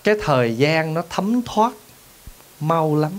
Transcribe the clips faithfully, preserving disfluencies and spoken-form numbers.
cái thời gian nó thấm thoát mau lắm.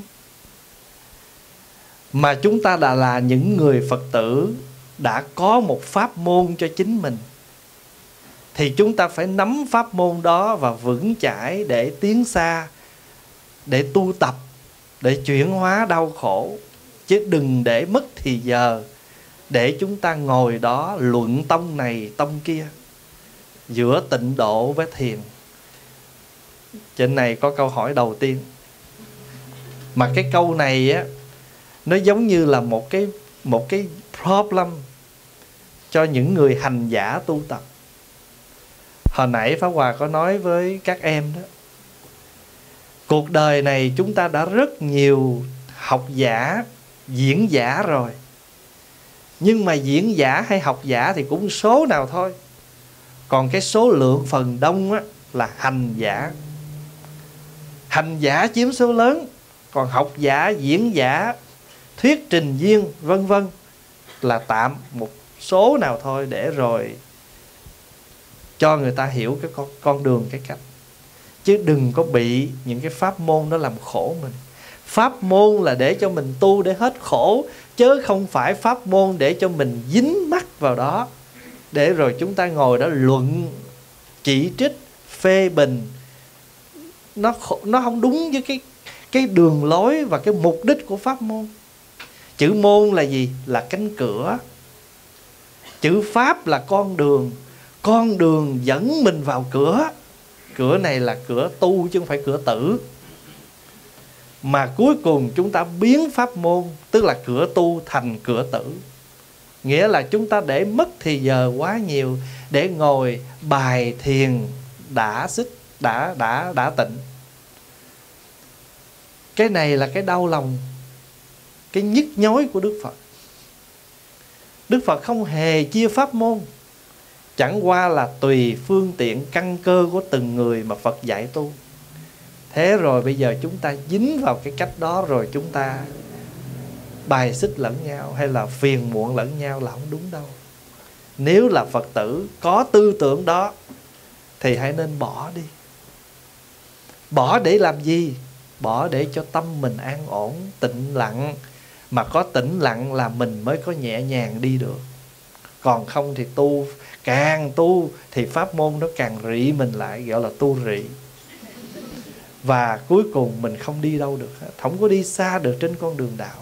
Mà chúng ta đã là những người Phật tử đã có một pháp môn cho chính mình, thì chúng ta phải nắm pháp môn đó và vững chãi để tiến xa, để tu tập, để chuyển hóa đau khổ. Chứ đừng để mất thì giờ để chúng ta ngồi đó luận tông này tông kia, giữa tịnh độ với thiền. Trên này có câu hỏi đầu tiên, mà cái câu này á, nó giống như là một cái một cái problem cho những người hành giả tu tập. Hồi nãy Pháp Hòa có nói với các em đó, cuộc đời này chúng ta đã rất nhiều học giả, diễn giả rồi. Nhưng mà diễn giả hay học giả thì cũng số nào thôi. Còn cái số lượng phần đông á, là hành giả. Hành giả chiếm số lớn. Còn học giả, diễn giả, thuyết trình viên vân vân là tạm một số nào thôi, để rồi cho người ta hiểu cái con, con đường, cái cách. Chứ đừng có bị những cái pháp môn đó làm khổ mình. Pháp môn là để cho mình tu để hết khổ, chứ không phải pháp môn để cho mình dính mắc vào đó, để rồi chúng ta ngồi đó luận, chỉ trích, phê bình. Nó nó không đúng với cái cái đường lối và cái mục đích của pháp môn. Chữ môn là gì? Là cánh cửa. Chữ pháp là con đường. Con đường dẫn mình vào cửa. Cửa này là cửa tu chứ không phải cửa tử. Mà cuối cùng chúng ta biến pháp môn, tức là cửa tu, thành cửa tử. Nghĩa là chúng ta để mất thì giờ quá nhiều để ngồi bài thiền đã xích, đã, đã, đã tịnh. Cái này là cái đau lòng, cái nhức nhối của Đức Phật. Đức Phật không hề chia pháp môn, chẳng qua là tùy phương tiện căn cơ của từng người mà Phật dạy tu. Thế rồi bây giờ chúng ta dính vào cái cách đó, rồi chúng ta bài xích lẫn nhau hay là phiền muộn lẫn nhau là không đúng đâu. Nếu là Phật tử có tư tưởng đó thì hãy nên bỏ đi. Bỏ để làm gì? Bỏ để cho tâm mình an ổn, tĩnh lặng. Mà có tĩnh lặng là mình mới có nhẹ nhàng đi được. Còn không thì tu, càng tu thì pháp môn nó càng rị mình lại, gọi là tu rị. Và cuối cùng mình không đi đâu được hết, không có đi xa được trên con đường đạo.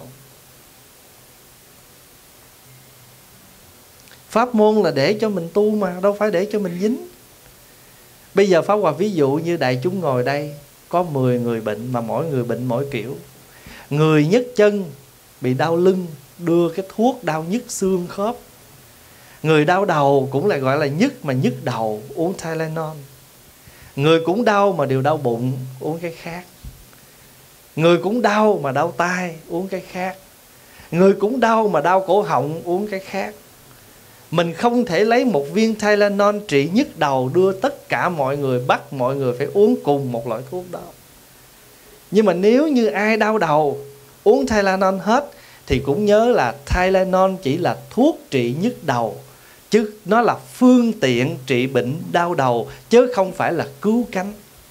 Pháp môn là để cho mình tu mà, đâu phải để cho mình dính. Bây giờ Pháp Hòa ví dụ như đại chúng ngồi đây, có mười người bệnh mà mỗi người bệnh mỗi kiểu. Người nhức chân, bị đau lưng, đưa cái thuốc đau nhức xương khớp. Người đau đầu cũng là gọi là nhức mà nhức đầu, uống Tylenol. Người cũng đau mà đều đau bụng, uống cái khác. Người cũng đau mà đau tai, uống cái khác. Người cũng đau mà đau cổ họng, uống cái khác. Mình không thể lấy một viên Tylenol trị nhức đầu đưa tất cả mọi người, bắt mọi người phải uống cùng một loại thuốc đó. Nhưng mà nếu như ai đau đầu uống Tylenol hết, thì cũng nhớ là Tylenol chỉ là thuốc trị nhức đầu, chứ nó là phương tiện trị bệnh đau đầu, chứ không phải là cứu cánh.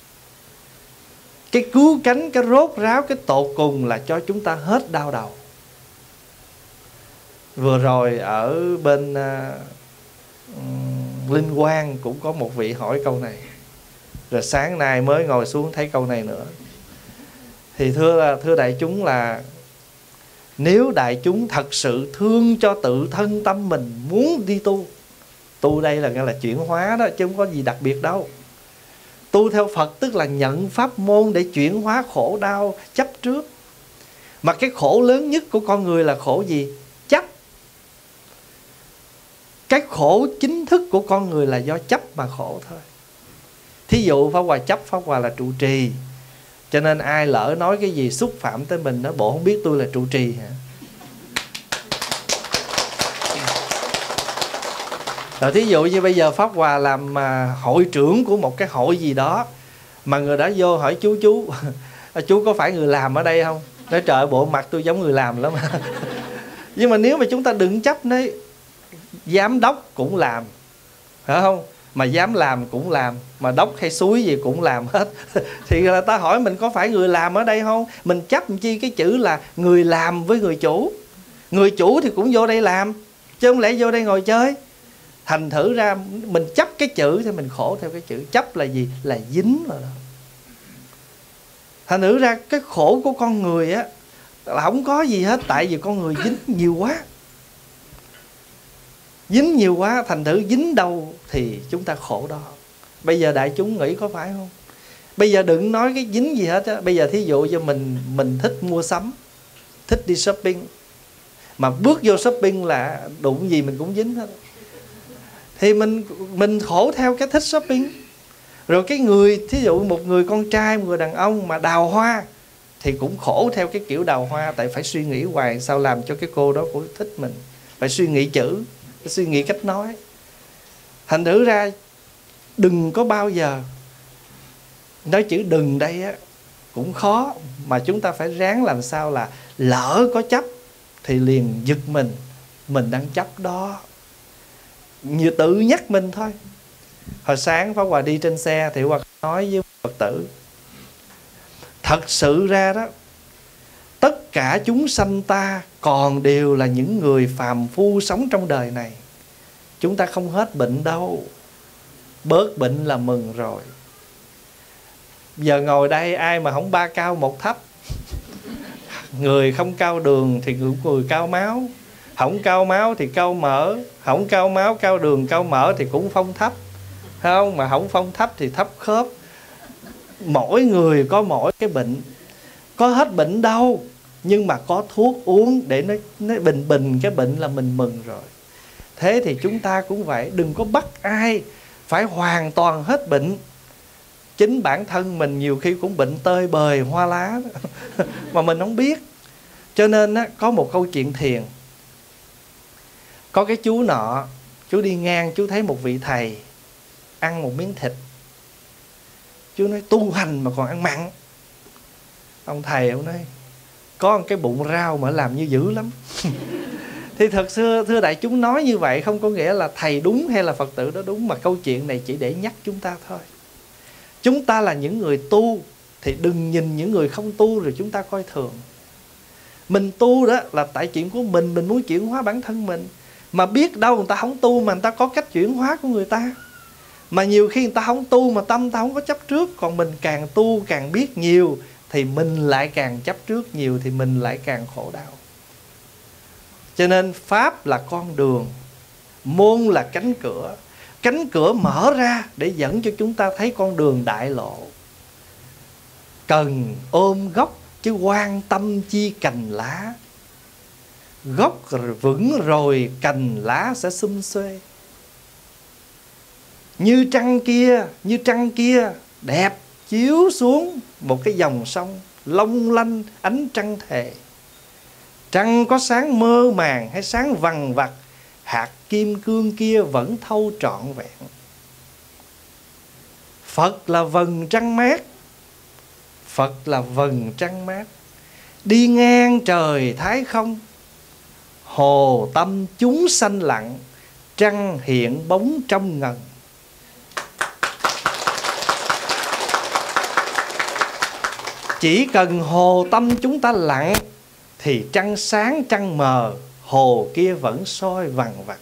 Cái cứu cánh, cái rốt ráo, cái tột cùng là cho chúng ta hết đau đầu. Vừa rồi ở bên uh, Linh Quang cũng có một vị hỏi câu này. Rồi sáng nay mới ngồi xuống thấy câu này nữa. Thì thưa, thưa đại chúng là nếu đại chúng thật sự thương cho tự thân tâm mình, muốn đi tu, tu đây là nghe là chuyển hóa đó, chứ không có gì đặc biệt đâu. Tu theo Phật tức là nhận pháp môn để chuyển hóa khổ đau chấp trước. Mà cái khổ lớn nhất của con người là khổ gì? Chấp. Cái khổ chính thức của con người là do chấp mà khổ thôi. Thí dụ Pháp Hòa chấp Pháp Hòa là trụ trì, cho nên ai lỡ nói cái gì xúc phạm tới mình đó, bộ không biết tôi là trụ trì hả? Rồi thí dụ như bây giờ Pháp Hòa làm mà hội trưởng của một cái hội gì đó, mà người đã vô hỏi chú chú chú có phải người làm ở đây không? Nói trời, bộ mặt tôi giống người làm lắm. Nhưng mà nếu mà chúng ta đừng chấp đấy, giám đốc cũng làm, phải không? mà dám làm cũng làm, mà đốc hay suối gì cũng làm hết. Thì người ta hỏi mình có phải người làm ở đây không? Mình chấp chi cái chữ là người làm với người chủ. Người chủ thì cũng vô đây làm, chứ không lẽ vô đây ngồi chơi. Thành thử ra mình chấp cái chữ thì mình khổ theo cái chữ. Chấp là gì? Là dính rồi đó. Thành thử ra cái khổ của con người á là không có gì hết, tại vì con người dính nhiều quá. Dính nhiều quá, thành thử dính đâu thì chúng ta khổ đó. Bây giờ đại chúng nghĩ có phải không? Bây giờ đừng nói cái dính gì hết á. Bây giờ thí dụ cho mình Mình thích mua sắm, thích đi shopping, mà bước vô shopping là đụng gì mình cũng dính hết. Thì mình mình khổ theo cái thích shopping. Rồi cái người, thí dụ một người con trai, một người đàn ông mà đào hoa thì cũng khổ theo cái kiểu đào hoa. Tại phải suy nghĩ hoài sao làm cho cái cô đó cũng thích mình. Phải suy nghĩ chữ, phải suy nghĩ cách nói. Thành thử ra đừng có bao giờ, nói chữ đừng đây á cũng khó, mà chúng ta phải ráng làm sao là lỡ có chấp thì liền giật mình, mình đang chấp đó. Như tự nhắc mình thôi. Hồi sáng Pháp Hòa đi trên xe thì Hòa nói với Phật tử, thật sự ra đó, tất cả chúng sanh ta còn đều là những người phàm phu sống trong đời này. Chúng ta không hết bệnh đâu. Bớt bệnh là mừng rồi. Giờ ngồi đây ai mà không ba cao một thấp. Người không cao đường thì người cao máu. Không cao máu thì cao mỡ. Không cao máu, cao đường, cao mỡ thì cũng phong thấp. Không, mà không phong thấp thì thấp khớp. Mỗi người có mỗi cái bệnh. Có hết bệnh đâu, nhưng mà có thuốc uống để nó, nó bình bình cái bệnh là mình mừng rồi. Thế thì chúng ta cũng vậy. Đừng có bắt ai phải hoàn toàn hết bệnh. Chính bản thân mình nhiều khi cũng bệnh tơi bời hoa lá mà mình không biết. Cho nên á, có một câu chuyện thiền. Có cái chú nọ, chú đi ngang, chú thấy một vị thầy ăn một miếng thịt. Chú nói tu hành mà còn ăn mặn. Ông thầy ông nói có một cái bụng rau mà làm như dữ lắm. Thì thật sự thưa đại chúng, nói như vậy không có nghĩa là thầy đúng hay là Phật tử đó đúng, mà câu chuyện này chỉ để nhắc chúng ta thôi. Chúng ta là những người tu thì đừng nhìn những người không tu rồi chúng ta coi thường. Mình tu đó là tại chuyện của mình, mình muốn chuyển hóa bản thân mình. Mà biết đâu người ta không tu mà người ta có cách chuyển hóa của người ta. Mà nhiều khi người ta không tu mà tâm ta không có chấp trước. Còn mình càng tu càng biết nhiều thì mình lại càng chấp trước nhiều, thì mình lại càng khổ đau. Cho nên Pháp là con đường, môn là cánh cửa. Cánh cửa mở ra để dẫn cho chúng ta thấy con đường đại lộ. Cần ôm gốc chứ quan tâm chi cành lá. Gốc vững rồi cành lá sẽ sum xuê. Như trăng kia, như trăng kia đẹp chiếu xuống một cái dòng sông long lanh ánh trăng thề. Trăng có sáng mơ màng hay sáng vằng vặc, hạt kim cương kia vẫn thâu trọn vẹn. Phật là vầng trăng mát, Phật là vầng trăng mát, đi ngang trời thái không. Hồ tâm chúng sanh lặng, trăng hiện bóng trong ngần. Chỉ cần hồ tâm chúng ta lặng thì trăng sáng trăng mờ, hồ kia vẫn soi vằng vặc.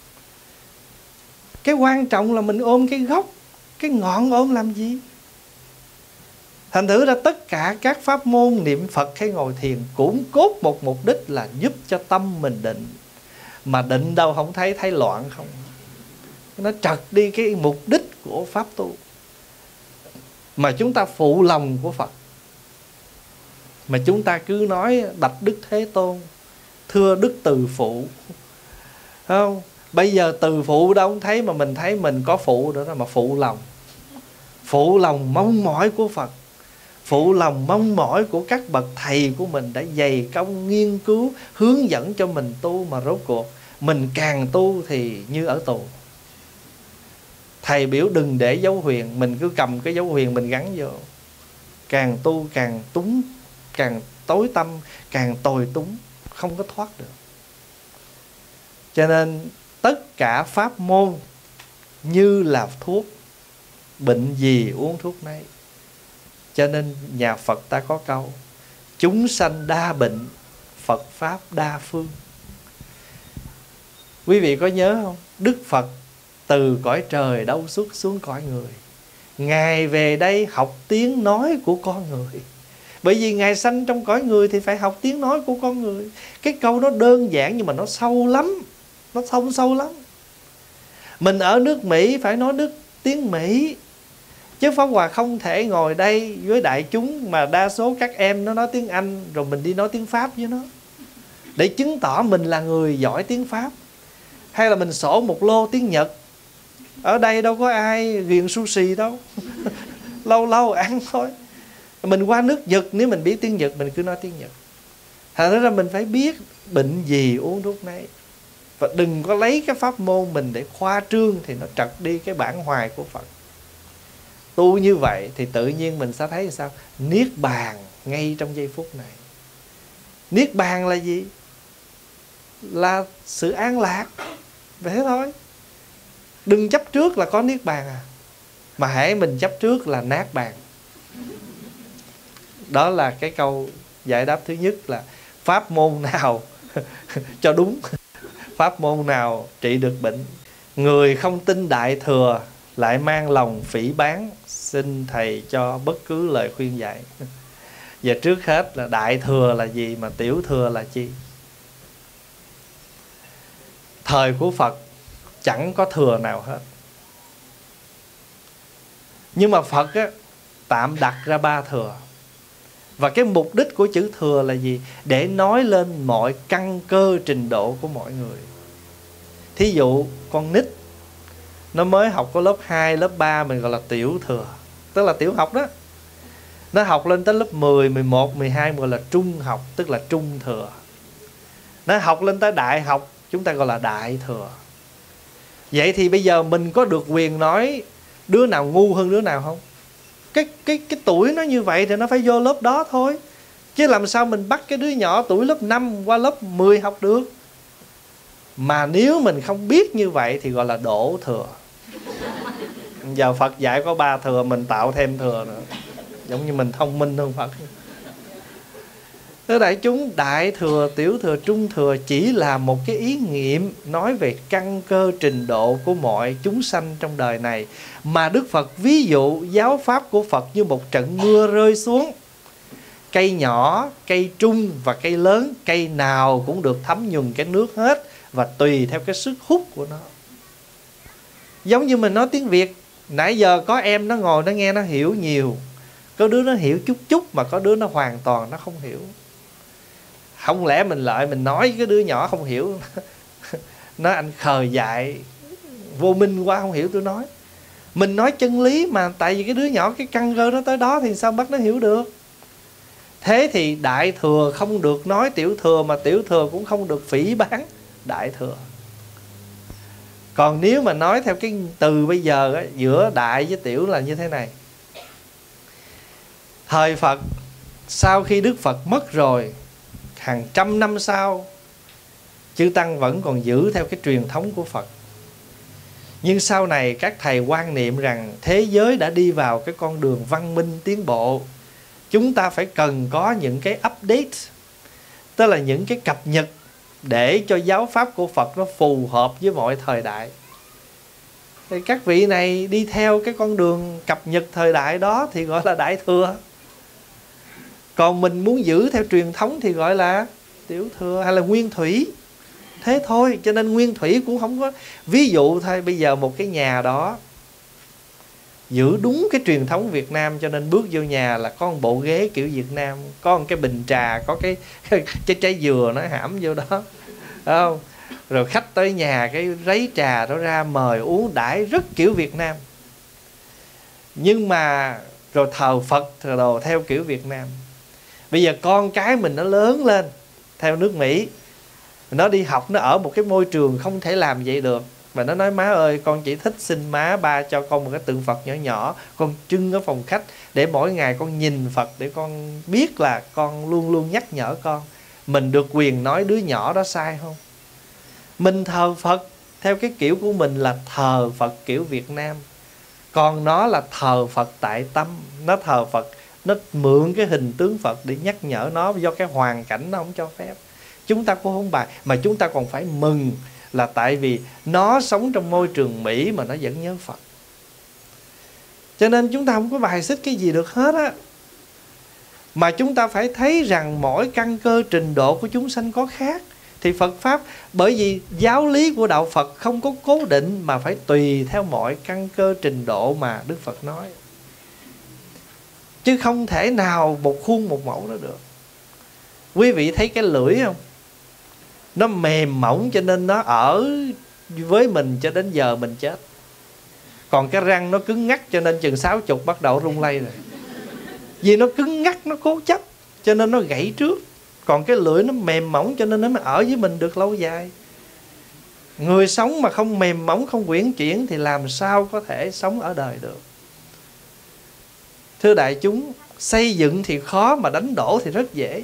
Cái quan trọng là mình ôm cái gốc, cái ngọn ôm làm gì? Thành thử ra tất cả các pháp môn niệm Phật hay ngồi thiền cũng cốt một mục đích là giúp cho tâm mình định. Mà định đâu không thấy, thấy loạn không. Nó trật đi cái mục đích của pháp tu. Mà chúng ta phụ lòng của Phật. Mà chúng ta cứ nói bạch Đức Thế Tôn, thưa Đức Từ Phụ, không? Bây giờ từ phụ đâu không thấy, mà mình thấy mình có phụ nữa đó, mà phụ lòng. Phụ lòng mong mỏi của Phật, phụ lòng mong mỏi của các bậc thầy của mình đã dày công nghiên cứu, hướng dẫn cho mình tu. Mà rốt cuộc mình càng tu thì như ở tù. Thầy biểu đừng để dấu huyền, mình cứ cầm cái dấu huyền mình gắn vô. Càng tu càng túng, càng tối tâm, càng tồi túng, không có thoát được. Cho nên tất cả pháp môn như là thuốc, bệnh gì uống thuốc nấy. Cho nên nhà Phật ta có câu: chúng sanh đa bệnh, Phật Pháp đa phương. Quý vị có nhớ không? Đức Phật từ cõi trời đâu xuất xuống cõi người. Ngài về đây học tiếng nói của con người. Bởi vì Ngài sanh trong cõi người thì phải học tiếng nói của con người. Cái câu nó đơn giản nhưng mà nó sâu lắm. Nó sâu sâu lắm. Mình ở nước Mỹ phải nói nước tiếng Mỹ. Chứ Pháp Hòa không thể ngồi đây với đại chúng mà đa số các em nó nói tiếng Anh, rồi mình đi nói tiếng Pháp với nó, để chứng tỏ mình là người giỏi tiếng Pháp. Hay là mình sổ một lô tiếng Nhật. Ở đây đâu có ai ghiền sushi đâu. Lâu lâu ăn thôi. Mình qua nước Nhật, nếu mình biết tiếng Nhật mình cứ nói tiếng Nhật. Thành ra mình phải biết bệnh gì uống thuốc nấy. Và đừng có lấy cái pháp môn mình để khoa trương, thì nó trật đi cái bản hoài của Phật. Tu như vậy thì tự nhiên mình sẽ thấy sao? Niết bàn ngay trong giây phút này. Niết bàn là gì? Là sự an lạc. Vậy thôi. Đừng chấp trước là có niết bàn à. Mà hãy mình chấp trước là nát bàn. Đó là cái câu giải đáp thứ nhất, là pháp môn nào cho đúng, pháp môn nào trị được bệnh. Người không tin Đại Thừa lại mang lòng phỉ báng, xin Thầy cho bất cứ lời khuyên dạy. Và trước hết là Đại Thừa là gì mà Tiểu Thừa là chi? Thời của Phật chẳng có thừa nào hết. Nhưng mà Phật á, tạm đặt ra ba thừa. Và cái mục đích của chữ thừa là gì? Để nói lên mọi căn cơ trình độ của mọi người. Thí dụ con nít nó mới học có lớp hai, lớp ba mình gọi là tiểu thừa, tức là tiểu học đó. Nó học lên tới lớp mười, mười một, mười hai gọi là trung học, tức là trung thừa. Nó học lên tới đại học chúng ta gọi là đại thừa. Vậy thì bây giờ mình có được quyền nói đứa nào ngu hơn đứa nào không? Cái, cái, cái tuổi nó như vậy thì nó phải vô lớp đó thôi. Chứ làm sao mình bắt cái đứa nhỏ tuổi lớp năm qua lớp mười học được? Mà nếu mình không biết như vậy thì gọi là đổ thừa. Giờ Phật dạy có ba thừa, mình tạo thêm thừa nữa. Giống như mình thông minh hơn Phật. Thưa đại chúng, đại thừa, tiểu thừa, trung thừa chỉ là một cái ý nghiệm nói về căn cơ trình độ của mọi chúng sanh trong đời này. Mà Đức Phật ví dụ giáo pháp của Phật như một trận mưa rơi xuống. Cây nhỏ, cây trung và cây lớn, cây nào cũng được thấm nhuần cái nước hết, và tùy theo cái sức hút của nó. Giống như mình nói tiếng Việt, nãy giờ có em nó ngồi nó nghe nó hiểu nhiều. Có đứa nó hiểu chút chút, mà có đứa nó hoàn toàn nó không hiểu. Không lẽ mình lại mình nói cái đứa nhỏ không hiểu, nói anh khờ dại vô minh quá không hiểu tôi nói. Mình nói chân lý mà, tại vì cái đứa nhỏ cái căn cơ nó tới đó thì sao bắt nó hiểu được. Thế thì đại thừa không được nói tiểu thừa, mà tiểu thừa cũng không được phỉ báng đại thừa. Còn nếu mà nói theo cái từ bây giờ á, giữa đại với tiểu là như thế này. Thời Phật, sau khi Đức Phật mất rồi, hàng trăm năm sau, chư Tăng vẫn còn giữ theo cái truyền thống của Phật. Nhưng sau này các thầy quan niệm rằng thế giới đã đi vào cái con đường văn minh tiến bộ. Chúng ta phải cần có những cái update, tức là những cái cập nhật để cho giáo pháp của Phật nó phù hợp với mọi thời đại. Thì các vị này đi theo cái con đường cập nhật thời đại đó thì gọi là đại thừa. Còn mình muốn giữ theo truyền thống thì gọi là tiểu thừa hay là nguyên thủy. Thế thôi, cho nên nguyên thủy cũng không có. Ví dụ thôi, bây giờ một cái nhà đó giữ đúng cái truyền thống Việt Nam, cho nên bước vô nhà là có một bộ ghế kiểu Việt Nam, có một cái bình trà, có cái cái trái dừa nó hãm vô đó, không? Rồi khách tới nhà cái rấy trà đó ra mời uống đãi rất kiểu Việt Nam. Nhưng mà rồi thờ Phật thờ đồ theo kiểu Việt Nam. Bây giờ con cái mình nó lớn lên theo nước Mỹ, nó đi học, nó ở một cái môi trường không thể làm vậy được. Và nó nói má ơi, con chỉ thích xin má ba cho con một cái tượng Phật nhỏ nhỏ, con trưng ở phòng khách để mỗi ngày con nhìn Phật, để con biết là con luôn luôn nhắc nhở con. Mình được quyền nói đứa nhỏ đó sai không? Mình thờ Phật theo cái kiểu của mình là thờ Phật kiểu Việt Nam. Còn nó là thờ Phật tại tâm. Nó thờ Phật, nó mượn cái hình tướng Phật để nhắc nhở nó, do cái hoàn cảnh nó không cho phép. Chúng ta cũng không bài, mà chúng ta còn phải mừng là tại vì nó sống trong môi trường Mỹ mà nó vẫn nhớ Phật. Cho nên chúng ta không có bài xích cái gì được hết á. Mà chúng ta phải thấy rằng mỗi căn cơ trình độ của chúng sanh có khác. Thì Phật Pháp, bởi vì giáo lý của Đạo Phật không có cố định, mà phải tùy theo mọi căn cơ trình độ mà Đức Phật nói. Chứ không thể nào một khuôn một mẫu đó được. Quý vị thấy cái lưỡi không? Nó mềm mỏng cho nên nó ở với mình cho đến giờ mình chết. Còn cái răng nó cứng ngắc cho nên chừng sáu chục bắt đầu rung lay rồi. Vì nó cứng ngắc, nó cố chấp cho nên nó gãy trước. Còn cái lưỡi nó mềm mỏng cho nên nó mới ở với mình được lâu dài. Người sống mà không mềm mỏng, không uyển chuyển thì làm sao có thể sống ở đời được. Thưa đại chúng, xây dựng thì khó mà đánh đổ thì rất dễ.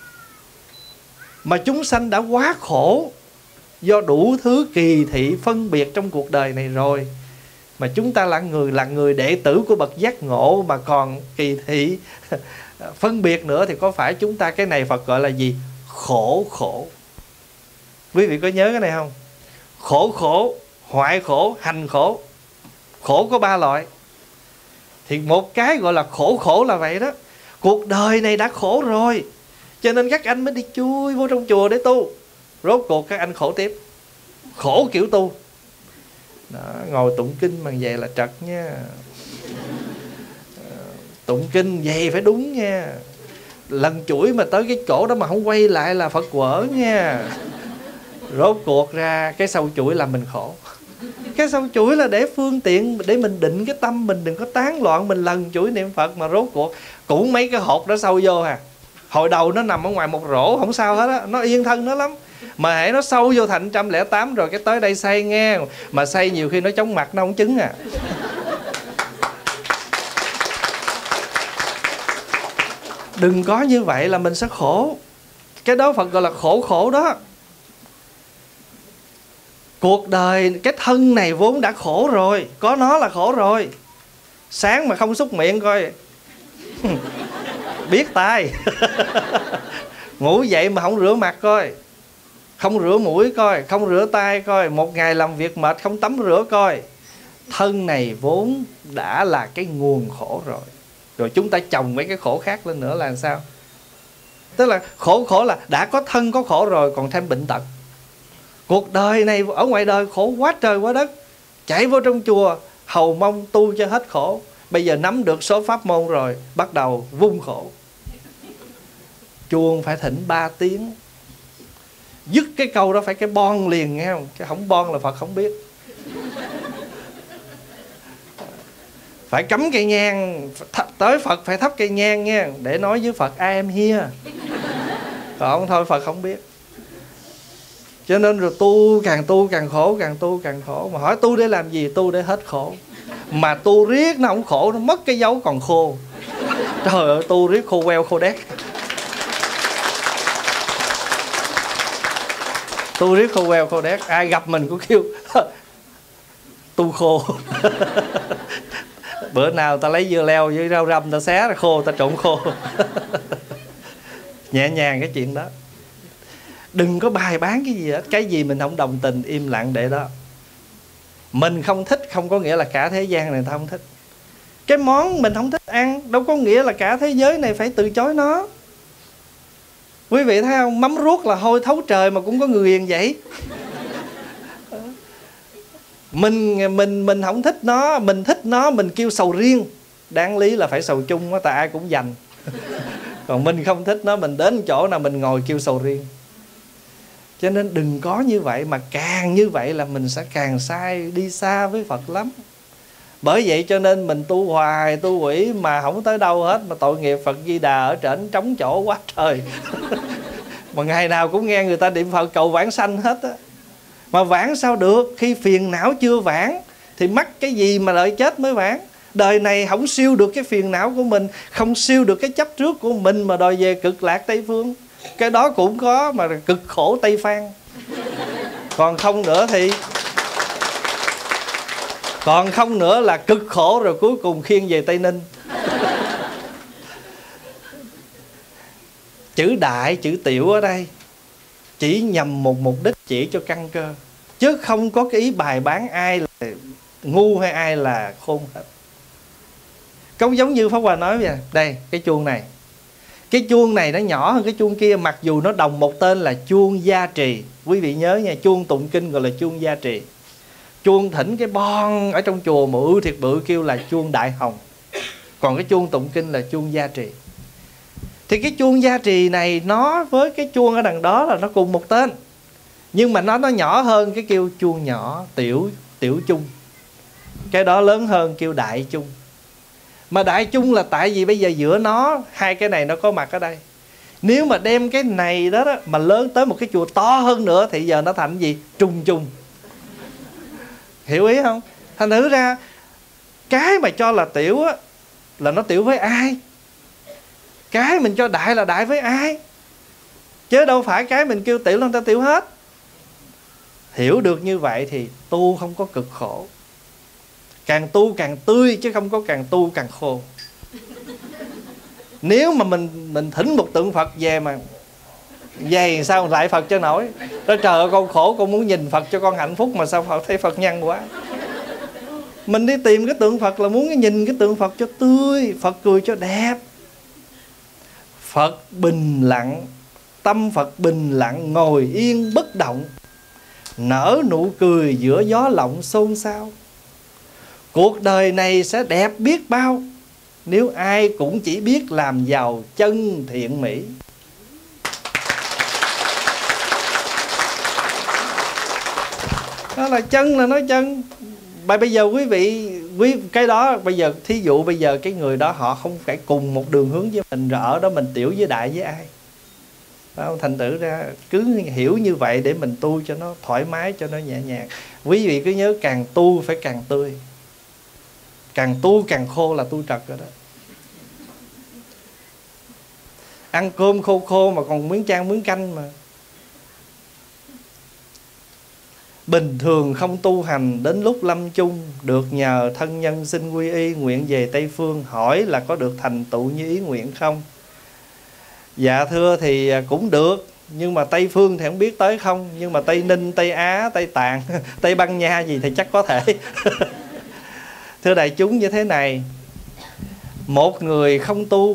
Mà chúng sanh đã quá khổ do đủ thứ kỳ thị phân biệt trong cuộc đời này rồi. Mà chúng ta là người là người đệ tử của bậc giác ngộ mà còn kỳ thị phân biệt nữa thì có phải chúng ta, cái này Phật gọi là gì? Khổ khổ. Quý vị có nhớ cái này không? Khổ khổ, hoại khổ, hành khổ. Khổ có ba loại. Thì một cái gọi là khổ khổ là vậy đó. Cuộc đời này đã khổ rồi, cho nên các anh mới đi chui vô trong chùa để tu. Rốt cuộc các anh khổ tiếp. Khổ kiểu tu đó, ngồi tụng kinh bằng vậy là trật nha. Tụng kinh vậy phải đúng nha. Lần chuỗi mà tới cái chỗ đó mà không quay lại là Phật quở nha. Rốt cuộc ra cái sâu chuỗi làm mình khổ. Cái sâu chuỗi là để phương tiện, để mình định cái tâm mình đừng có tán loạn. Mình lần chuỗi niệm Phật mà rốt cuộc cũng mấy cái hột đó sâu vô à. Hồi đầu nó nằm ở ngoài một rổ không sao hết á, nó yên thân nó lắm. Mà hãy nó sâu vô thành một trăm lẻ tám rồi cái tới đây xây nghe. Mà xây nhiều khi nó chóng mặt nó không chứng à. Đừng có như vậy là mình sẽ khổ. Cái đó Phật gọi là khổ khổ đó. Cuộc đời, cái thân này vốn đã khổ rồi, có nó là khổ rồi. Sáng mà không xúc miệng coi biết tai. Ngủ dậy mà không rửa mặt coi, không rửa mũi coi, không rửa tay coi, một ngày làm việc mệt không tắm rửa coi. Thân này vốn đã là cái nguồn khổ rồi. Rồi chúng ta chồng mấy cái khổ khác lên nữa là làm sao? Tức là khổ khổ là đã có thân có khổ rồi, còn thêm bệnh tật. Cuộc đời này ở ngoài đời khổ quá trời quá đất. Chạy vô trong chùa hầu mong tu cho hết khổ. Bây giờ nắm được số pháp môn rồi, bắt đầu vung khổ. Chuông phải thỉnh ba tiếng. Dứt cái câu đó phải cái bon liền nghe không? Cái không bon là Phật không biết. Phải cắm cây nhang, tới Phật phải thắp cây nhang nha, để nói với Phật I am here. Còn thôi Phật không biết. Cho nên rồi tu càng tu càng khổ, càng tu càng khổ. Mà hỏi tu để làm gì? Tu để hết khổ. Mà tu riết nó không khổ, nó mất cái dấu còn khô. Trời ơi, tu riết khô queo khô đét. Tu riết khô queo khô đét. Ai gặp mình cũng kêu tu khô. Bữa nào ta lấy dưa leo với rau răm ta xé ra khô, ta trộn khô. Nhẹ nhàng cái chuyện đó. Đừng có bài bán cái gì hết. Cái gì mình không đồng tình im lặng để đó. Mình không thích không có nghĩa là cả thế gian này ta không thích. Cái món mình không thích ăn đâu có nghĩa là cả thế giới này phải từ chối nó. Quý vị thấy không? Mắm ruốc là hôi thấu trời mà cũng có người ghiền vậy. Mình mình mình không thích nó, mình thích nó mình kêu sầu riêng. Đáng lý là phải sầu chung á, tại ai cũng dành. Còn mình không thích nó, mình đến chỗ nào mình ngồi kêu sầu riêng. Cho nên đừng có như vậy. Mà càng như vậy là mình sẽ càng sai, đi xa với Phật lắm. Bởi vậy cho nên mình tu hoài, tu quỷ mà không tới đâu hết. Mà tội nghiệp Phật Di Đà ở trển trống chỗ quá trời. Mà ngày nào cũng nghe người ta niệm Phật cầu vãng sanh hết á. Mà vãng sao được? Khi phiền não chưa vãng thì mắc cái gì mà đợi chết mới vãng. Đời này không siêu được cái phiền não của mình, không siêu được cái chấp trước của mình mà đòi về cực lạc Tây Phương. Cái đó cũng có mà cực khổ Tây Phan. Còn không nữa thì Còn không nữa là cực khổ rồi cuối cùng khiêng về Tây Ninh. Chữ đại, chữ tiểu ở đây chỉ nhằm một mục đích, chỉ cho căn cơ, chứ không có cái ý bài bán ai là ngu hay ai là khôn hết. Cũng giống như Pháp Hòa nói vậy. Đây, cái chuông này, cái chuông này nó nhỏ hơn cái chuông kia, mặc dù nó đồng một tên là chuông gia trì. Quý vị nhớ nha, chuông tụng kinh gọi là chuông gia trì. Chuông thỉnh cái bon ở trong chùa mà ưu thiệt bự kêu là chuông đại hồng. Còn cái chuông tụng kinh là chuông gia trì. Thì cái chuông gia trì này nó với cái chuông ở đằng đó là nó cùng một tên, nhưng mà nó nó nhỏ hơn, cái kêu chuông nhỏ, tiểu tiểu chung. Cái đó lớn hơn kêu đại chung. Mà đại chung là tại vì bây giờ giữa nó, hai cái này nó có mặt ở đây. Nếu mà đem cái này đó, đó mà lớn tới một cái chùa to hơn nữa thì giờ nó thành gì? Trung chung. Hiểu ý không? Thành thử ra cái mà cho là tiểu á, là nó tiểu với ai? Cái mình cho đại là đại với ai? Chứ đâu phải cái mình kêu tiểu là người ta tiểu hết. Hiểu được như vậy thì tu không có cực khổ. Càng tu càng tươi, chứ không có càng tu càng khô. Nếu mà mình mình thỉnh một tượng Phật về mà về sao lại Phật cho nổi. Đó, trời ơi con khổ, con muốn nhìn Phật cho con hạnh phúc mà sao Phật thấy Phật nhăn quá. Mình đi tìm cái tượng Phật là muốn nhìn cái tượng Phật cho tươi, Phật cười cho đẹp. Phật bình lặng, tâm Phật bình lặng, ngồi yên bất động, nở nụ cười giữa gió lộng xôn xao. Cuộc đời này sẽ đẹp biết bao nếu ai cũng chỉ biết làm giàu chân thiện mỹ. Đó là chân, là nói chân. Bởi bây giờ quý vị, quý cái đó bây giờ thí dụ bây giờ cái người đó họ không phải cùng một đường hướng với mình, rồi ở đó mình tiểu với đại với ai. Đó, thành thử ra cứ hiểu như vậy để mình tu cho nó thoải mái, cho nó nhẹ nhàng. Quý vị cứ nhớ càng tu phải càng tươi. Càng tu càng khô là tu trật rồi đó. Ăn cơm khô khô mà còn miếng chan miếng canh mà. Bình thường không tu hành, đến lúc lâm chung được nhờ thân nhân xin quy y, nguyện về Tây Phương, hỏi là có được thành tựu như ý nguyện không? Dạ thưa thì cũng được, nhưng mà Tây Phương thì không biết tới không. Nhưng mà Tây Ninh, Tây Á, Tây Tạng, Tây Ban Nha gì thì chắc có thể. Thưa đại chúng, như thế này, một người không tu,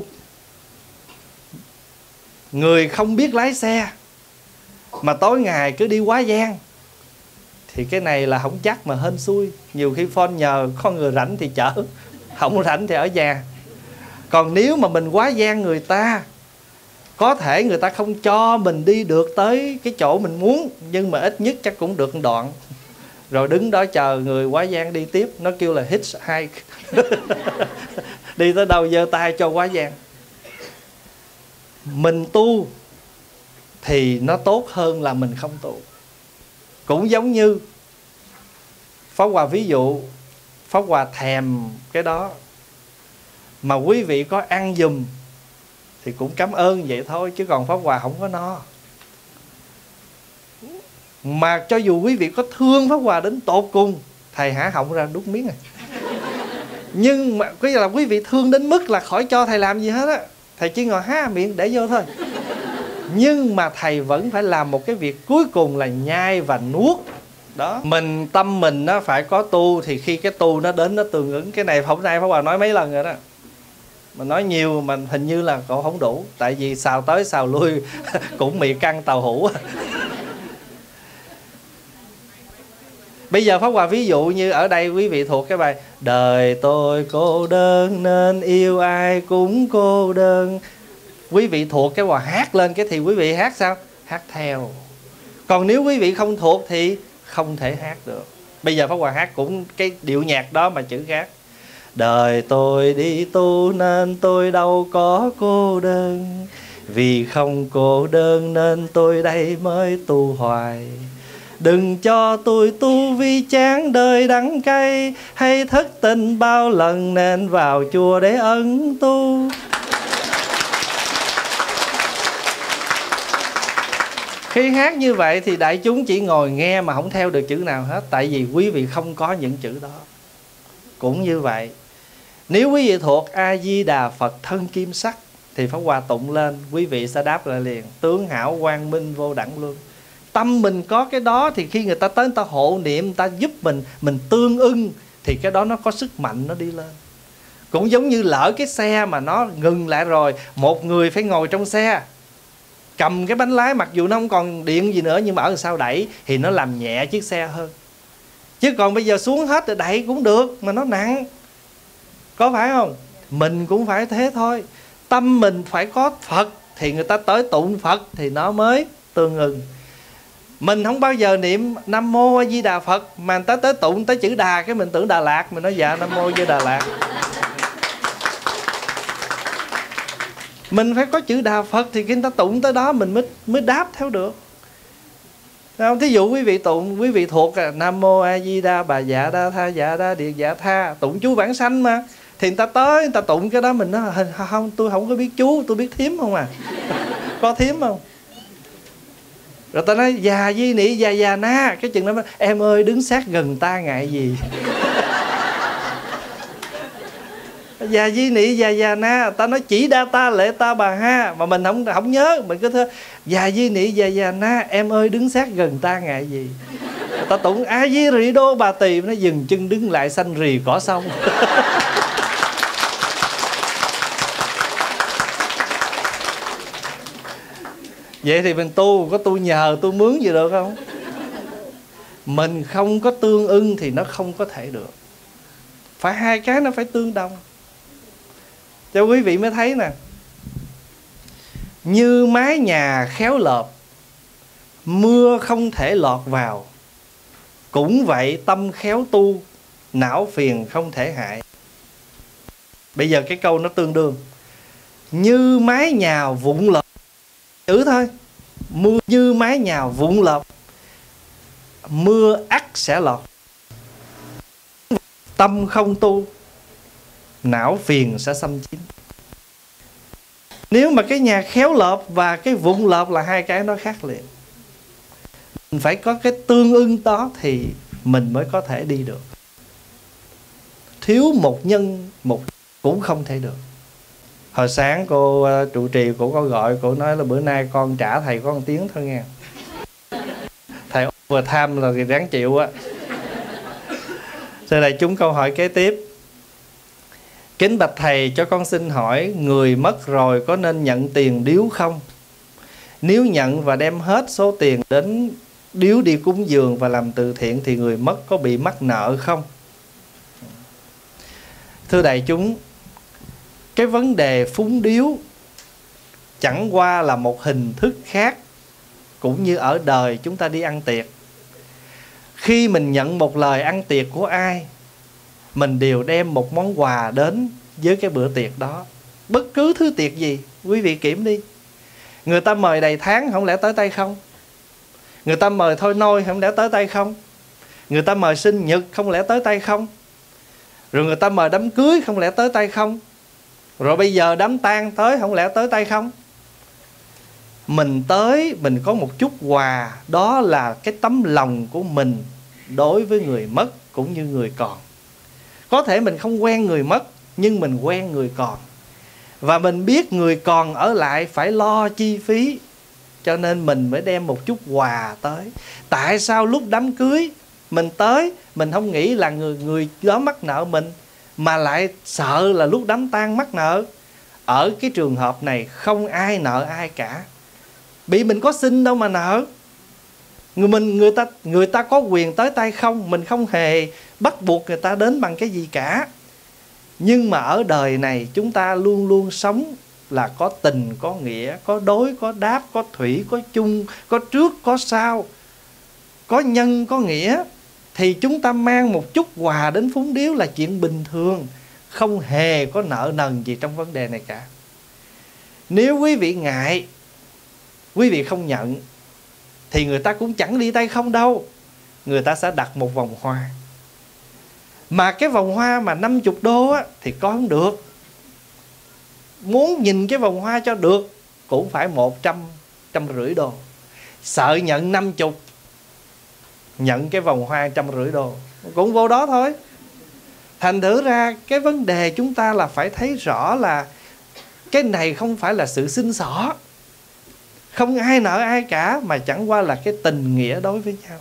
người không biết lái xe, mà tối ngày cứ đi quá gian, thì cái này là không chắc mà hên xui. Nhiều khi phone nhờ có người rảnh thì chở, không rảnh thì ở nhà. Còn nếu mà mình quá gian người ta, có thể người ta không cho mình đi được tới cái chỗ mình muốn, nhưng mà ít nhất chắc cũng được một đoạn. Rồi đứng đó chờ người quá gian đi tiếp. Nó kêu là hitchhike. Đi tới đâu giơ tay cho quá gian. Mình tu thì nó tốt hơn là mình không tu. Cũng giống như Pháp Hòa ví dụ, Pháp Hòa thèm cái đó, mà quý vị có ăn giùm thì cũng cảm ơn vậy thôi, chứ còn Pháp Hòa không có no. Mà cho dù quý vị có thương Pháp Hòa đến tột cùng, thầy hả họng ra đút miếng này. Nhưng mà cái là quý vị thương đến mức là khỏi cho thầy làm gì hết á, thầy chỉ ngồi há miệng để vô thôi. Nhưng mà thầy vẫn phải làm một cái việc cuối cùng là nhai và nuốt. Đó, mình tâm mình nó phải có tu, thì khi cái tu nó đến nó tương ứng. Cái này hôm nay Pháp Hòa nói mấy lần rồi đó. Mình nói nhiều mà hình như là cậu không đủ. Tại vì xào tới xào lui cũng mì căng tàu hũ. Bây giờ Pháp Hòa ví dụ như ở đây quý vị thuộc cái bài đời tôi cô đơn nên yêu ai cũng cô đơn. Quý vị thuộc cái Hòa hát lên cái thì quý vị hát sao? Hát theo. Còn nếu quý vị không thuộc thì không thể hát được. Bây giờ Pháp Hòa hát cũng cái điệu nhạc đó mà chữ khác. Đời tôi đi tu nên tôi đâu có cô đơn, vì không cô đơn nên tôi đây mới tu hoài. Đừng cho tôi tu vì chán đời đắng cay, hay thất tình bao lần nên vào chùa để ẩn tu. Khi hát như vậy thì đại chúng chỉ ngồi nghe mà không theo được chữ nào hết. Tại vì quý vị không có những chữ đó. cũng như vậy. Nếu quý vị thuộc A Di Đà Phật thân kim sắc thì Pháp Hòa tụng lên, quý vị sẽ đáp lại liền: tướng hảo quang minh vô đẳng luân. Tâm mình có cái đó thì khi người ta tới người ta hộ niệm, người ta giúp mình, mình tương ưng thì cái đó nó có sức mạnh nó đi lên. Cũng giống như lỡ cái xe mà nó ngừng lại rồi, một người phải ngồi trong xe cầm cái bánh lái, mặc dù nó không còn điện gì nữa nhưng mà ở sau đẩy thì nó làm nhẹ chiếc xe hơn. Chứ còn bây giờ xuống hết rồi đẩy cũng được mà nó nặng, có phải không? Mình cũng phải thế thôi. Tâm mình phải có Phật thì người ta tới tụng Phật thì nó mới tương ưng. Mình không bao giờ niệm Nam Mô A Di Đà Phật mà người ta tới tụng tới chữ Đà cái mình tưởng Đà Lạt, mình nói dạ Nam Mô A Di Đà Lạt. Mình phải có chữ Đà Phật thì khi người ta tụng tới đó mình mới mới đáp theo được. Không? Thí dụ quý vị tụng, quý vị thuộc Nam Mô A Di Đà Bà Dạ Đa Tha Dạ Đa Điệt Dạ Tha, tụng chú vãng sanh mà, thì người ta tới người ta tụng cái đó mình nói không, tôi không có biết chú, tôi biết thím không à. Có thím không? Rồi ta nói già di nị già già na, cái chừng đó em ơi đứng sát gần ta ngại gì. Già di nị già già na, ta nói chỉ đa ta lệ ta bà ha, mà mình không không nhớ, mình cứ thưa già di nị già già na, em ơi đứng sát gần ta ngại gì. Ta tụng A Di Rị Đô Bà Tỳ, nó dừng chân đứng lại xanh rì cỏ sông. Vậy thì mình tu, có tu nhờ tu mướn gì được không? Mình không có tương ưng thì nó không có thể được. Phải hai cái nó phải tương đồng cho quý vị mới thấy nè. Như mái nhà khéo lợp, mưa không thể lọt vào, cũng vậy tâm khéo tu, não phiền không thể hại. Bây giờ cái câu nó tương đương. Như mái nhà vụn lợp, chữ thôi, mưa như mái nhà vụn lợp, mưa ắt sẽ lọt. Tâm không tu, não phiền sẽ xâm chiếm. Nếu mà cái nhà khéo lợp và cái vụn lợp là hai cái nó khác liền. Mình phải có cái tương ưng đó thì mình mới có thể đi được. Thiếu một nhân một cũng không thể được. Hồi sáng cô uh, trụ trì cô có gọi, cô nói là bữa nay con trả thầy có một tiếng thôi nghe. Thầy vừa tham là thì ráng chịu á. Sau đây chúng câu hỏi kế tiếp. Kính bạch thầy, cho con xin hỏi, người mất rồi có nên nhận tiền điếu không? Nếu nhận và đem hết số tiền đến điếu đi cúng dường và làm từ thiện thì người mất có bị mắc nợ không? Thưa đại chúng, cái vấn đề phúng điếu chẳng qua là một hình thức khác, cũng như ở đời chúng ta đi ăn tiệc. Khi mình nhận một lời ăn tiệc của ai, mình đều đem một món quà đến với cái bữa tiệc đó. Bất cứ thứ tiệc gì, quý vị kiểm đi. Người ta mời đầy tháng không lẽ tới tay không? Người ta mời thôi nôi không lẽ tới tay không? Người ta mời sinh nhật không lẽ tới tay không? Rồi người ta mời đám cưới không lẽ tới tay không? Rồi bây giờ đám tang tới không lẽ tới tay không? Mình tới, mình có một chút quà, đó là cái tấm lòng của mình đối với người mất cũng như người còn. Có thể mình không quen người mất, nhưng mình quen người còn. Và mình biết người còn ở lại phải lo chi phí, cho nên mình mới đem một chút quà tới. Tại sao lúc đám cưới mình tới, mình không nghĩ là người, người đó mắc nợ mình, mà lại sợ là lúc đám tang mắc nợ? Ở cái trường hợp này không ai nợ ai cả. Bị mình có xin đâu mà nợ. Người, mình, người, ta, người ta có quyền tới tay không, mình không hề bắt buộc người ta đến bằng cái gì cả. Nhưng mà ở đời này chúng ta luôn luôn sống là có tình, có nghĩa, có đối, có đáp, có thủy, có chung, có trước, có sau, có nhân, có nghĩa. Thì chúng ta mang một chút quà đến phúng điếu là chuyện bình thường, không hề có nợ nần gì trong vấn đề này cả. Nếu quý vị ngại, quý vị không nhận, thì người ta cũng chẳng đi tay không đâu. Người ta sẽ đặt một vòng hoa. Mà cái vòng hoa mà năm mươi đô á, thì có không được. Muốn nhìn cái vòng hoa cho được cũng phải một trăm, trăm rưỡi đô. Sợ nhận năm mươi, nhận cái vòng hoa trăm rưỡi đô cũng vô đó thôi. Thành thử ra cái vấn đề chúng ta là phải thấy rõ là cái này không phải là sự xin xỏ, không ai nợ ai cả, mà chẳng qua là cái tình nghĩa đối với nhau.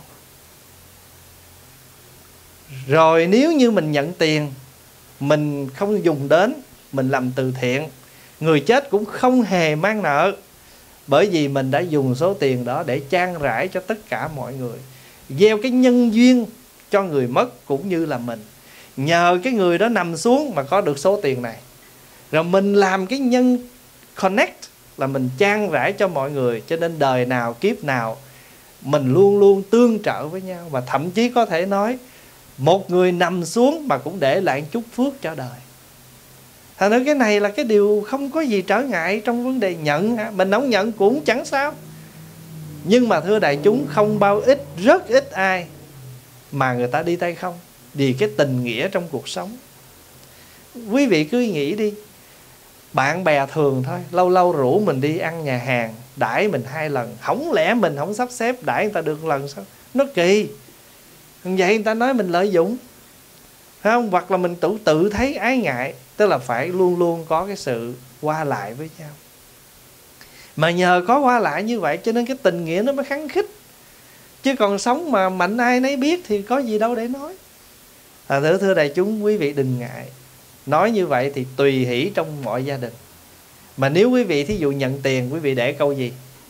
Rồi nếu như mình nhận tiền, mình không dùng đến, mình làm từ thiện, người chết cũng không hề mang nợ, bởi vì mình đã dùng số tiền đó để chan rải cho tất cả mọi người, gieo cái nhân duyên cho người mất cũng như là mình. Nhờ cái người đó nằm xuống mà có được số tiền này, rồi mình làm cái nhân connect là mình chan rải cho mọi người. Cho nên đời nào kiếp nào mình luôn luôn tương trợ với nhau. Mà thậm chí có thể nói một người nằm xuống mà cũng để lại chút phước cho đời. Thành ra cái này là cái điều không có gì trở ngại trong vấn đề nhận. Mình không nhận cũng chẳng sao. Nhưng mà thưa đại chúng, không bao ít, rất ít ai mà người ta đi tay không, vì cái tình nghĩa trong cuộc sống. Quý vị cứ nghĩ đi, bạn bè thường thôi, lâu lâu rủ mình đi ăn nhà hàng, đãi mình hai lần, không lẽ mình không sắp xếp đãi người ta được một lần sao? Nó kỳ. Vậy người ta nói mình lợi dụng, phải không? Hoặc là mình tự tự thấy ái ngại. Tức là phải luôn luôn có cái sự qua lại với nhau. Mà nhờ có qua lại như vậy cho nên cái tình nghĩa nó mới khăng khít. Chứ còn sống mà mạnh ai nấy biết thì có gì đâu để nói. À, thưa, thưa đại chúng, quý vị đừng ngại. Nói như vậy thì tùy hỷ trong mọi gia đình. Mà nếu quý vị thí dụ nhận tiền, quý vị để câu gì?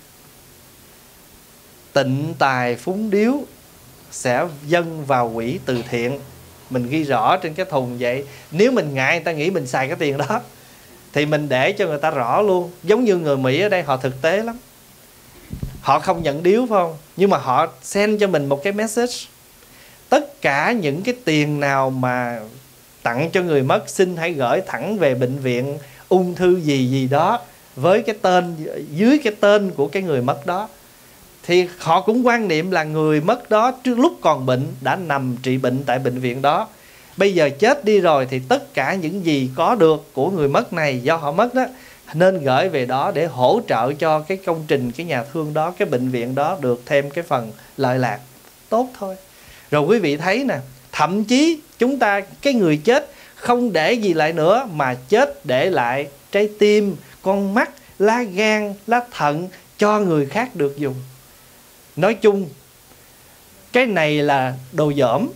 Tịnh tài phúng điếu sẽ dâng vào quỹ từ thiện. Mình ghi rõ trên cái thùng vậy. Nếu mình ngại người ta nghĩ mình xài cái tiền đó thì mình để cho người ta rõ luôn. Giống như người Mỹ ở đây họ thực tế lắm. Họ không nhận điếu phải không? Nhưng mà họ send cho mình một cái message. Tất cả những cái tiền nào mà tặng cho người mất, xin hãy gửi thẳng về bệnh viện ung thư gì gì đó, với cái tên, dưới cái tên của cái người mất đó. Thì họ cũng quan niệm là người mất đó trước lúc còn bệnh đã nằm trị bệnh tại bệnh viện đó. Bây giờ chết đi rồi thì tất cả những gì có được của người mất này do họ mất đó nên gửi về đó để hỗ trợ cho cái công trình, cái nhà thương đó, cái bệnh viện đó được thêm cái phần lợi lạc. Tốt thôi. Rồi quý vị thấy nè, thậm chí chúng ta, cái người chết không để gì lại nữa, mà chết để lại trái tim, con mắt, lá gan, lá thận cho người khác được dùng. Nói chung cái này là đồ dởm,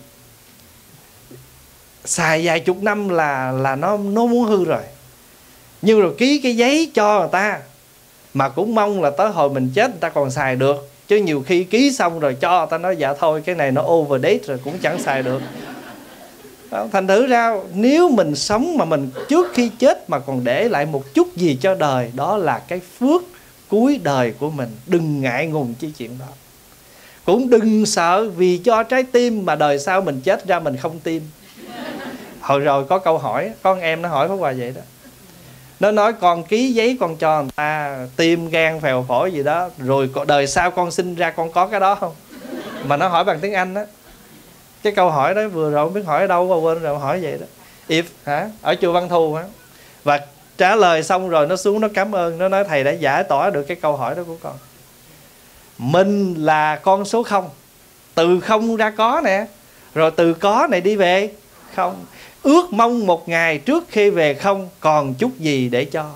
xài vài chục năm là là nó nó muốn hư rồi. Nhưng rồi ký cái giấy cho người ta, mà cũng mong là tới hồi mình chết người ta còn xài được. Chứ nhiều khi ký xong rồi cho người ta nói dạ thôi cái này nó overdate rồi cũng chẳng xài được. Thành thử ra nếu mình sống mà mình trước khi chết mà còn để lại một chút gì cho đời, đó là cái phước cuối đời của mình. Đừng ngại ngùng chi chuyện đó. Cũng đừng sợ vì cho trái tim mà đời sau mình chết ra mình không tim. Hồi rồi có câu hỏi, con em nó hỏi Pháp Hòa vậy đó. Nó nói con ký giấy con cho người ta tim, gan, phèo, phổi gì đó, rồi đời sau con sinh ra con có cái đó không? Mà nó hỏi bằng tiếng Anh đó. Cái câu hỏi đó vừa rồi không biết hỏi ở đâu mà quên rồi, hỏi vậy đó. If hả? Ở chùa Văn Thù hả? Và trả lời xong rồi nó xuống nó cảm ơn, nó nói thầy đã giải tỏa được cái câu hỏi đó của con. Mình là con số không, từ không ra có nè, rồi từ có này đi về không. Ước mong một ngày trước khi về không còn chút gì để cho.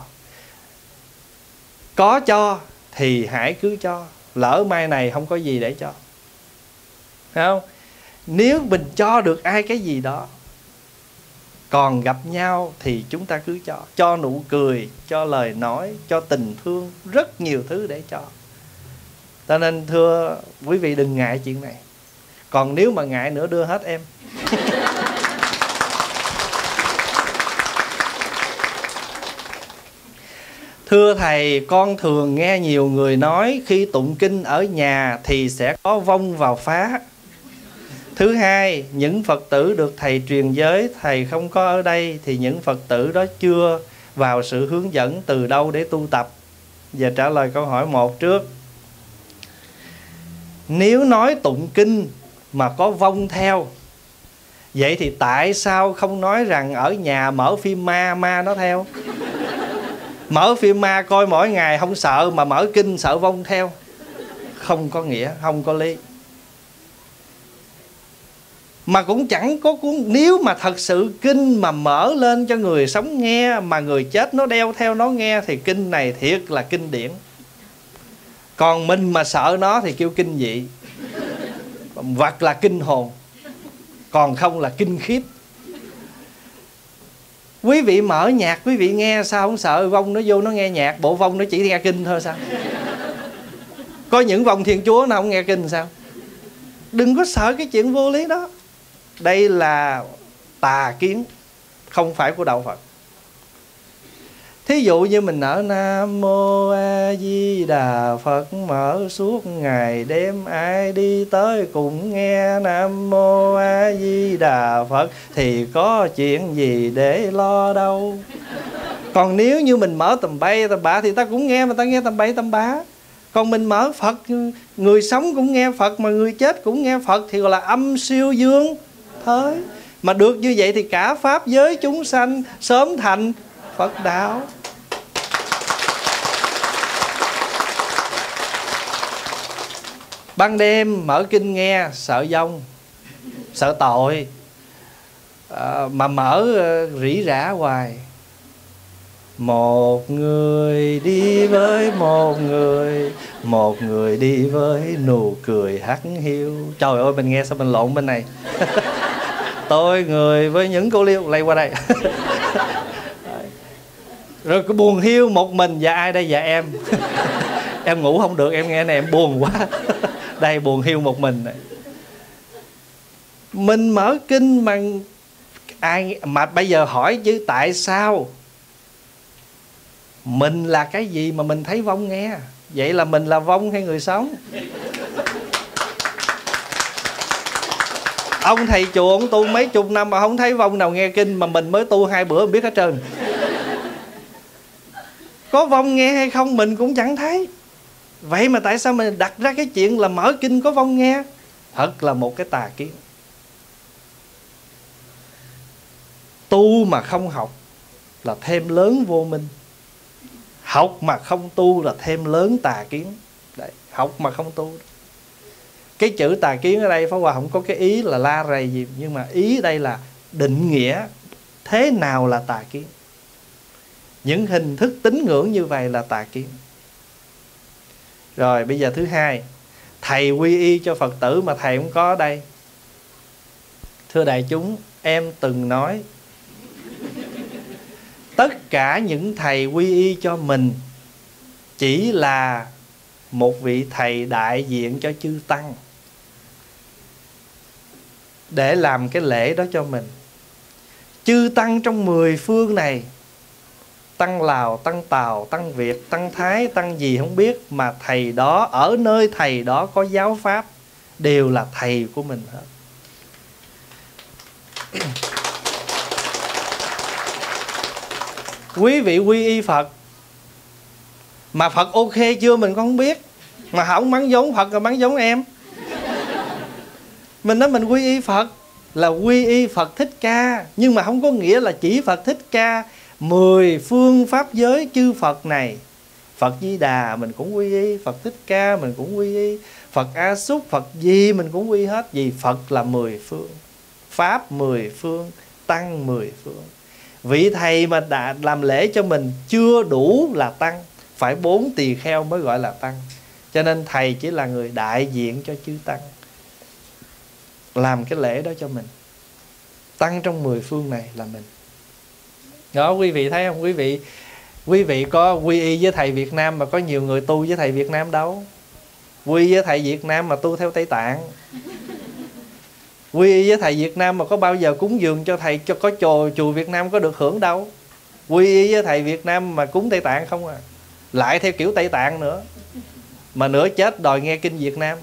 Có cho thì hãy cứ cho, lỡ mai này không có gì để cho, thấy không? Nếu mình cho được ai cái gì đó, còn gặp nhau thì chúng ta cứ cho. Cho nụ cười, cho lời nói, cho tình thương, rất nhiều thứ để cho. Cho nên thưa quý vị đừng ngại chuyện này. Còn nếu mà ngại nữa đưa hết em. Thưa thầy, con thường nghe nhiều người nói khi tụng kinh ở nhà thì sẽ có vong vào phá. Thứ hai, những Phật tử được thầy truyền giới, thầy không có ở đây thì những Phật tử đó chưa vào sự hướng dẫn từ đâu để tu tập. Giờ trả lời câu hỏi một trước. Nếu nói tụng kinh mà có vong theo, vậy thì tại sao không nói rằng ở nhà mở phim ma, ma nó theo? Mở phim ma coi mỗi ngày không sợ, mà mở kinh sợ vong theo. Không có nghĩa, không có lý. Mà cũng chẳng có cuốn. Nếu mà thật sự kinh mà mở lên cho người sống nghe, mà người chết nó đeo theo nó nghe, thì kinh này thiệt là kinh điển. Còn mình mà sợ nó thì kêu kinh dị, hoặc là kinh hồn, còn không là kinh khiếp. Quý vị mở nhạc quý vị nghe sao không sợ vong nó vô nó nghe nhạc? Bộ vong nó chỉ nghe kinh thôi sao? Có những vong Thiên Chúa nó không nghe kinh sao? Đừng có sợ cái chuyện vô lý đó. Đây là tà kiến, không phải của đạo Phật. Thí dụ như mình ở Nam Mô A Di Đà Phật, mở suốt ngày đêm, ai đi tới cùng nghe Nam Mô A Di Đà Phật, thì có chuyện gì để lo đâu. Còn nếu như mình mở tầm bay tầm bạ thì ta cũng nghe, mà ta nghe tầm bay tầm bạ. Còn mình mở Phật, người sống cũng nghe Phật, mà người chết cũng nghe Phật, thì gọi là âm siêu dương thới. Mà được như vậy thì cả pháp giới chúng sanh sớm thành Phật đạo. Ban đêm mở kinh nghe sợ vong, sợ tội, à, mà mở rỉ rả hoài. Một người đi với một người, một người đi với nụ cười hắt hiu. Trời ơi, mình nghe sao mình lộn bên này. Tôi người với những cô liêu lây qua đây. Rồi cái buồn hiu một mình. Dạ ai đây? Dạ em. Em ngủ không được, em nghe này em buồn quá. Đây buồn hiu một mình này. Mình mở kinh mà ai mà bây giờ hỏi chứ tại sao mình là cái gì mà mình thấy vong nghe? Vậy là mình là vong hay người sống? Ông thầy chùa ông tu mấy chục năm mà không thấy vong nào nghe kinh, mà mình mới tu hai bữa mình biết hết trơn. Có vong nghe hay không mình cũng chẳng thấy. Vậy mà tại sao mình đặt ra cái chuyện là mở kinh có vong nghe? Thật là một cái tà kiến. Tu mà không học là thêm lớn vô minh, học mà không tu là thêm lớn tà kiến. Đấy, học mà không tu. Cái chữ tà kiến ở đây Pháp Hòa không có cái ý là la rầy gì, nhưng mà ý đây là định nghĩa thế nào là tà kiến. Những hình thức tín ngưỡng như vậy là tà kiến. Rồi bây giờ thứ hai, thầy quy y cho Phật tử mà thầy không có ở đây. Thưa đại chúng, em từng nói tất cả những thầy quy y cho mình chỉ là một vị thầy đại diện cho chư Tăng, để làm cái lễ đó cho mình. Chư Tăng trong mười phương này, Tăng Lào, Tăng Tàu, Tăng Việt, Tăng Thái, Tăng gì không biết, mà thầy đó, ở nơi thầy đó có giáo pháp, đều là thầy của mình hết. Quý vị quy y Phật mà Phật ok chưa mình không biết, mà không bắn giống Phật rồi bắn giống em. Mình nói mình quy y Phật là quy y Phật Thích Ca, nhưng mà không có nghĩa là chỉ Phật Thích Ca. Mười phương pháp giới chư Phật này, Phật Di Đà mình cũng quy y, Phật Thích Ca mình cũng quy y, Phật A Xúc, Phật gì mình cũng quy y hết. Vì Phật là mười phương, Pháp mười phương, Tăng mười phương. Vị thầy mà đã làm lễ cho mình chưa đủ là Tăng, phải bốn tỳ kheo mới gọi là Tăng. Cho nên thầy chỉ là người đại diện cho chư Tăng, làm cái lễ đó cho mình. Tăng trong mười phương này là mình. Đó, quý vị thấy không? Quý vị Quý vị có quy y với thầy Việt Nam mà có nhiều người tu với thầy Việt Nam đâu. Quy với thầy Việt Nam mà tu theo Tây Tạng. Quy y với thầy Việt Nam mà có bao giờ cúng dường cho thầy, cho có chùa chùa Việt Nam có được hưởng đâu. Quy y với thầy Việt Nam mà cúng Tây Tạng không à. Lại theo kiểu Tây Tạng nữa, mà nửa chết đòi nghe kinh Việt Nam.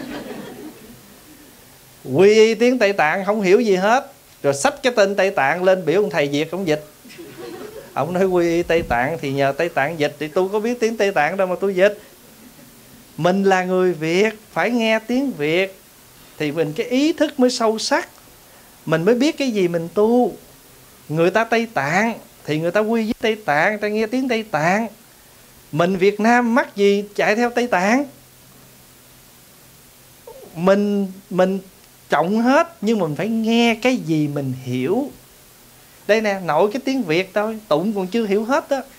Quy y tiếng Tây Tạng không hiểu gì hết, rồi xách cái tên Tây Tạng lên biểu ông thầy Việt ông dịch. Ông nói quy y Tây Tạng thì nhờ Tây Tạng dịch, thì tôi có biết tiếng Tây Tạng đâu mà tôi dịch. Mình là người Việt, phải nghe tiếng Việt thì mình cái ý thức mới sâu sắc, mình mới biết cái gì mình tu. Người ta Tây Tạng thì người ta quy với Tây Tạng, người ta nghe tiếng Tây Tạng. Mình Việt Nam mắc gì chạy theo Tây Tạng. Mình mình trọng hết, nhưng mình phải nghe cái gì mình hiểu. Đây nè, nội cái tiếng Việt thôi, Tụng còn chưa hiểu hết đó.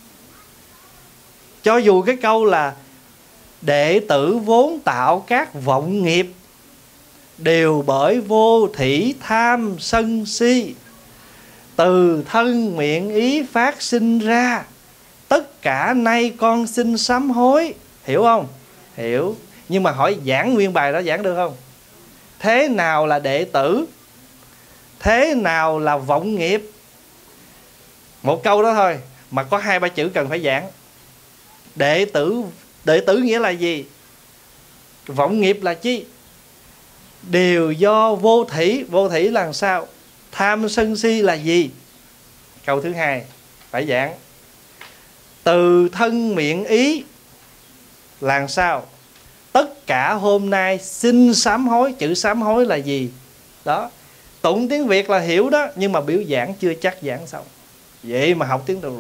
Cho dù cái câu là đệ tử vốn tạo các vọng nghiệp, đều bởi vô thỉ tham sân si, từ thân miệng ý phát sinh ra, tất cả nay con xin sám hối. Hiểu không? Hiểu. Nhưng mà hỏi giảng nguyên bài đó giảng được không? Thế nào là đệ tử? Thế nào là vọng nghiệp? Một câu đó thôi mà có hai ba chữ cần phải giảng. Đệ tử, đệ tử nghĩa là gì? Vọng nghiệp là chi? Đều do vô thỉ. Vô thỉ là sao? Tham sân si là gì? Câu thứ hai phải giảng. Từ thân miệng ý là sao? Tất cả hôm nay xin sám hối. Chữ sám hối là gì? Đó. Tụng tiếng Việt là hiểu đó, nhưng mà biểu giảng chưa chắc giảng xong. Vậy mà học tiếng Đức.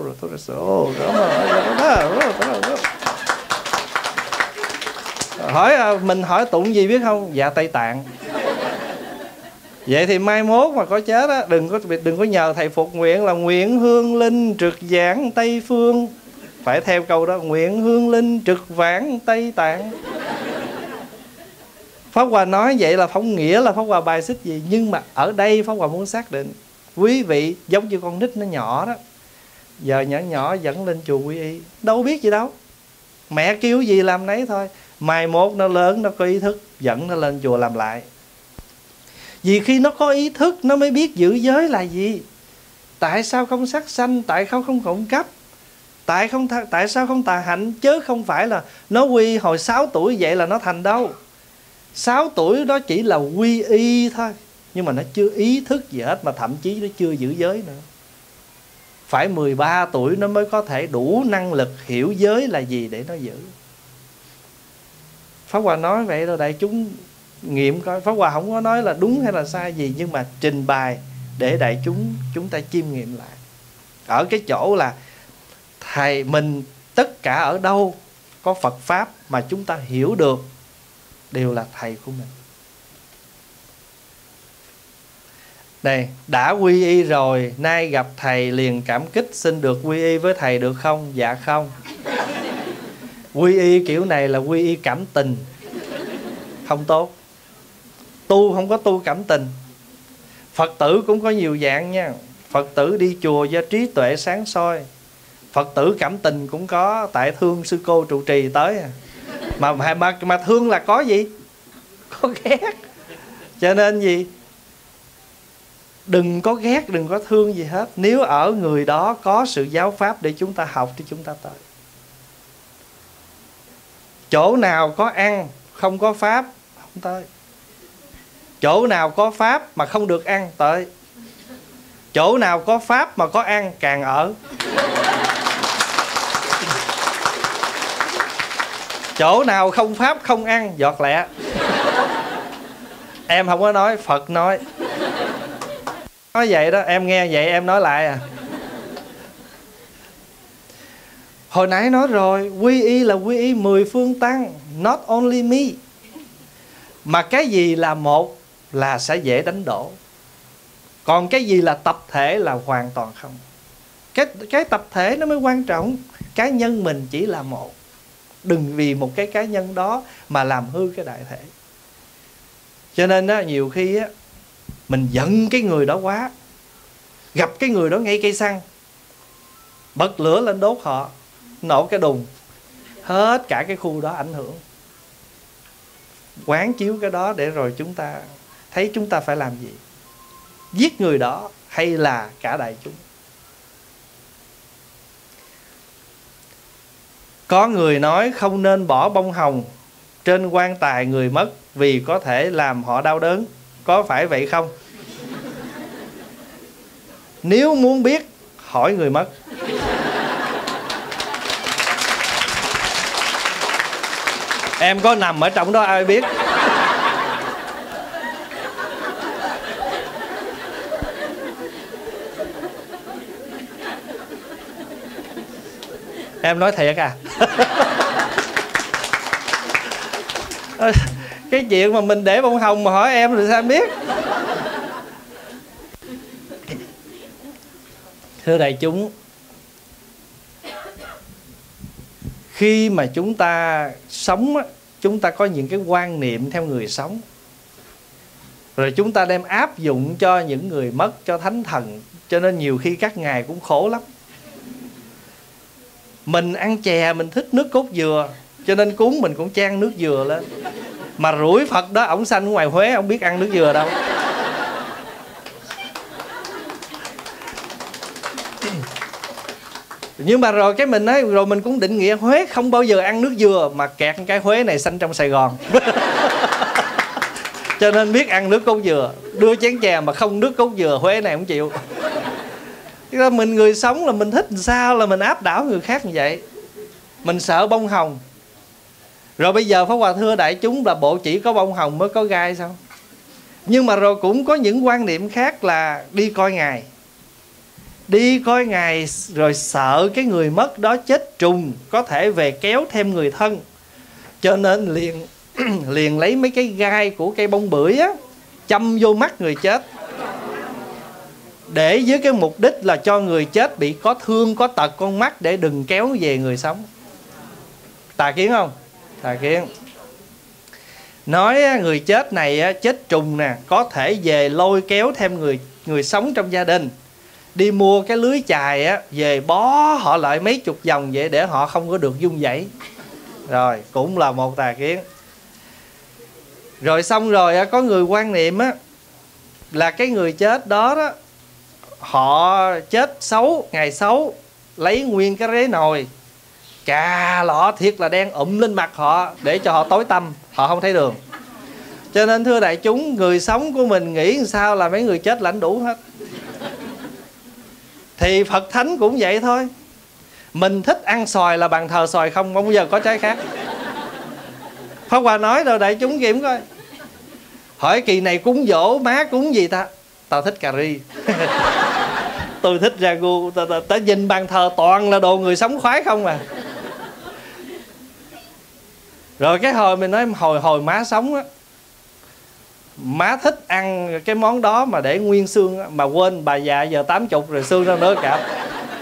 Hỏi mình hỏi tụng gì biết không? Dạ Tây Tạng. Vậy thì mai mốt mà có chết á, đừng có đừng có nhờ thầy phục nguyện là nguyện hương linh trực giảng Tây Phương. Phải theo câu đó, nguyện hương linh trực vãng Tây Tạng. Pháp Hòa nói vậy là không nghĩa là Pháp Hòa bài xích gì, nhưng mà ở đây Pháp Hòa muốn xác định quý vị giống như con nít nó nhỏ đó, giờ nhỏ nhỏ dẫn lên chùa quy y, đâu biết gì đâu, mẹ kêu gì làm nấy thôi. Mai mốt nó lớn nó có ý thức, dẫn nó lên chùa làm lại. Vì khi nó có ý thức nó mới biết giữ giới là gì. Tại sao không sát sanh? Tại sao không trộm cắp? Tại không tại sao không tà hạnh? Chứ không phải là nó quy hồi sáu tuổi vậy là nó thành đâu. Sáu tuổi đó chỉ là quy y thôi, nhưng mà nó chưa ý thức gì hết, mà thậm chí nó chưa giữ giới nữa. Phải mười ba tuổi nó mới có thể đủ năng lực hiểu giới là gì để nó giữ. Pháp Hòa nói vậy rồi đại chúng nghiệm coi. Pháp Hòa không có nói là đúng hay là sai gì, nhưng mà trình bày để đại chúng chúng ta chiêm nghiệm lại. Ở cái chỗ là thầy mình tất cả ở đâu có Phật Pháp mà chúng ta hiểu được đều là thầy của mình. Đây, đã quy y rồi, nay gặp thầy liền cảm kích, xin được quy y với thầy được không? Dạ không. Quy y kiểu này là quy y cảm tình, không tốt. Tu không có tu cảm tình. Phật tử cũng có nhiều dạng nha. Phật tử đi chùa do trí tuệ sáng soi. Phật tử cảm tình cũng có, tại thương sư cô trụ trì tới à. Mà, mà, mà thương là có gì? Có ghét. Cho nên gì? Đừng có ghét, đừng có thương gì hết. Nếu ở người đó có sự giáo pháp để chúng ta học thì chúng ta tới. Chỗ nào có ăn không có pháp không tới. Chỗ nào có pháp mà không được ăn tới. Chỗ nào có pháp mà có ăn càng ở. Chỗ nào không pháp không ăn giọt lẹ. Em không có nói, Phật nói. Nói vậy đó, em nghe vậy em nói lại à. Hồi nãy nói rồi, quy y là quy y mười phương tăng, not only me. Mà cái gì là một là sẽ dễ đánh đổ. Còn cái gì là tập thể là hoàn toàn không. Cái, cái tập thể nó mới quan trọng. Cá nhân mình chỉ là một. Đừng vì một cái cá nhân đó mà làm hư cái đại thể. Cho nên đó, nhiều khi á, mình giận cái người đó quá, gặp cái người đó ngay cây xăng, bật lửa lên đốt họ, nổ cái đùng, hết cả cái khu đó ảnh hưởng. Quán chiếu cái đó để rồi chúng ta thấy chúng ta phải làm gì. Giết người đó hay là cả đại chúng. Có người nói không nên bỏ bông hồng trên quan tài người mất vì có thể làm họ đau đớn. Có phải vậy không? Nếu muốn biết, hỏi người mất. Em có nằm ở trong đó ai biết. Em nói thiệt à? Cái chuyện mà mình để bông hồng mà hỏi em rồi sao em biết. Thưa đại chúng, khi mà chúng ta sống, chúng ta có những cái quan niệm theo người sống, rồi chúng ta đem áp dụng cho những người mất, cho thánh thần. Cho nên nhiều khi các ngài cũng khổ lắm. Mình ăn chè mình thích nước cốt dừa, cho nên cúng mình cũng chan nước dừa lên. Mà rủi Phật đó, ổng sanh ở ngoài Huế, ổng biết ăn nước dừa đâu. Nhưng mà rồi cái mình nói, rồi mình cũng định nghĩa Huế không bao giờ ăn nước dừa, mà kẹt cái Huế này sanh trong Sài Gòn. Cho nên biết ăn nước cốt dừa. Đưa chén chè mà không nước cốt dừa, Huế này không chịu. Mình người sống là mình thích làm sao là mình áp đảo người khác như vậy. Mình sợ bông hồng. Rồi bây giờ Pháp Hòa thưa đại chúng là bộ chỉ có bông hồng mới có gai sao? Nhưng mà rồi cũng có những quan niệm khác là đi coi ngài. Đi coi ngài rồi sợ cái người mất đó chết trùng, có thể về kéo thêm người thân. Cho nên liền liền lấy mấy cái gai của cây bông bưởi á, châm vô mắt người chết, để với cái mục đích là cho người chết bị có thương có tật con mắt, để đừng kéo về người sống. Tà kiến không? Tà kiến. Nói người chết này chết trùng nè, có thể về lôi kéo thêm người người sống trong gia đình, đi mua cái lưới chài á, về bó họ lại mấy chục vòng vậy để họ không có được run rẩy. Rồi cũng là một tà kiến. Rồi xong rồi á, có người quan niệm á là cái người chết đó đó, họ chết xấu, ngày xấu, lấy nguyên cái rế nồi cà lọ thiệt là đen ụm lên mặt họ để cho họ tối tăm, họ không thấy đường. Cho nên thưa đại chúng, người sống của mình nghĩ sao là mấy người chết lãnh đủ hết. Thì Phật Thánh cũng vậy thôi. Mình thích ăn xoài là bàn thờ xoài không, không bao giờ có trái khác. Pháp Hòa nói rồi đại chúng kiểm coi. Hỏi kỳ này cúng dỗ má cúng gì ta? Tao thích cà ri. Tôi thích ragu. Ta, ta, ta nhìn bàn thờ toàn là đồ người sống khoái không à. Rồi cái hồi mình nói hồi hồi má sống á, má thích ăn cái món đó mà để nguyên xương á, mà quên bà già giờ tám chục rồi xương đâu nữa cả.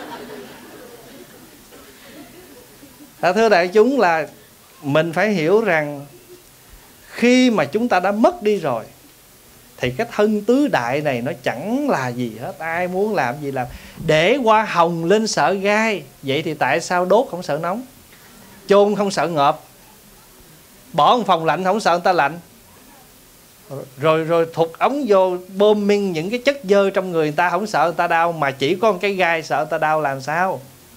À, thưa đại chúng là mình phải hiểu rằng khi mà chúng ta đã mất đi rồi thì cái thân tứ đại này nó chẳng là gì hết. Ai muốn làm gì làm. Để hoa hồng lên sợ gai, vậy thì tại sao đốt không sợ nóng, chôn không sợ ngợp, bỏ một phòng lạnh không sợ người ta lạnh, rồi rồi thụt ống vô bơm minh những cái chất dơ trong người người ta không sợ người ta đau, mà chỉ có một cái gai sợ người ta đau làm sao?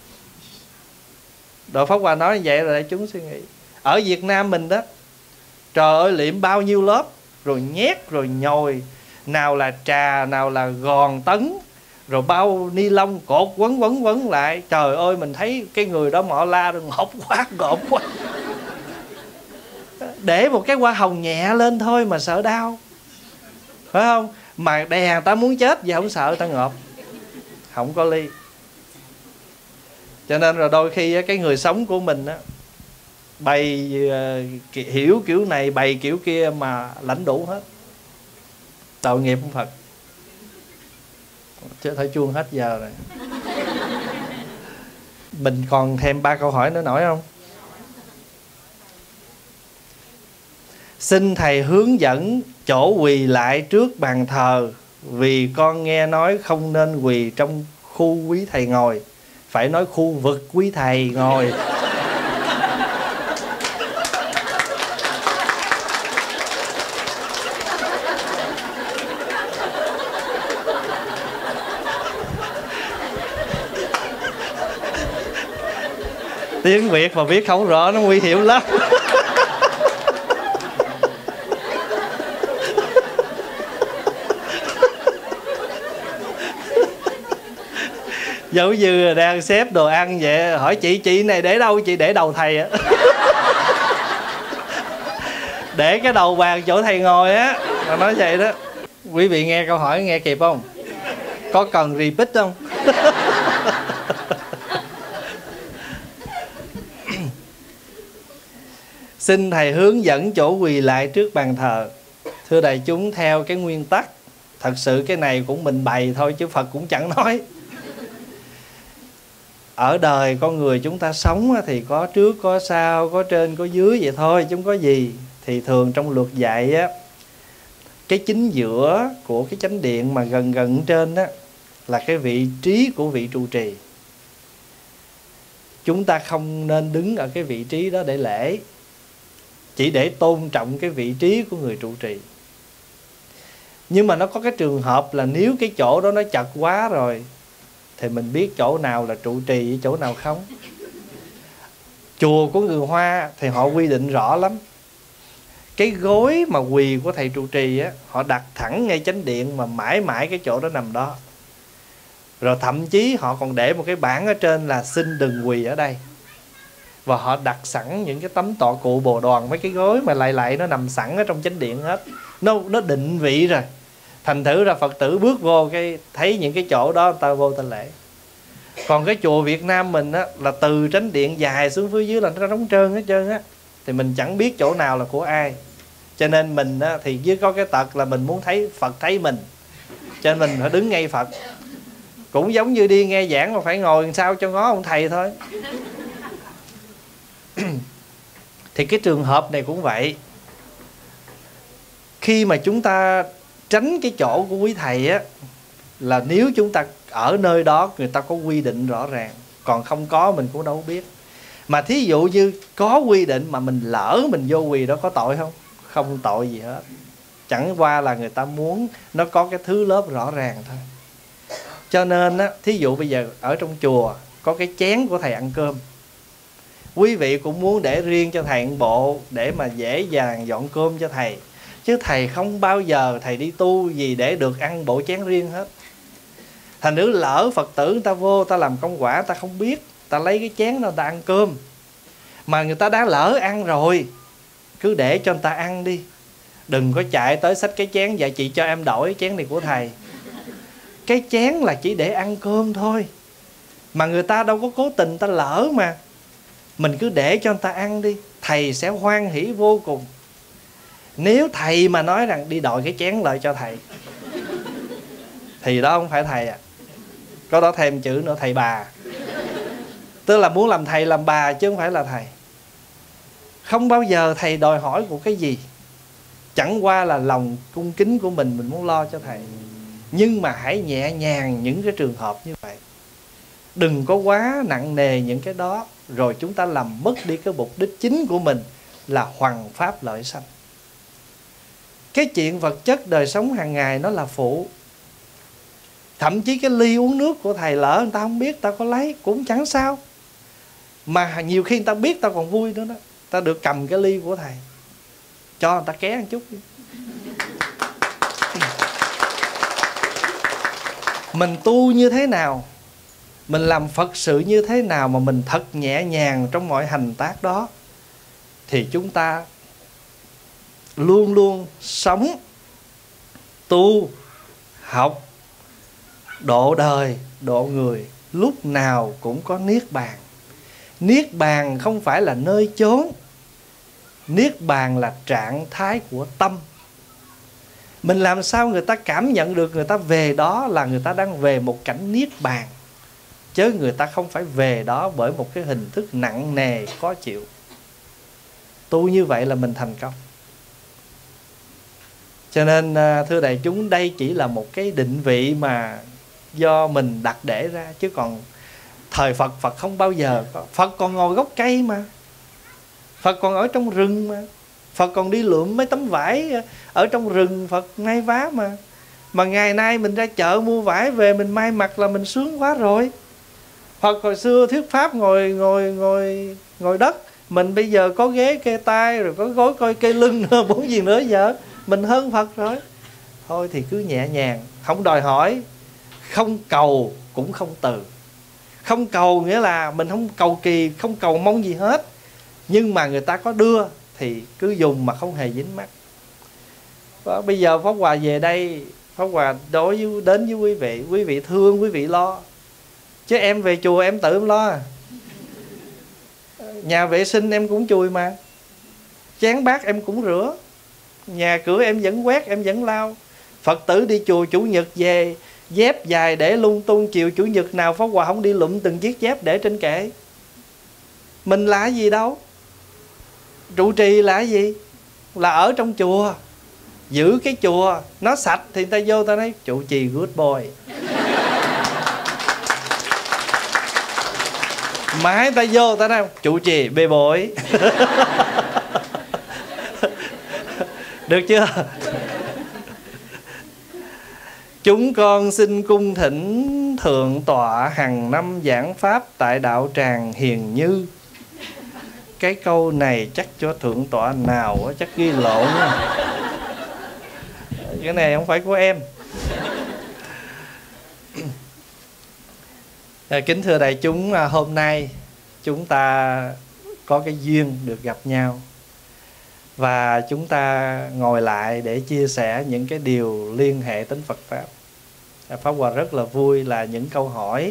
Đội Pháp Hòa nói như vậy rồi để chúng suy nghĩ. Ở Việt Nam mình đó, trời ơi liệm bao nhiêu lớp, rồi nhét rồi nhồi, nào là trà, nào là gòn tấn, rồi bao ni lông cột quấn quấn quấn lại. Trời ơi mình thấy cái người đó mọ la rồi ngộp quá ngộp quá. Để một cái hoa hồng nhẹ lên thôi mà sợ đau, phải không? Mà đè người ta muốn chết vậy không sợ người ta ngộp, không có ly. Cho nên rồi đôi khi cái người sống của mình á, bày uh, hiểu kiểu này bày kiểu kia mà lãnh đủ hết. Tội nghiệp của Phật. Chứ thấy chuông hết giờ rồi. Mình còn thêm ba câu hỏi nữa nổi không? Xin thầy hướng dẫn chỗ quỳ lại trước bàn thờ, vì con nghe nói không nên quỳ trong khu quý thầy ngồi, phải nói khu vực quý thầy ngồi. Tiếng Việt mà viết không rõ nó nguy hiểm lắm. Giống như đang xếp đồ ăn vậy, hỏi chị chị này để đâu? Chị để đầu thầy á. Để cái đầu bàn chỗ thầy ngồi á. Mà nói vậy đó. Quý vị nghe câu hỏi nghe kịp không? Có cần repeat không? Xin thầy hướng dẫn chỗ quỳ lại trước bàn thờ. Thưa đại chúng, theo cái nguyên tắc, thật sự cái này cũng mình bày thôi chứ Phật cũng chẳng nói. Ở đời con người chúng ta sống thì có trước có sau, có trên có dưới vậy thôi chứ không có gì. Thì thường trong luật dạy á, cái chính giữa của cái chánh điện mà gần gần trên á là cái vị trí của vị trụ trì. Chúng ta không nên đứng ở cái vị trí đó để lễ, chỉ để tôn trọng cái vị trí của người trụ trì. Nhưng mà nó có cái trường hợp là nếu cái chỗ đó nó chật quá rồi thì mình biết chỗ nào là trụ trì với chỗ nào không. Chùa của người Hoa thì họ quy định rõ lắm. Cái gối mà quỳ của thầy trụ trì á, họ đặt thẳng ngay chánh điện mà mãi mãi cái chỗ đó nằm đó. Rồi thậm chí họ còn để một cái bảng ở trên là xin đừng quỳ ở đây. Và họ đặt sẵn những cái tấm tọa cụ bồ đoàn, mấy cái gối mà lại lại nó nằm sẵn ở trong chánh điện hết. Nó, nó định vị rồi. Thành thử ra Phật tử bước vô cái thấy những cái chỗ đó ta vô ta lễ. Còn cái chùa Việt Nam mình á, là từ chánh điện dài xuống phía dưới là nó trống trơn hết trơn á. Thì mình chẳng biết chỗ nào là của ai. Cho nên mình á, thì với có cái tật là mình muốn thấy Phật thấy mình, cho nên mình phải đứng ngay Phật. Cũng giống như đi nghe giảng mà phải ngồi sao cho ngó ông thầy thôi. Thì cái trường hợp này cũng vậy. Khi mà chúng ta tránh cái chỗ của quý thầy á, là nếu chúng ta ở nơi đó người ta có quy định rõ ràng, còn không có mình cũng đâu biết. Mà thí dụ như có quy định mà mình lỡ mình vô quỳ đó có tội không? Không tội gì hết. Chẳng qua là người ta muốn nó có cái thứ lớp rõ ràng thôi. Cho nên á, thí dụ bây giờ ở trong chùa có cái chén của thầy ăn cơm, quý vị cũng muốn để riêng cho thầy một bộ để mà dễ dàng dọn cơm cho thầy. Chứ thầy không bao giờ thầy đi tu gì để được ăn bộ chén riêng hết. Thành nữ lỡ Phật tử người ta vô, ta làm công quả, ta không biết, ta lấy cái chén đó ta ăn cơm. Mà người ta đã lỡ ăn rồi, cứ để cho người ta ăn đi. Đừng có chạy tới xách cái chén, dạ chị cho em đổi chén này của thầy. Cái chén là chỉ để ăn cơm thôi, mà người ta đâu có cố tình, người ta lỡ mà. Mình cứ để cho người ta ăn đi, thầy sẽ hoan hỷ vô cùng. Nếu thầy mà nói rằng đi đòi cái chén lại cho thầy thì đó không phải thầy à. Có đó thêm chữ nữa, thầy bà. Tức là muốn làm thầy làm bà chứ không phải là thầy. Không bao giờ thầy đòi hỏi của cái gì. Chẳng qua là lòng cung kính của mình, mình muốn lo cho thầy. Nhưng mà hãy nhẹ nhàng những cái trường hợp như vậy. Đừng có quá nặng nề những cái đó, rồi chúng ta làm mất đi cái mục đích chính của mình là hoằng pháp lợi sanh. Cái chuyện vật chất đời sống hàng ngày nó là phụ. Thậm chí cái ly uống nước của thầy lỡ người ta không biết, ta có lấy cũng chẳng sao. Mà nhiều khi người ta biết ta còn vui nữa đó. Ta được cầm cái ly của thầy, cho người ta ké một chút đi. Mình tu như thế nào, mình làm Phật sự như thế nào mà mình thật nhẹ nhàng trong mọi hành tác đó, thì chúng ta luôn luôn sống, tu, học, độ đời, độ người, lúc nào cũng có niết bàn. Niết bàn không phải là nơi chốn. Niết bàn là trạng thái của tâm. Mình làm sao người ta cảm nhận được người ta về đó là người ta đang về một cảnh niết bàn, chứ người ta không phải về đó bởi một cái hình thức nặng nề khó chịu. Tu như vậy là mình thành công. Cho nên thưa đại chúng, đây chỉ là một cái định vị mà do mình đặt để ra, chứ còn thời Phật, Phật không bao giờ có. Phật còn ngồi gốc cây mà, Phật còn ở trong rừng mà, Phật còn đi lượm mấy tấm vải ở trong rừng, Phật may vá mà. Mà ngày nay mình ra chợ mua vải về mình may mặc là mình sướng quá rồi. Phật hồi xưa thuyết pháp ngồi ngồi ngồi ngồi đất, mình bây giờ có ghế kê tay rồi có gối coi kê lưng nữa, bốn gì nữa giờ mình hơn Phật rồi. Thôi thì cứ nhẹ nhàng, không đòi hỏi, không cầu cũng không từ. Không cầu nghĩa là mình không cầu kỳ, không cầu mong gì hết. Nhưng mà người ta có đưa thì cứ dùng mà không hề dính mắt. Và bây giờ Pháp Hòa về đây, Pháp Hòa đối với, đến với quý vị, quý vị thương, quý vị lo. Chứ em về chùa em tự em lo à. Nhà vệ sinh em cũng chùi mà. chén bát em cũng rửa, nhà cửa em vẫn quét, em vẫn lau. Phật tử đi chùa Chủ nhật về, dép dài để lung tung, chiều Chủ nhật nào Pháp Hòa không đi lụm từng chiếc dép để trên kệ. Mình là gì đâu. Trụ trì là gì? Là ở trong chùa, giữ cái chùa nó sạch thì người ta vô ta nói trụ trì good boy. Mãi ta vô ta nói trụ trì bê bối. Được chưa? Chúng con xin cung thỉnh Thượng tọa hằng năm giảng pháp tại đạo tràng Hiền Như. Cái câu này chắc cho Thượng tọa nào chắc ghi lộn. Cái này không phải của em. Kính thưa đại chúng, hôm nay chúng ta có cái duyên được gặp nhau, và chúng ta ngồi lại để chia sẻ những cái điều liên hệ đến Phật Pháp. Pháp Hòa rất là vui là những câu hỏi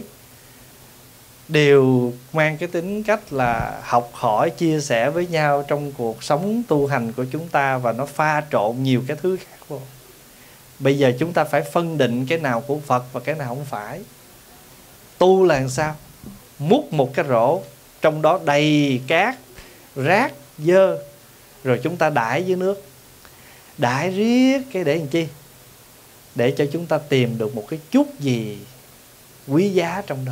đều mang cái tính cách là học hỏi, chia sẻ với nhau trong cuộc sống tu hành của chúng ta, và nó pha trộn nhiều cái thứ khác vô. Bây giờ chúng ta phải phân định cái nào của Phật và cái nào không phải. Tu là làm sao? Múc một cái rổ, trong đó đầy cát, rác, dơ, rồi chúng ta đãi với nước. Đãi riết cái để làm chi? Để cho chúng ta tìm được một cái chút gì quý giá trong đó.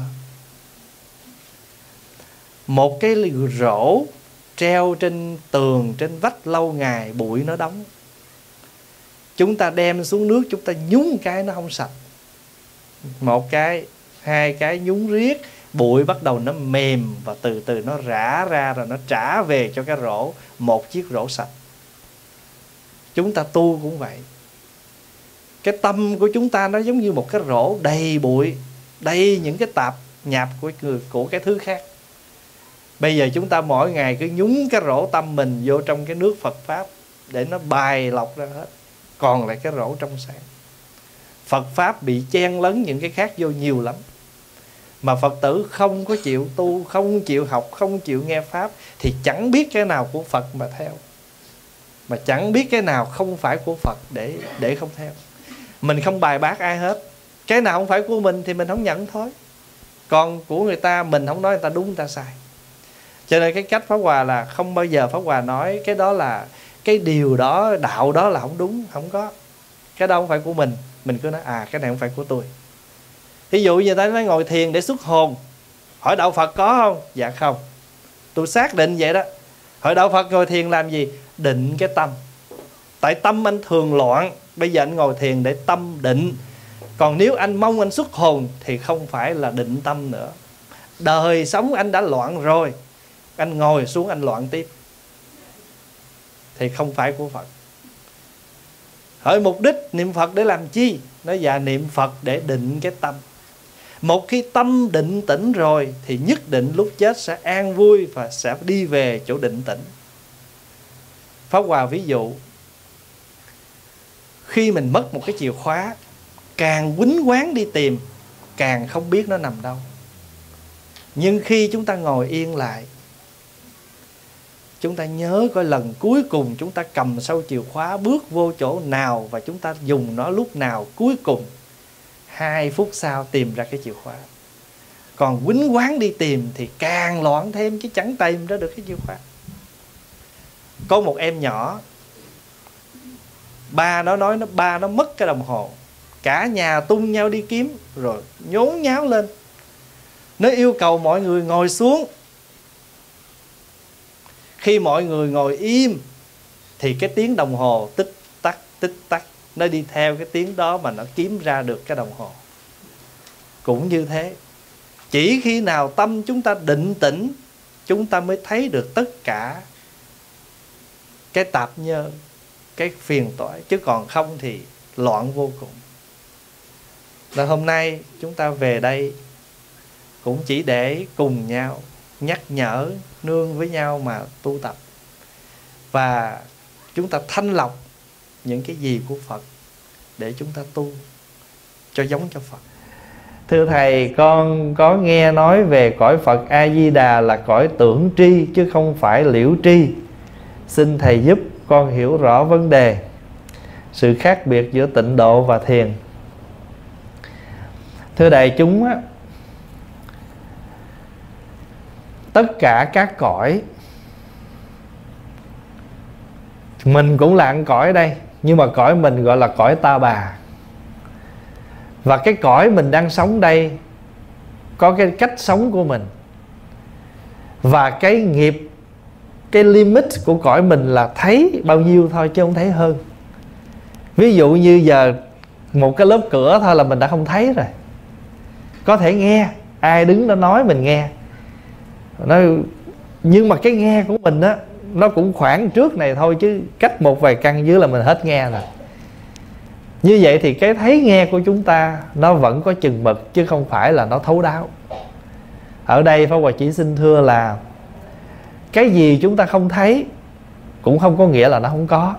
Một cái rổ treo trên tường, trên vách lâu ngày, bụi nó đóng. Chúng ta đem xuống nước, chúng ta nhúng cái nó không sạch. Một cái, hai cái nhúng riết, bụi bắt đầu nó mềm, và từ từ nó rã ra, rồi nó trả về cho cái rổ, một chiếc rổ sạch. Chúng ta tu cũng vậy. Cái tâm của chúng ta nó giống như một cái rổ đầy bụi, đầy những cái tạp nhạp của, của cái thứ khác. Bây giờ chúng ta mỗi ngày cứ nhúng cái rổ tâm mình vô trong cái nước Phật Pháp để nó bài lọc ra hết, còn lại cái rổ trong sáng. Phật Pháp bị chen lấn những cái khác vô nhiều lắm, mà Phật tử không có chịu tu, không chịu học, không chịu nghe Pháp, thì chẳng biết cái nào của Phật mà theo, mà chẳng biết cái nào không phải của Phật để, để không theo. Mình không bài bác ai hết. Cái nào không phải của mình thì mình không nhận thôi. Còn của người ta mình không nói người ta đúng, người ta sai. Cho nên cái cách Pháp Hòa là không bao giờ Pháp Hòa nói cái đó là, cái điều đó, đạo đó là không đúng. Không có. Cái đó không phải của mình. Mình cứ nói à cái này không phải của tôi. Ví dụ như ta nói ngồi thiền để xuất hồn, hỏi đạo Phật có không? Dạ không. Tôi xác định vậy đó. Hỏi đạo Phật ngồi thiền làm gì? Định cái tâm. Tại tâm anh thường loạn, bây giờ anh ngồi thiền để tâm định. Còn nếu anh mong anh xuất hồn thì không phải là định tâm nữa. Đời sống anh đã loạn rồi, anh ngồi xuống anh loạn tiếp, thì không phải của Phật. Hỏi mục đích niệm Phật để làm chi? Nói dạ niệm Phật để định cái tâm. Một khi tâm định tĩnh rồi thì nhất định lúc chết sẽ an vui và sẽ đi về chỗ định tĩnh. Pháp Hòa ví dụ, khi mình mất một cái chìa khóa, càng quýnh quáng đi tìm, càng không biết nó nằm đâu. Nhưng khi chúng ta ngồi yên lại, chúng ta nhớ coi lần cuối cùng chúng ta cầm sâu chìa khóa bước vô chỗ nào, và chúng ta dùng nó lúc nào cuối cùng. Hai phút sau tìm ra cái chìa khóa. Còn quýnh quáng đi tìm thì càng loạn thêm, chứ chẳng tìm ra được cái chìa khóa. Có một em nhỏ, ba nó nói nó ba nó mất cái đồng hồ, cả nhà tung nhau đi kiếm, rồi nhốn nháo lên. Nó yêu cầu mọi người ngồi xuống. Khi mọi người ngồi im thì cái tiếng đồng hồ tích tắc tích tắc, nó đi theo cái tiếng đó mà nó kiếm ra được cái đồng hồ. Cũng như thế, chỉ khi nào tâm chúng ta định tĩnh, chúng ta mới thấy được tất cả cái tạp nhơ, cái phiền toái. Chứ còn không thì loạn vô cùng. Và hôm nay chúng ta về đây cũng chỉ để cùng nhau nhắc nhở, nương với nhau mà tu tập, và chúng ta thanh lọc những cái gì của Phật để chúng ta tu cho giống cho Phật. Thưa Thầy, con có nghe nói về cõi Phật A-di-đà là cõi tưởng tri chứ không phải liễu tri. xin Thầy giúp con hiểu rõ vấn đề sự khác biệt giữa tịnh độ và thiền. Thưa đại chúng á, tất cả các cõi, mình cũng là ăn cõi đây, nhưng mà cõi mình gọi là cõi ta bà. Và cái cõi mình đang sống đây có cái cách sống của mình, và cái nghiệp, cái limit của cõi mình là thấy bao nhiêu thôi chứ không thấy hơn. Ví dụ như giờ một cái lớp cửa thôi là mình đã không thấy rồi. Có thể nghe, ai đứng đó nói mình nghe nó, nhưng mà cái nghe của mình á, nó cũng khoảng trước này thôi, chứ cách một vài căn dưới là mình hết nghe rồi. Như vậy thì cái thấy nghe của chúng ta nó vẫn có chừng mực, chứ không phải là nó thấu đáo. Ở đây Pháp Hòa chỉ xin thưa là cái gì chúng ta không thấy cũng không có nghĩa là nó không có.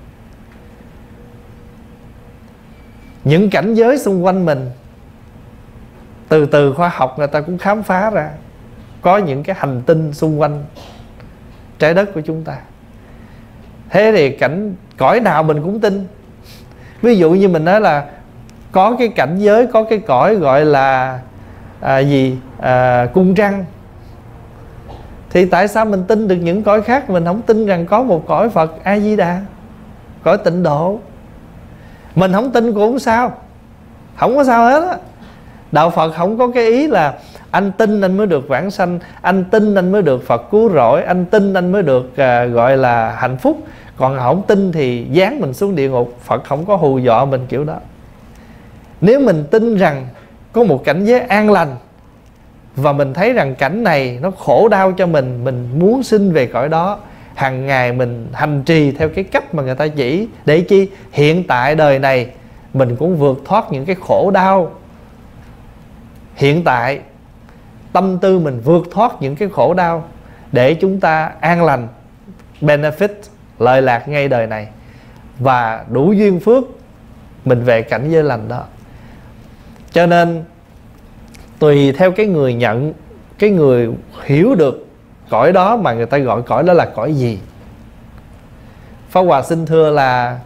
Những cảnh giới xung quanh mình, từ từ khoa học người ta cũng khám phá ra có những cái hành tinh xung quanh trái đất của chúng ta. Thế thì cảnh cõi nào mình cũng tin. Ví dụ như mình nói là có cái cảnh giới, có cái cõi gọi là à, gì à, cung trăng, thì tại sao mình tin được những cõi khác, mình không tin rằng có một cõi Phật A Di Đà, cõi tịnh độ? Mình không tin cũng không sao, không có sao hết á. Đạo Phật không có cái ý là anh tin anh mới được vãng sanh, anh tin anh mới được Phật cứu rỗi, anh tin anh mới được à, gọi là hạnh phúc, còn không tin thì dán mình xuống địa ngục. Phật không có hù dọa mình kiểu đó. Nếu mình tin rằng có một cảnh giới an lành, và mình thấy rằng cảnh này nó khổ đau cho mình, mình muốn sinh về cõi đó, hàng ngày mình hành trì theo cái cách mà người ta chỉ, để chi hiện tại đời này mình cũng vượt thoát những cái khổ đau. Hiện tại tâm tư mình vượt thoát những cái khổ đau, để chúng ta an lành, benefit, lợi lạc ngay đời này, và đủ duyên phước mình về cảnh giới lành đó. Cho nên tùy theo cái người nhận, cái người hiểu được cõi đó mà người ta gọi cõi đó là cõi gì. Pháp Hòa xin thưa là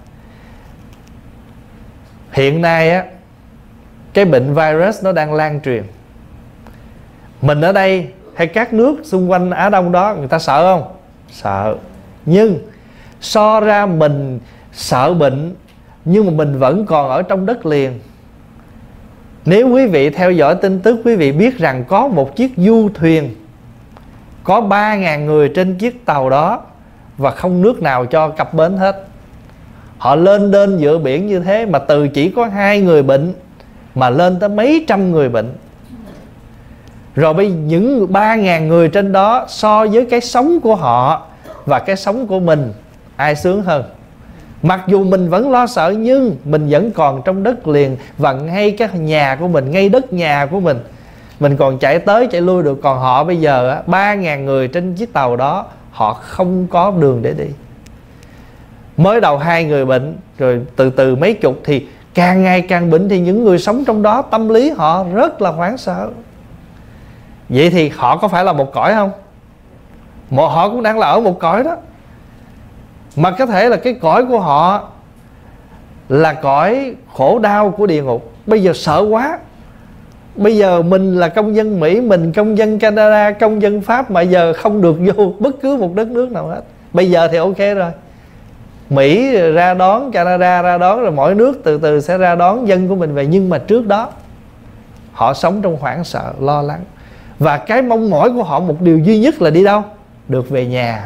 hiện nay á, cái bệnh virus nó đang lan truyền. Mình ở đây hay các nước xung quanh Á Đông đó, người ta sợ không? Sợ. Nhưng so ra mình sợ bệnh, nhưng mà mình vẫn còn ở trong đất liền. Nếu quý vị theo dõi tin tức, quý vị biết rằng có một chiếc du thuyền, có ba ngàn người trên chiếc tàu đó, và không nước nào cho cập bến hết. Họ lên đên giữa biển như thế, mà từ chỉ có hai người bệnh mà lên tới mấy trăm người bệnh. Rồi bây những ba ngàn người trên đó, so với cái sống của họ và cái sống của mình, ai sướng hơn? Mặc dù mình vẫn lo sợ, nhưng mình vẫn còn trong đất liền, và ngay cái nhà của mình, ngay đất nhà của mình, mình còn chạy tới chạy lui được. Còn họ bây giờ ba ngàn người trên chiếc tàu đó, họ không có đường để đi. Mới đầu hai người bệnh, rồi từ từ mấy chục, thì càng ngày càng bệnh. Thì những người sống trong đó, tâm lý họ rất là hoảng sợ. Vậy thì họ có phải là một cõi không? Một họ cũng đang là ở một cõi đó, mà có thể là cái cõi của họ là cõi khổ đau của địa ngục. Bây giờ sợ quá. Bây giờ mình là công dân Mỹ, mình công dân Canada, công dân Pháp, mà giờ không được vô bất cứ một đất nước nào hết. Bây giờ thì ok rồi, Mỹ ra đón, Canada ra đón, rồi mỗi nước từ từ sẽ ra đón dân của mình về. Nhưng mà trước đó họ sống trong hoảng sợ, lo lắng, và cái mong mỏi của họ một điều duy nhất là đi đâu? Được về nhà.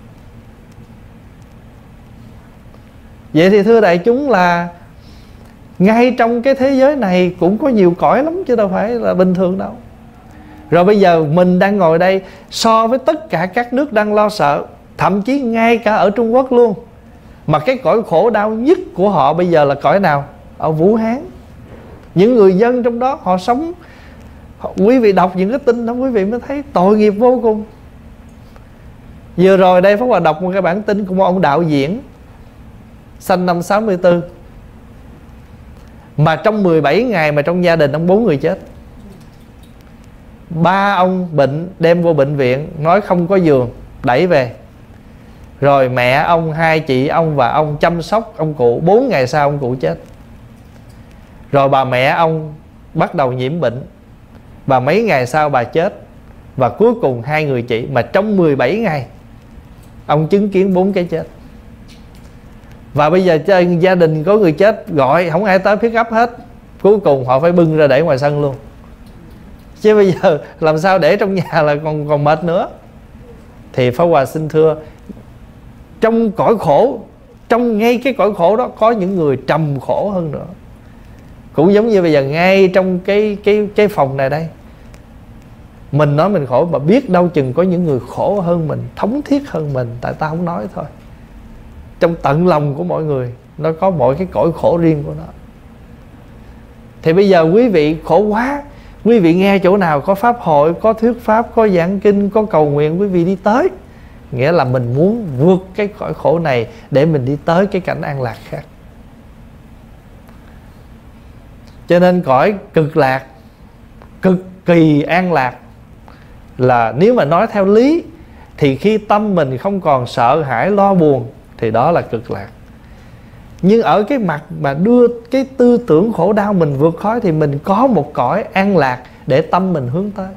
Vậy thì thưa đại chúng là ngay trong cái thế giới này cũng có nhiều cõi lắm, chứ đâu phải là bình thường đâu. Rồi bây giờ mình đang ngồi đây, so với tất cả các nước đang lo sợ, thậm chí ngay cả ở Trung Quốc luôn, mà cái cõi khổ đau nhất của họ bây giờ là cõi nào? Ở Vũ Hán. Những người dân trong đó họ sống, quý vị đọc những cái tin đó, quý vị mới thấy tội nghiệp vô cùng. Vừa rồi đây Pháp Hòa đọc một cái bản tin của một ông đạo diễn sinh năm sáu mươi tư, mà trong mười bảy ngày mà trong gia đình ông bốn người chết. Ba ông bệnh, đem vô bệnh viện, nói không có giường, đẩy về. Rồi mẹ ông, hai chị ông và ông chăm sóc ông cụ. Bốn ngày sau ông cụ chết. Rồi bà mẹ ông bắt đầu nhiễm bệnh, và mấy ngày sau bà chết. Và cuối cùng hai người chị, mà trong mười bảy ngày ông chứng kiến bốn cái chết. Và bây giờ gia đình có người chết gọi không ai tới pick up hết. Cuối cùng họ phải bưng ra để ngoài sân luôn. Chứ bây giờ làm sao để trong nhà là còn còn mệt nữa. Thì Pháp Hòa xin thưa, trong cõi khổ, trong ngay cái cõi khổ đó có những người trầm khổ hơn nữa. Cũng giống như bây giờ ngay trong cái cái cái phòng này đây, mình nói mình khổ, mà biết đâu chừng có những người khổ hơn mình, thống thiết hơn mình, tại ta không nói thôi. Trong tận lòng của mọi người nó có mỗi cái cõi khổ riêng của nó. Thì bây giờ quý vị khổ quá, quý vị nghe chỗ nào có pháp hội, có thuyết pháp, có giảng kinh, có cầu nguyện, quý vị đi tới. Nghĩa là mình muốn vượt cái cõi khổ này để mình đi tới cái cảnh an lạc khác. Cho nên cõi cực lạc, cực kỳ an lạc, là nếu mà nói theo lý thì khi tâm mình không còn sợ hãi lo buồn thì đó là cực lạc. Nhưng ở cái mặt mà đưa cái tư tưởng khổ đau mình vượt khỏi thì mình có một cõi an lạc để tâm mình hướng tới.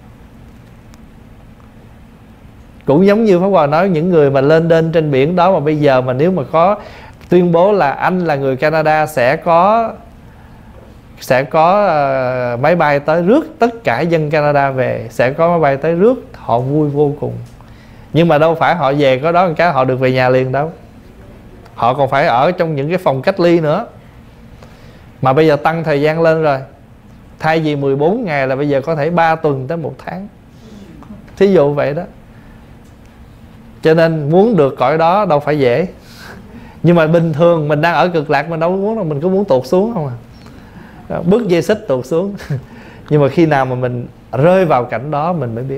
Cũng giống như Pháp Hòa nói, những người mà lên đên trên biển đó, mà bây giờ mà nếu mà có tuyên bố là anh là người Canada sẽ có sẽ có uh, máy bay tới rước tất cả dân Canada về, sẽ có máy bay tới rước, họ vui vô cùng. Nhưng mà đâu phải họ về có đó một cái họ được về nhà liền đâu. Họ còn phải ở trong những cái phòng cách ly nữa. Mà bây giờ tăng thời gian lên rồi, thay vì mười bốn ngày là bây giờ có thể ba tuần tới một tháng, thí dụ vậy đó. Cho nên muốn được cõi đó đâu phải dễ. Nhưng mà bình thường mình đang ở cực lạc, mình đâu muốn đâu, mình có muốn tụt xuống không à. Bước dây xích tụt xuống. Nhưng mà khi nào mà mình rơi vào cảnh đó mình mới biết.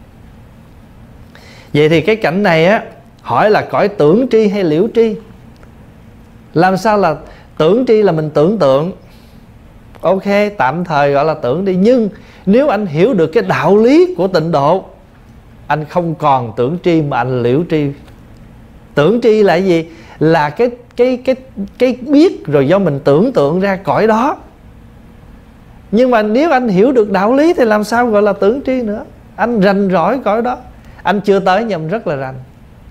Vậy thì cái cảnh này á, hỏi là cõi tưởng tri hay liễu tri? Làm sao là tưởng tri là mình tưởng tượng, ok, tạm thời gọi là tưởng đi. Nhưng nếu anh hiểu được cái đạo lý của tịnh độ, anh không còn tưởng tri mà anh liễu tri. Tưởng tri là gì? Là cái cái cái cái biết rồi do mình tưởng tượng ra cõi đó. Nhưng mà nếu anh hiểu được đạo lý thì làm sao gọi là tưởng tri nữa? Anh rành rỏi cõi đó. Anh chưa tới nhưng rất là rành.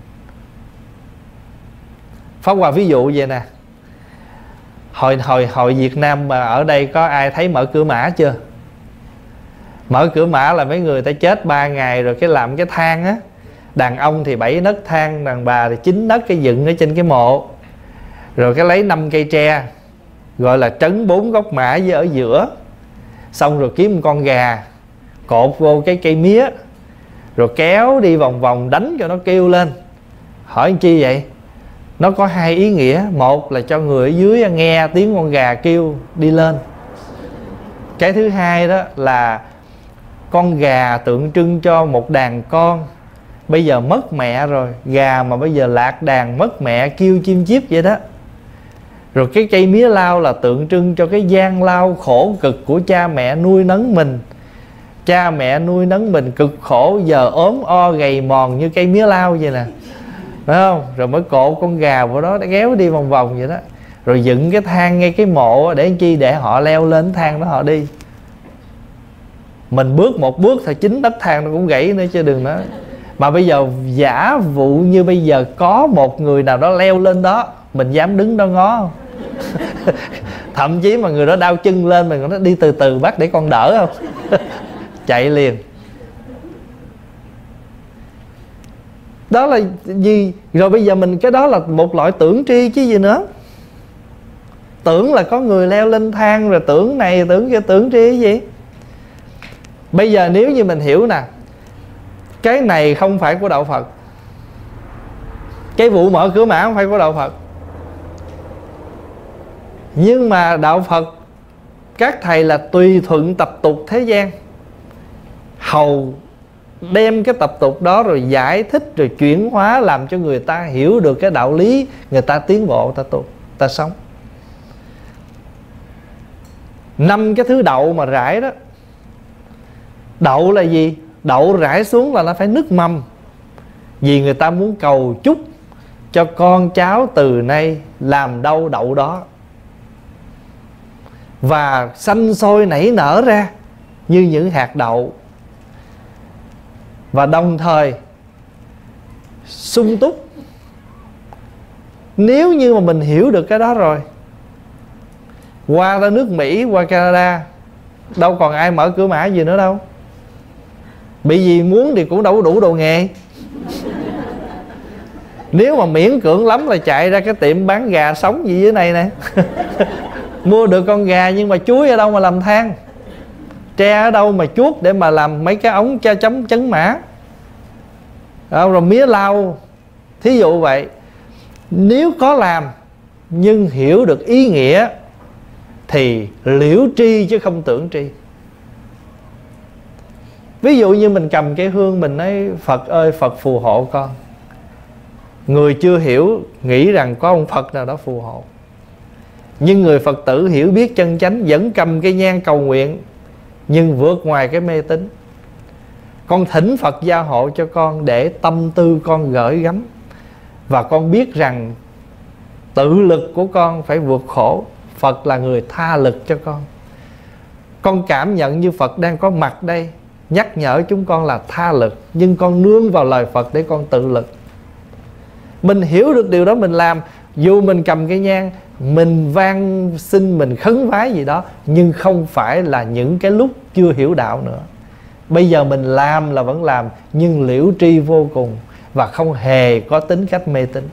Pháp Hòa ví dụ vậy nè. Hồi hồi hồi Việt Nam mà ở đây có ai thấy mở cửa mã chưa? Mở cửa mã là mấy người ta chết ba ngày rồi cái làm cái thang á. Đàn ông thì bảy nấc thang, đàn bà thì chín nấc cái dựng ở trên cái mộ. Rồi cái lấy năm cây tre, gọi là trấn bốn góc mã với ở giữa. Xong rồi kiếm một con gà, cột vô cái cây mía, rồi kéo đi vòng vòng đánh cho nó kêu lên. Hỏi chi vậy? Nó có hai ý nghĩa. Một là cho người ở dưới nghe tiếng con gà kêu đi lên. Cái thứ hai đó là con gà tượng trưng cho một đàn con bây giờ mất mẹ rồi. Gà mà bây giờ lạc đàn mất mẹ kêu chim chíp vậy đó. Rồi cái cây mía lao là tượng trưng cho cái gian lao khổ cực của cha mẹ nuôi nấng mình. Cha mẹ nuôi nấng mình cực khổ, giờ ốm o gầy mòn như cây mía lao vậy nè, phải không? Rồi mới cột con gà vào đó để kéo đi vòng vòng vậy đó. Rồi dựng cái thang ngay cái mộ để chi? Để họ leo lên thang đó họ đi. Mình bước một bước thôi chín đất thang nó cũng gãy nữa chứ đừng nói. Mà bây giờ giả vụ như bây giờ có một người nào đó leo lên đó, mình dám đứng đó ngó không? Thậm chí mà người đó đau chân lên, mình còn nói đi từ từ bác để con đỡ không? Chạy liền. Đó là gì? Rồi bây giờ mình cái đó là một loại tưởng tri chứ gì nữa. Tưởng là có người leo lên thang, rồi tưởng này tưởng kia, tưởng tri cái gì? Bây giờ nếu như mình hiểu nè, cái này không phải của đạo Phật, cái vụ mở cửa mã không phải của đạo Phật, nhưng mà đạo Phật các thầy là tùy thuận tập tục thế gian, hầu đem cái tập tục đó rồi giải thích, rồi chuyển hóa làm cho người ta hiểu được cái đạo lý, người ta tiến bộ, người ta tu, người ta sống. Năm cái thứ đậu mà rải đó. Đậu là gì? Đậu rải xuống là nó phải nứt mầm. Vì người ta muốn cầu chúc cho con cháu từ nay làm đâu đậu đó, và xanh sôi nảy nở ra như những hạt đậu, và đồng thời sung túc. Nếu như mà mình hiểu được cái đó rồi, qua ra nước Mỹ, qua Canada, đâu còn ai mở cửa mã gì nữa đâu. Bị gì muốn thì cũng đâu có đủ đồ nghề. Nếu mà miễn cưỡng lắm là chạy ra cái tiệm bán gà sống gì dưới này nè. Mua được con gà, nhưng mà chuối ở đâu mà làm than, tre ở đâu mà chuốt để mà làm mấy cái ống cho chấm chấn mã, rồi mía lau, thí dụ vậy. Nếu có làm nhưng hiểu được ý nghĩa thì liễu tri chứ không tưởng tri. Ví dụ như mình cầm cái hương, mình nói Phật ơi Phật phù hộ con. Người chưa hiểu nghĩ rằng có ông Phật nào đó phù hộ, nhưng người Phật tử hiểu biết chân chánh vẫn cầm cái nhang cầu nguyện, nhưng vượt ngoài cái mê tín. Con thỉnh Phật gia hộ cho con để tâm tư con gởi gắm, và con biết rằng tự lực của con phải vượt khổ. Phật là người tha lực cho con. Con cảm nhận như Phật đang có mặt đây, nhắc nhở chúng con là tha lực, nhưng con nương vào lời Phật để con tự lực. Mình hiểu được điều đó mình làm. Dù mình cầm cái nhang, mình van xin, mình khấn vái gì đó, nhưng không phải là những cái lúc chưa hiểu đạo nữa. Bây giờ mình làm là vẫn làm, nhưng liễu tri vô cùng, và không hề có tính cách mê tín.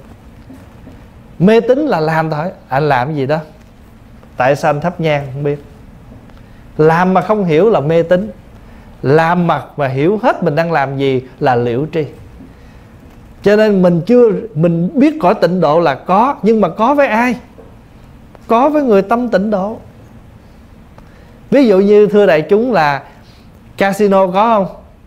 Mê tín là làm thôi. Anh làm cái gì đó, tại sao anh thắp nhang không biết. Làm mà không hiểu là mê tín. Làm mà, mà hiểu hết mình đang làm gì là liễu tri. Cho nên mình chưa mình biết cõi tịnh độ là có, nhưng mà có với ai? Có với người tâm tịnh độ. Ví dụ như thưa đại chúng là casino có không?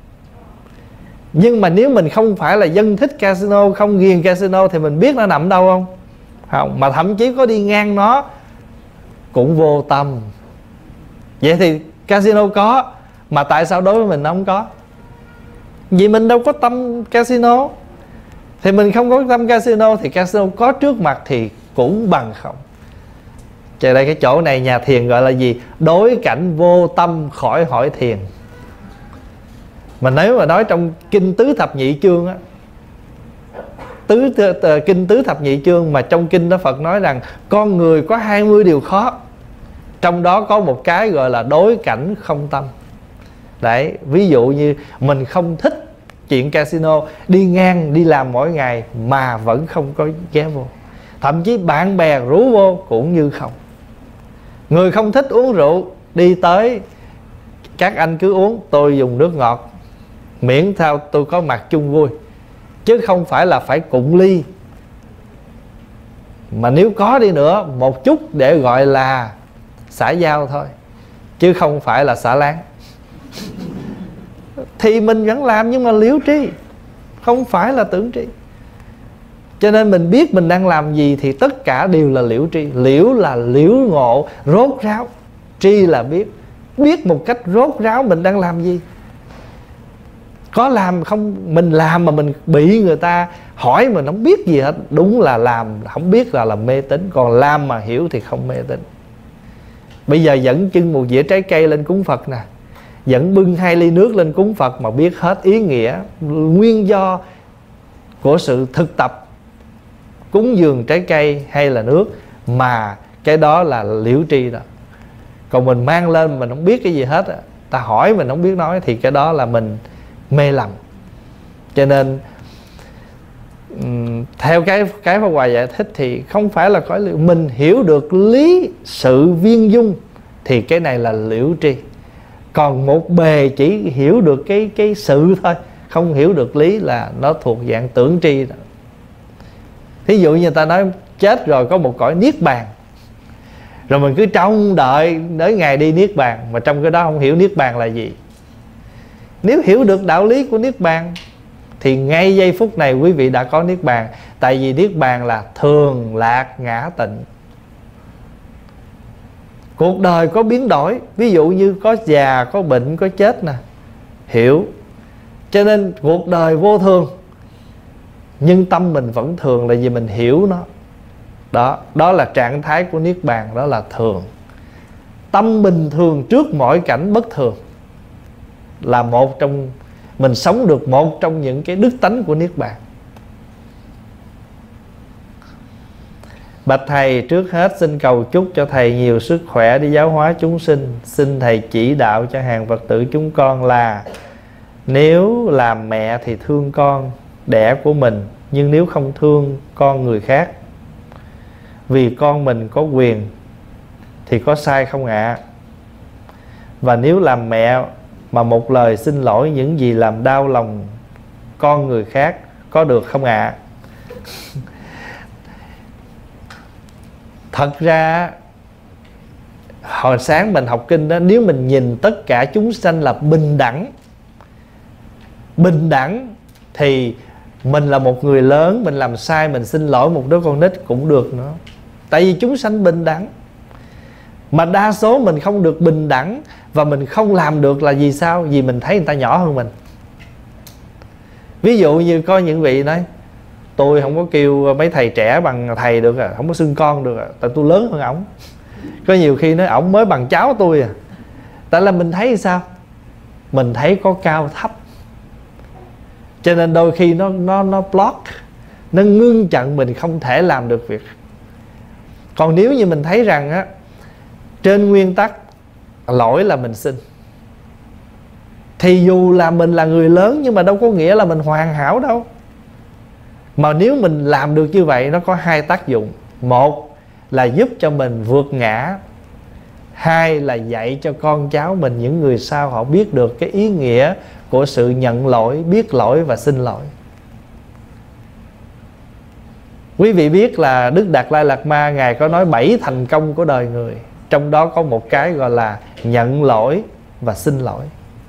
Nhưng mà nếu mình không phải là dân thích casino, không ghiền casino, thì mình biết nó nằm đâu không? Không. Mà thậm chí có đi ngang nó cũng vô tâm. Vậy thì casino có, mà tại sao đối với mình nó không có? Vì mình đâu có tâm casino. Thì mình không có tâm casino, thì casino có trước mặt thì cũng bằng không. Cho đây cái chỗ này nhà thiền gọi là gì? Đối cảnh vô tâm khỏi hỏi thiền. Mà nếu mà nói trong kinh tứ thập nhị chương á, tứ, tứ, tứ, kinh tứ thập nhị chương, mà trong kinh đó Phật nói rằng con người có hai mươi điều khó, trong đó có một cái gọi là đối cảnh không tâm. Đấy, ví dụ như mình không thích chuyện casino, đi ngang đi làm mỗi ngày mà vẫn không có ghé vô. Thậm chí bạn bè rủ vô cũng như không. Người không thích uống rượu, đi tới các anh cứ uống, tôi dùng nước ngọt, miễn sao tôi có mặt chung vui, chứ không phải là phải cụng ly. Mà nếu có đi nữa, một chút để gọi là xã giao thôi, chứ không phải là xả láng. Thì mình vẫn làm, nhưng mà liễu tri, không phải là tưởng tri. Cho nên mình biết mình đang làm gì thì tất cả đều là liễu tri. Liễu là liễu ngộ, rốt ráo. Tri là biết. Biết một cách rốt ráo mình đang làm gì. Có làm không, mình làm mà mình bị người ta hỏi mình không biết gì hết, đúng là làm không biết là làm mê tín. Còn làm mà hiểu thì không mê tín. Bây giờ dẫn chân một dĩa trái cây lên cúng Phật nè, dẫn bưng hai ly nước lên cúng Phật mà biết hết ý nghĩa, nguyên do của sự thực tập cúng dường trái cây hay là nước, mà cái đó là liễu tri đó. Còn mình mang lên mình không biết cái gì hết, ta hỏi mình không biết nói, thì cái đó là mình mê lầm. Cho nên theo cái cái Pháp Hòa giải thích thì không phải là cõi liễu. Mình hiểu được lý sự viên dung thì cái này là liễu tri. Còn một bề chỉ hiểu được cái cái sự thôi, không hiểu được lý là nó thuộc dạng tưởng tri đó. Thí dụ như ta nói chết rồi có một cõi niết bàn, rồi mình cứ trông đợi đến ngày đi niết bàn, mà trong cái đó không hiểu niết bàn là gì. Nếu hiểu được đạo lý của niết bàn thì ngay giây phút này quý vị đã có niết bàn. Tại vì niết bàn là thường lạc ngã tịnh. Cuộc đời có biến đổi, ví dụ như có già, có bệnh, có chết nè, hiểu. Cho nên cuộc đời vô thường, nhưng tâm mình vẫn thường là vì mình hiểu nó. Đó, đó là trạng thái của Niết Bàn, đó là thường. Tâm bình thường trước mọi cảnh bất thường là một trong, mình sống được một trong những cái đức tánh của Niết Bàn. Bạch Thầy, trước hết xin cầu chúc cho Thầy nhiều sức khỏe để giáo hóa chúng sinh. Xin Thầy chỉ đạo cho hàng Phật tử chúng con là nếu làm mẹ thì thương con đẻ của mình, nhưng nếu không thương con người khác, vì con mình có quyền thì có sai không ạ? À? Và nếu làm mẹ mà một lời xin lỗi những gì làm đau lòng con người khác có được không ạ? À? Thật ra hồi sáng mình học kinh đó, nếu mình nhìn tất cả chúng sanh là bình đẳng, bình đẳng thì mình là một người lớn, mình làm sai, mình xin lỗi một đứa con nít cũng được nữa. Tại vì chúng sanh bình đẳng. Mà đa số mình không được bình đẳng, và mình không làm được là vì sao? Vì mình thấy người ta nhỏ hơn mình. Ví dụ như có những vị nói tôi không có kêu mấy thầy trẻ bằng thầy được à, không có xưng con được à, tại tôi lớn hơn ổng. Có nhiều khi nói ổng mới bằng cháu tôi à. Tại là mình thấy sao? Mình thấy có cao thấp, cho nên đôi khi nó nó nó block, nó ngưng chặn mình không thể làm được việc. Còn nếu như mình thấy rằng á, trên nguyên tắc lỗi là mình xin, thì dù là mình là người lớn nhưng mà đâu có nghĩa là mình hoàn hảo đâu. Mà nếu mình làm được như vậy, nó có hai tác dụng. Một là giúp cho mình vượt ngã, hai là dạy cho con cháu mình, những người sau họ biết được cái ý nghĩa của sự nhận lỗi, biết lỗi và xin lỗi. Quý vị biết là Đức Đạt Lai Lạt Ma Ngài có nói bảy thành công của đời người, trong đó có một cái gọi là nhận lỗi và xin lỗi.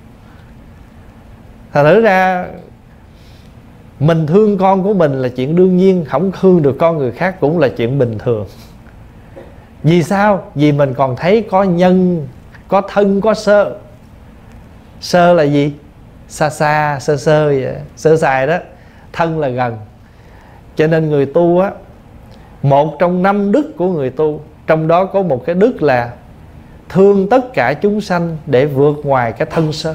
Thật thử ra mình thương con của mình là chuyện đương nhiên, không thương được con người khác cũng là chuyện bình thường. Vì sao? Vì mình còn thấy có nhân, có thân, có sơ. Sơ là gì? Xa xa, sơ sơ vậy. Sơ sài đó. Thân là gần. Cho nên người tu á, một trong năm đức của người tu, trong đó có một cái đức là thương tất cả chúng sanh để vượt ngoài cái thân sơ.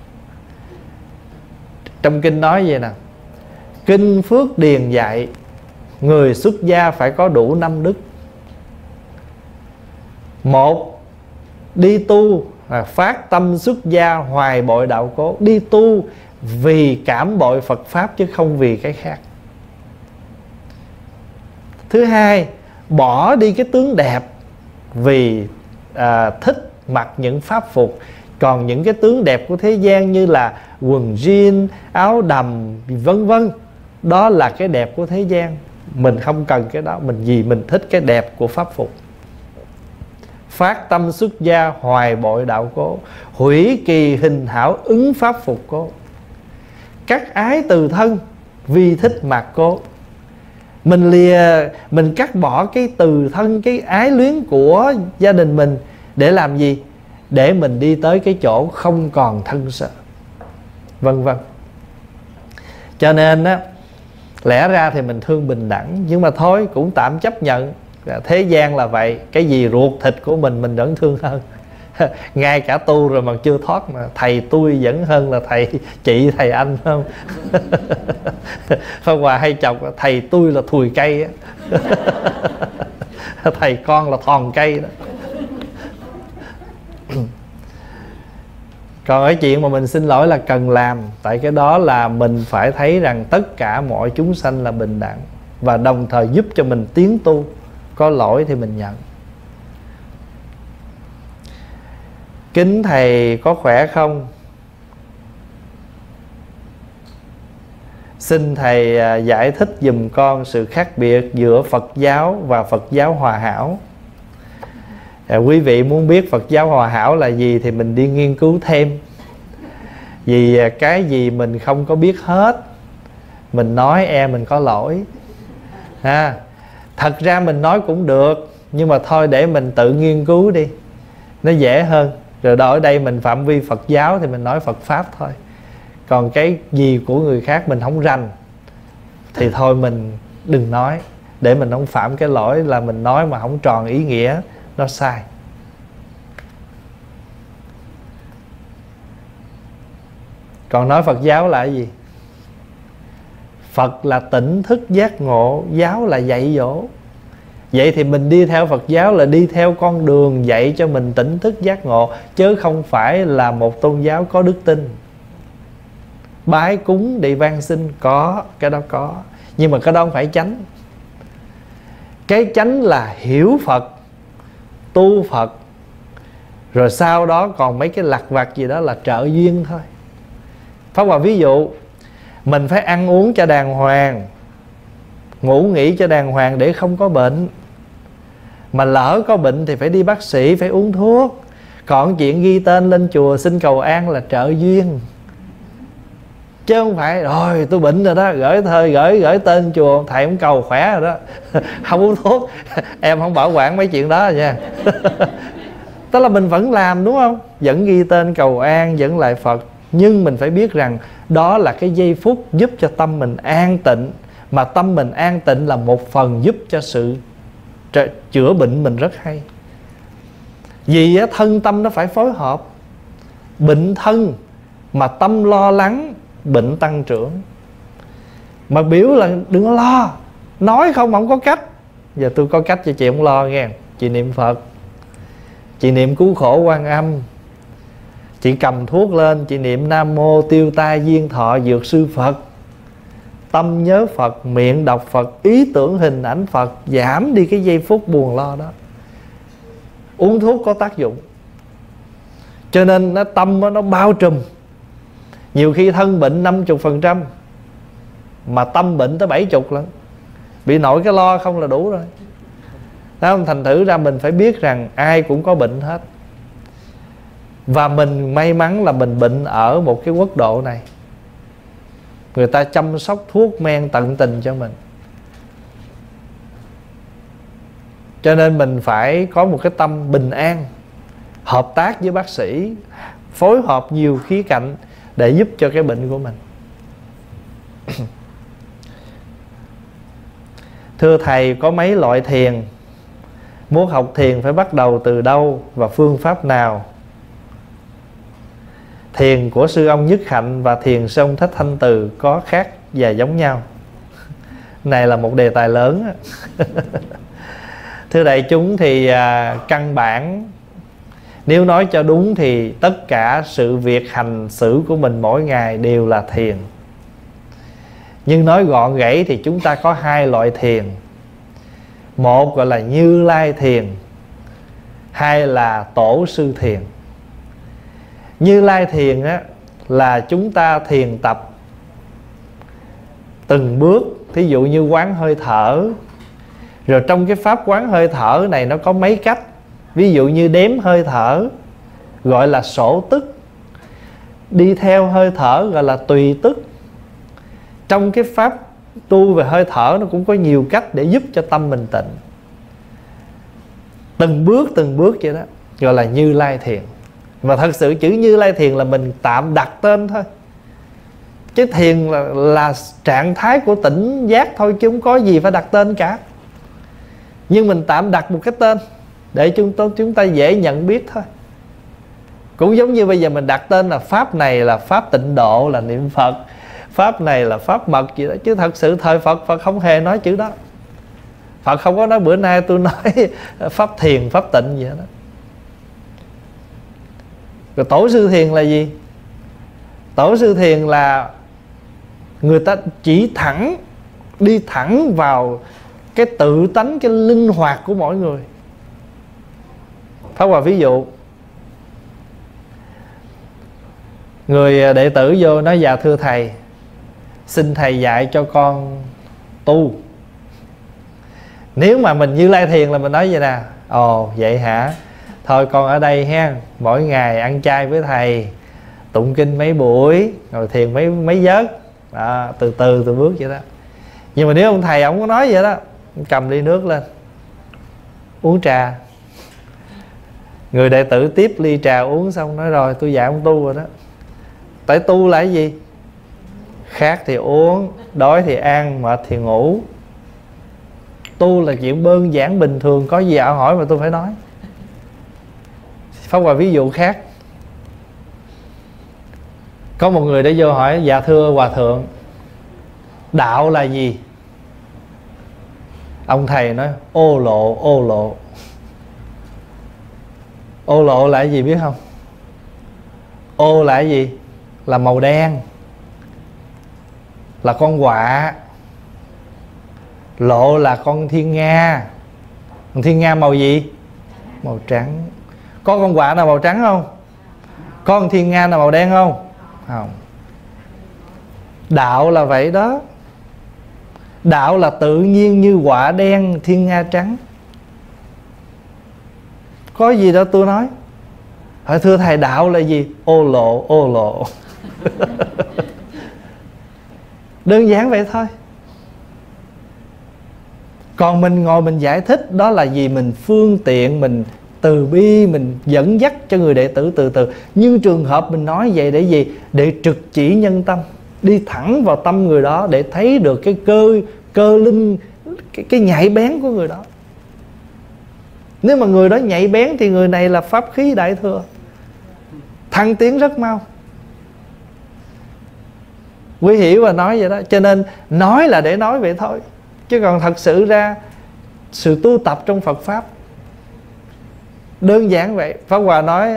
Trong kinh nói vậy nè, Kinh Phước Điền dạy người xuất gia phải có đủ năm đức. Một, đi tu là phát tâm xuất gia hoài bội đạo cố. Đi tu vì cảm bội Phật Pháp chứ không vì cái khác. Thứ hai, bỏ đi cái tướng đẹp vì à, thích mặc những pháp phục. Còn những cái tướng đẹp của thế gian như là quần jean, áo đầm vân vân, đó là cái đẹp của thế gian. Mình không cần cái đó, mình vì mình thích cái đẹp của pháp phục. Phát tâm xuất gia hoài bội đạo cố, hủy kỳ hình hảo ứng pháp phục cố. Cắt ái từ thân vì thích mạc cố. Mình lìa, mình cắt bỏ cái từ thân, cái ái luyến của gia đình mình để làm gì? Để mình đi tới cái chỗ không còn thân sợ, vân vân. Cho nên á, lẽ ra thì mình thương bình đẳng, nhưng mà thôi cũng tạm chấp nhận. Thế gian là vậy, cái gì ruột thịt của mình mình vẫn thương hơn. Ngay cả tu rồi mà chưa thoát mà thầy tôi vẫn hơn là thầy chị, thầy anh, không? Pháp Hòa hay chọc thầy tôi là thùi cây á. Thầy con là thòn cây đó. Còn cái chuyện mà mình xin lỗi là cần làm. Tại cái đó là mình phải thấy rằng tất cả mọi chúng sanh là bình đẳng, và đồng thời giúp cho mình tiến tu. Có lỗi thì mình nhận. Kính thầy có khỏe không? Xin thầy giải thích giùm con sự khác biệt giữa Phật giáo và Phật giáo hòa hảo. À, quý vị muốn biết Phật giáo hòa hảo là gì thì mình đi nghiên cứu thêm. Vì cái gì mình không có biết hết, mình nói e mình có lỗi ha. Thật ra mình nói cũng được, nhưng mà thôi để mình tự nghiên cứu đi, nó dễ hơn. Rồi đó, ở đây mình phạm vi Phật giáo thì mình nói Phật Pháp thôi. Còn cái gì của người khác mình không rành. thì thôi mình đừng nói, để mình không phạm cái lỗi là mình nói mà không tròn ý nghĩa, nó sai. Còn nói Phật giáo là cái gì? Phật là tỉnh thức giác ngộ, giáo là dạy dỗ. Vậy thì mình đi theo Phật giáo là đi theo con đường dạy cho mình tỉnh thức giác ngộ, chứ không phải là một tôn giáo có đức tin. Bái cúng đi van xin có, cái đó có, nhưng mà cái đó không phải chánh. Cái chánh là hiểu Phật, tu Phật, rồi sau đó còn mấy cái lặt vặt gì đó là trợ duyên thôi. Pháp Hòa ví dụ, mình phải ăn uống cho đàng hoàng, ngủ nghỉ cho đàng hoàng để không có bệnh. Mà lỡ có bệnh thì phải đi bác sĩ, phải uống thuốc. Còn chuyện ghi tên lên chùa xin cầu an là trợ duyên, chứ không phải rồi tôi bệnh rồi đó, gửi thời gửi gửi tên chùa thầy cũng cầu khỏe rồi đó không uống thuốc. Em không bảo quản mấy chuyện đó nha. Tức là mình vẫn làm, đúng không? Vẫn ghi tên cầu an, vẫn lại Phật. Nhưng mình phải biết rằng đó là cái giây phút giúp cho tâm mình an tịnh. Mà tâm mình an tịnh là một phần giúp cho sự chữa bệnh mình rất hay. Vì thân tâm nó phải phối hợp. Bệnh thân mà tâm lo lắng, bệnh tăng trưởng. Mà biểu là đừng có lo, nói không không có cách. Giờ tôi có cách cho chị không lo nghe. Chị niệm Phật, chị niệm cứu khổ Quan Âm, chị cầm thuốc lên, chị niệm Nam Mô Tiêu Tai Duyên Thọ Dược Sư Phật. Tâm nhớ Phật, miệng đọc Phật, ý tưởng hình ảnh Phật, giảm đi cái giây phút buồn lo đó. Uống thuốc có tác dụng. Cho nên nó tâm nó bao trùm. Nhiều khi thân bệnh năm mươi phần trăm mà tâm bệnh tới bảy mươi lận. Bị nổi cái lo không là đủ rồi. Đó, thành thử ra mình phải biết rằng ai cũng có bệnh hết. Và mình may mắn là mình bệnh ở một cái quốc độ này, người ta chăm sóc thuốc men tận tình cho mình. Cho nên mình phải có một cái tâm bình an, hợp tác với bác sĩ, phối hợp nhiều khía cạnh để giúp cho cái bệnh của mình. Thưa Thầy, có mấy loại thiền? Muốn học thiền phải bắt đầu từ đâu và phương pháp nào? Thiền của sư ông Nhất Hạnh và thiền sư ông Thích Thanh Từ có khác và giống nhau? Này là một đề tài lớn. Thưa đại chúng thì à, căn bản nếu nói cho đúng thì tất cả sự việc hành xử của mình mỗi ngày đều là thiền. Nhưng nói gọn gãy thì chúng ta có hai loại thiền. Một gọi là Như Lai thiền, hai là Tổ sư thiền. Như Lai thiền á, là chúng ta thiền tập từng bước. Thí dụ như quán hơi thở. Rồi trong cái pháp quán hơi thở này nó có mấy cách. Ví dụ như đếm hơi thở gọi là sổ tức, đi theo hơi thở gọi là tùy tức. Trong cái pháp tu về hơi thở nó cũng có nhiều cách để giúp cho tâm mình tịnh. Từng bước từng bước vậy đó, gọi là Như Lai thiền. Mà thật sự chữ Như Lai thiền là mình tạm đặt tên thôi. Chứ thiền là, là trạng thái của tỉnh giác thôi, chứ không có gì phải đặt tên cả. Nhưng mình tạm đặt một cái tên để chúng ta, chúng ta dễ nhận biết thôi. Cũng giống như bây giờ mình đặt tên là pháp này là pháp tịnh độ, là niệm Phật, pháp này là pháp mật gì đó. Chứ thật sự thời Phật, Phật không hề nói chữ đó. Phật không có nói bữa nay tôi nói pháp thiền, pháp tịnh gì đó. Rồi Tổ sư thiền là gì? Tổ sư thiền là người ta chỉ thẳng, đi thẳng vào cái tự tánh, cái linh hoạt của mỗi người. Pháp Hòa ví dụ, người đệ tử vô nói: dạ thưa thầy, xin thầy dạy cho con tu. Nếu mà mình Như Lai thiền là mình nói vậy nè: ồ vậy hả, thôi con ở đây ha, mỗi ngày ăn chay với thầy, tụng kinh mấy buổi, rồi thiền mấy mấy giấc đó, từ từ từ bước vậy đó. Nhưng mà nếu ông thầy ông có nói vậy đó, cầm ly nước lên uống trà. Người đệ tử tiếp ly trà uống xong nói: rồi tôi dạy ông tu rồi đó. Tại tu là cái gì? khát thì uống, đói thì ăn, mệt thì ngủ. Tu là chuyện đơn giản bình thường, có gì ảo hỏi mà tôi phải nói. Pháp Hòa ví dụ khác. Có một người đã vô hỏi: dạ thưa Hòa thượng, đạo là gì? Ông thầy nói: ô lộ, ô lộ. Ô lộ là cái gì biết không? Ô là cái gì? Là màu đen, là con quạ. Lộ là con thiên nga. Con thiên nga màu gì? Màu trắng. Có con quạ nào màu trắng không? Có con thiên nga nào màu đen không? Không. Đạo là vậy đó. Đạo là tự nhiên như quạ đen, thiên nga trắng. Có gì đâu tôi nói. Hỏi thưa thầy, đạo là gì? Ô lộ, ô lộ. Đơn giản vậy thôi. Còn mình ngồi mình giải thích đó là gì? Mình phương tiện, mình từ bi, mình dẫn dắt cho người đệ tử từ từ. Nhưng trường hợp mình nói vậy để gì? Để trực chỉ nhân tâm, đi thẳng vào tâm người đó để thấy được cái cơ cơ linh, cái, cái nhạy bén của người đó. Nếu mà người đó nhạy bén thì người này là pháp khí đại thừa, thăng tiến rất mau. Quý hiểu và nói vậy đó. Cho nên nói là để nói vậy thôi, chứ còn thật sự ra sự tu tập trong Phật Pháp đơn giản vậy. Pháp Hòa nói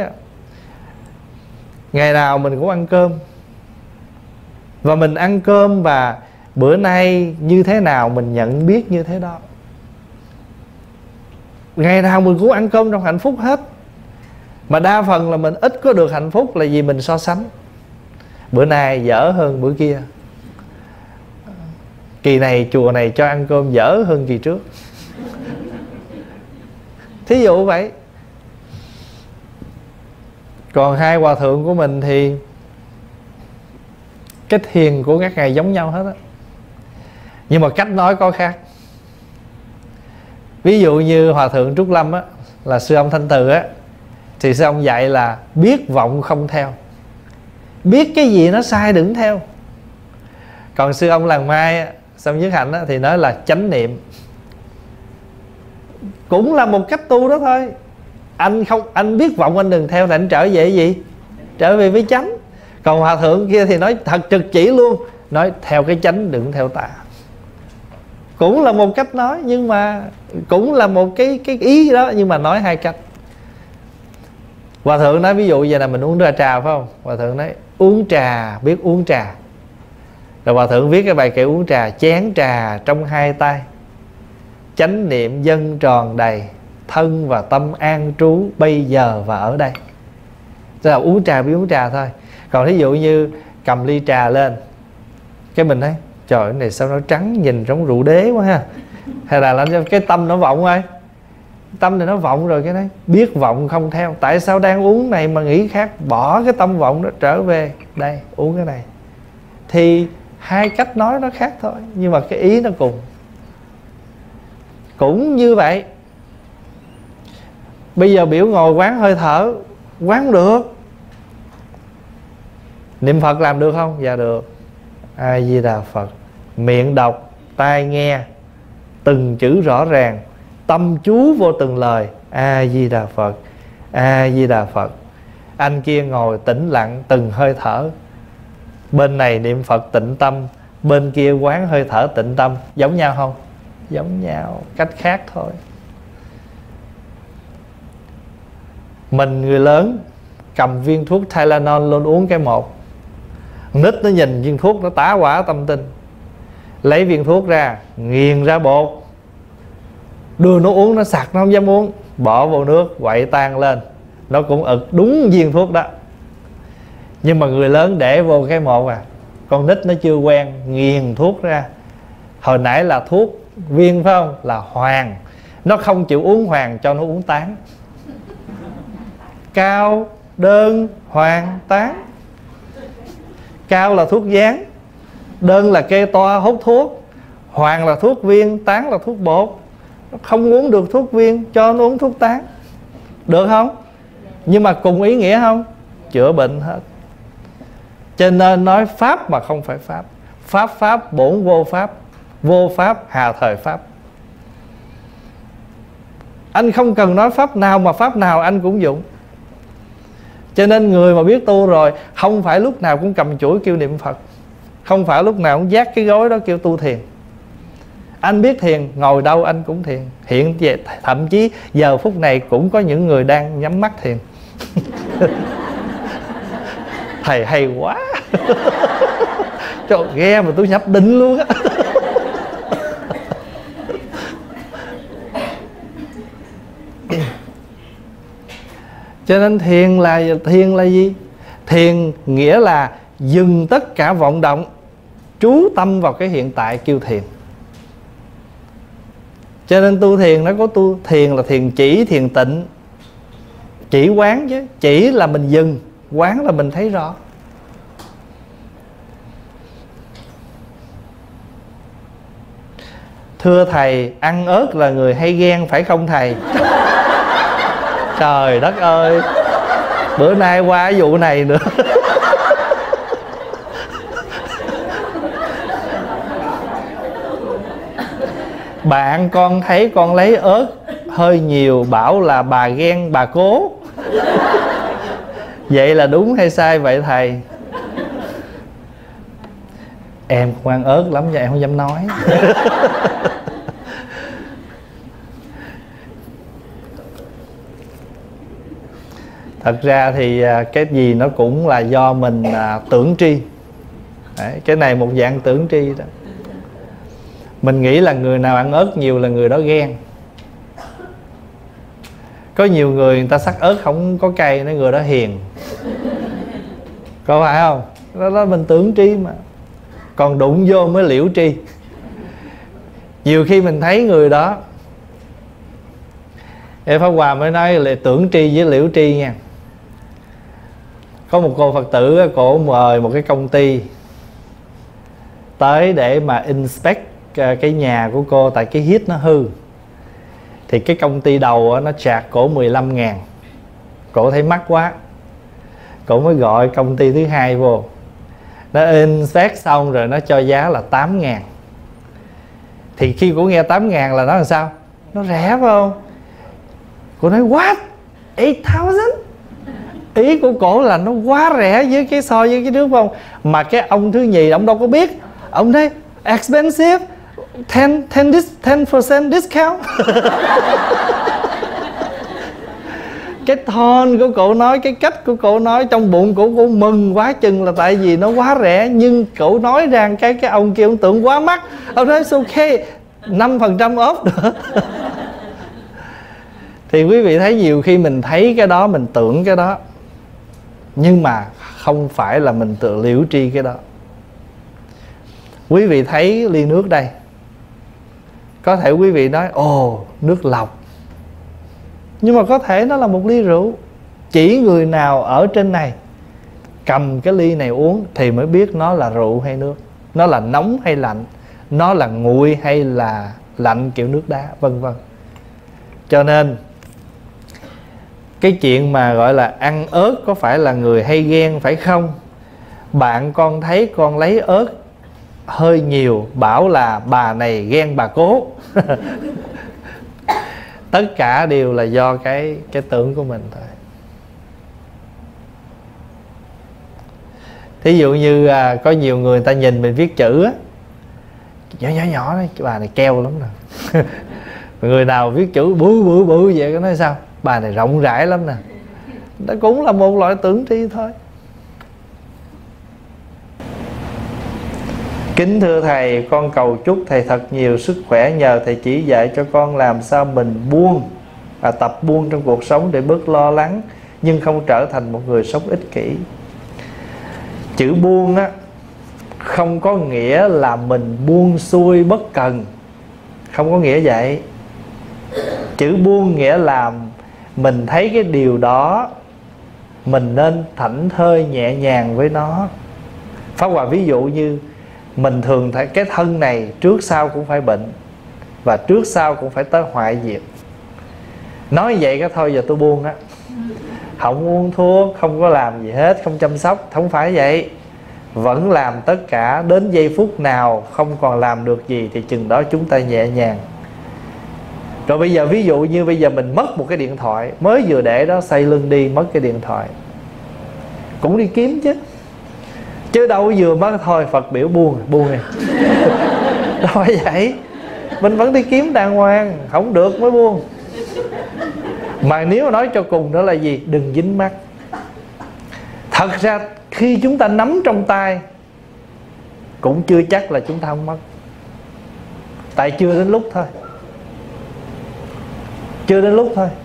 ngày nào mình cũng ăn cơm, và mình ăn cơm và bữa nay như thế nào mình nhận biết như thế đó. Ngày nào mình cũng ăn cơm trong hạnh phúc hết. Mà đa phần là mình ít có được hạnh phúc là vì mình so sánh. Bữa nay dở hơn bữa kia, kỳ này chùa này cho ăn cơm dở hơn kỳ trước. Thí dụ vậy. Còn hai hòa thượng của mình thì cái thiền của các ngài giống nhau hết á, nhưng mà cách nói có khác. Ví dụ như hòa thượng Trúc Lâm á, là sư ông Thanh Từ á, thì sư ông dạy là biết vọng không theo. Biết cái gì nó sai đừng theo. Còn sư ông Làng Mai á, sư ông Nhất Hạnh á, thì nói là chánh niệm. Cũng là một cách tu đó thôi. Anh không, anh biết vọng anh đừng theo thì anh trở về cái gì? Trở về với chánh. Còn hòa thượng kia thì nói thật trực chỉ luôn, nói theo cái chánh đừng theo tà. Cũng là một cách nói, nhưng mà cũng là một cái, cái ý đó, nhưng mà nói hai cách. Hòa thượng nói ví dụ vậy là mình uống ra trà phải không? Hòa thượng nói uống trà, biết uống trà. Rồi hòa thượng viết cái bài kệ uống trà: chén trà trong hai tay, chánh niệm dân tròn đầy, thân và tâm an trú bây giờ và ở đây. Tức là uống trà biết uống trà thôi. Còn thí dụ như cầm ly trà lên, cái mình thấy trời, cái này sao nó trắng, nhìn giống rượu đế quá ha. Hay là làm cái tâm nó vọng thôi. Tâm này nó vọng rồi, cái đấy biết vọng không theo. Tại sao đang uống này mà nghĩ khác? Bỏ cái tâm vọng đó trở về đây uống cái này. Thì hai cách nói nó khác thôi, nhưng mà cái ý nó cùng. Cũng như vậy. Bây giờ biểu ngồi quán hơi thở, quán được. Niệm Phật làm được không? Dạ được. A Di Đà Phật. Miệng đọc, tai nghe, từng chữ rõ ràng, tâm chú vô từng lời. A Di Đà Phật, A Di Đà Phật. Anh kia ngồi tĩnh lặng từng hơi thở. Bên này niệm Phật tịnh tâm, bên kia quán hơi thở tịnh tâm. Giống nhau không? Giống nhau, cách khác thôi. Mình người lớn cầm viên thuốc Tylenol luôn uống cái một. Nít nó nhìn viên thuốc nó tá hỏa tâm tinh, lấy viên thuốc ra, nghiền ra bột, đưa nó uống, nó sặc, nó không dám uống, bỏ vô nước, quậy tan lên, nó cũng ực đúng viên thuốc đó. Nhưng mà người lớn để vô cái một à, con nít nó chưa quen, nghiền thuốc ra. Hồi nãy là thuốc viên phải không? Là hoàng. Nó không chịu uống hoàng, cho nó uống tán. Cao, đơn, hoàng, tán. Cao là thuốc dán, đơn là kê toa hút thuốc, hoàng là thuốc viên, tán là thuốc bột. Nó không uống được thuốc viên, cho nó uống thuốc tán. Được không? Nhưng mà cùng ý nghĩa không? Chữa bệnh hết. Cho nên nói pháp mà không phải pháp. Pháp pháp bổn vô pháp, vô pháp hà thời pháp. Anh không cần nói pháp nào mà pháp nào anh cũng dụng. Cho nên người mà biết tu rồi, không phải lúc nào cũng cầm chuỗi kêu niệm Phật, không phải lúc nào cũng vác cái gối đó kêu tu thiền. Anh biết thiền, ngồi đâu anh cũng thiền. Hiện về thậm chí giờ phút này cũng có những người đang nhắm mắt thiền. Thầy hay quá. Trời, nghe mà tôi nhập định luôn á. Cho nên thiền là thiền là gì? Thiền nghĩa là dừng tất cả vọng động, chú tâm vào cái hiện tại kêu thiền. Cho nên tu thiền nó có tu thiền là thiền chỉ, thiền tịnh. Chỉ quán chứ, chỉ là mình dừng, quán là mình thấy rõ. Thưa thầy, ăn ớt là người hay ghen phải không thầy? Trời đất ơi, bữa nay qua cái vụ này nữa. Bạn con thấy con lấy ớt hơi nhiều, bảo là bà ghen bà cố. Vậy là đúng hay sai vậy thầy? Em cũng ăn ớt lắm nhưng em không dám nói. Thật ra thì cái gì nó cũng là do mình à, tưởng tri. Đấy, cái này một dạng tưởng tri đó. Mình nghĩ là người nào ăn ớt nhiều là người đó ghen. Có nhiều người người ta sắc ớt không có cay, nói người đó hiền. Có phải không? Đó là mình tưởng tri mà. Còn đụng vô mới liễu tri. Nhiều khi mình thấy người đó, em Pháp Hòa mới nói là tưởng tri với liễu tri nha. Có một cô Phật tử, cổ mời một cái công ty tới để mà inspect cái nhà của cô, tại cái heat nó hư. Thì cái công ty đầu nó charge cổ mười lăm ngàn. Cổ thấy mắc quá, cổ mới gọi công ty thứ hai vô. Nó inspect xong rồi nó cho giá là tám ngàn. Thì khi cổ nghe tám ngàn là nó làm sao? Nó rẻ phải không? Cổ nói what? eight thousand? Ý của cổ là nó quá rẻ với cái so với cái trước không. Mà cái ông thứ nhì ông đâu có biết. Ông nói expensive, ten percent discount. Cái tone của cổ nói, cái cách của cổ nói, trong bụng cổ cổ mừng quá chừng là tại vì nó quá rẻ. Nhưng cổ nói rằng cái cái ông kia ông tưởng quá mắc. Ông nói it's okay, năm phần trăm off nữa. Thì quý vị thấy nhiều khi mình thấy cái đó, mình tưởng cái đó, nhưng mà không phải là mình tự liễu tri cái đó. Quý vị thấy ly nước đây, có thể quý vị nói ồ nước lọc, nhưng mà có thể nó là một ly rượu. Chỉ người nào ở trên này cầm cái ly này uống thì mới biết nó là rượu hay nước, nó là nóng hay lạnh, nó là nguội hay là lạnh kiểu nước đá, vân vân. Cho nên cái chuyện mà gọi là ăn ớt có phải là người hay ghen phải không? Bạn con thấy con lấy ớt hơi nhiều, bảo là bà này ghen bà cố. Tất cả đều là do cái cái tưởng của mình thôi. Thí dụ như à, có nhiều người, người ta nhìn mình viết chữ á, nhỏ nhỏ nhỏ đấy, bà này keo lắm nè. Người nào viết chữ bự bự bự vậy có nói sao? Bà này rộng rãi lắm nè. Đó cũng là một loại tưởng tri thôi. Kính thưa thầy, con cầu chúc thầy thật nhiều sức khỏe, nhờ thầy chỉ dạy cho con làm sao mình buông, à, tập buông trong cuộc sống để bớt lo lắng, nhưng không trở thành một người sống ích kỷ. Chữ buông á không có nghĩa là mình buông xuôi bất cần, không có nghĩa vậy. Chữ buông nghĩa là mình thấy cái điều đó mình nên thảnh thơi nhẹ nhàng với nó. Pháp Hòa ví dụ như mình thường thấy cái thân này trước sau cũng phải bệnh, và trước sau cũng phải tới hoại diệt. Nói vậy cái thôi giờ tôi buông á, không uống thuốc, không có làm gì hết, không chăm sóc. Không phải vậy. vẫn làm tất cả, đến giây phút nào không còn làm được gì thì chừng đó chúng ta nhẹ nhàng. Rồi bây giờ ví dụ như bây giờ mình mất một cái điện thoại, mới vừa để đó xoay lưng đi mất cái điện thoại, cũng đi kiếm chứ, chứ đâu vừa mất thôi Phật biểu buông buông này. Đâu phải vậy, mình vẫn đi kiếm đàng hoàng, không được mới buông. Mà nếu nói cho cùng đó là gì? Đừng dính mắc. Thật ra khi chúng ta nắm trong tay cũng chưa chắc là chúng ta không mất, tại chưa đến lúc thôi. Chưa đến lúc thôi.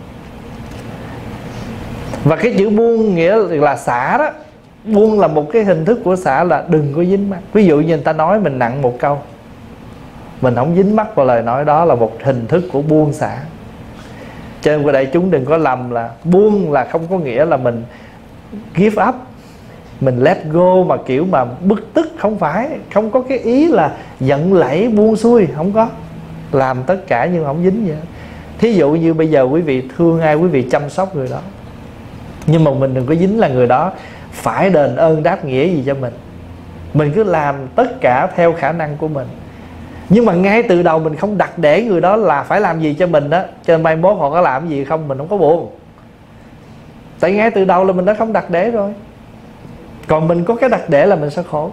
Và cái chữ buông nghĩa là xả đó. Buông là một cái hình thức của xả, là đừng có dính mắc. Ví dụ như người ta nói mình nặng một câu, mình không dính mắc vào lời nói đó, là một hình thức của buông xả. Cho nên đại chúng đừng có lầm là buông là không có nghĩa là mình give up, mình let go mà kiểu mà bực tức. Không phải, không có cái ý là giận lẫy buông xuôi, không có. Làm tất cả nhưng không dính vậy. Thí dụ như bây giờ quý vị thương ai, quý vị chăm sóc người đó, nhưng mà mình đừng có dính là người đó phải đền ơn đáp nghĩa gì cho mình. Mình cứ làm tất cả theo khả năng của mình, nhưng mà ngay từ đầu mình không đặt để người đó là phải làm gì cho mình đó, cho nên mai mốt họ có làm gì không mình không có buồn. Tại ngay từ đầu là mình đã không đặt để rồi. Còn mình có cái đặt để là mình sẽ khổ.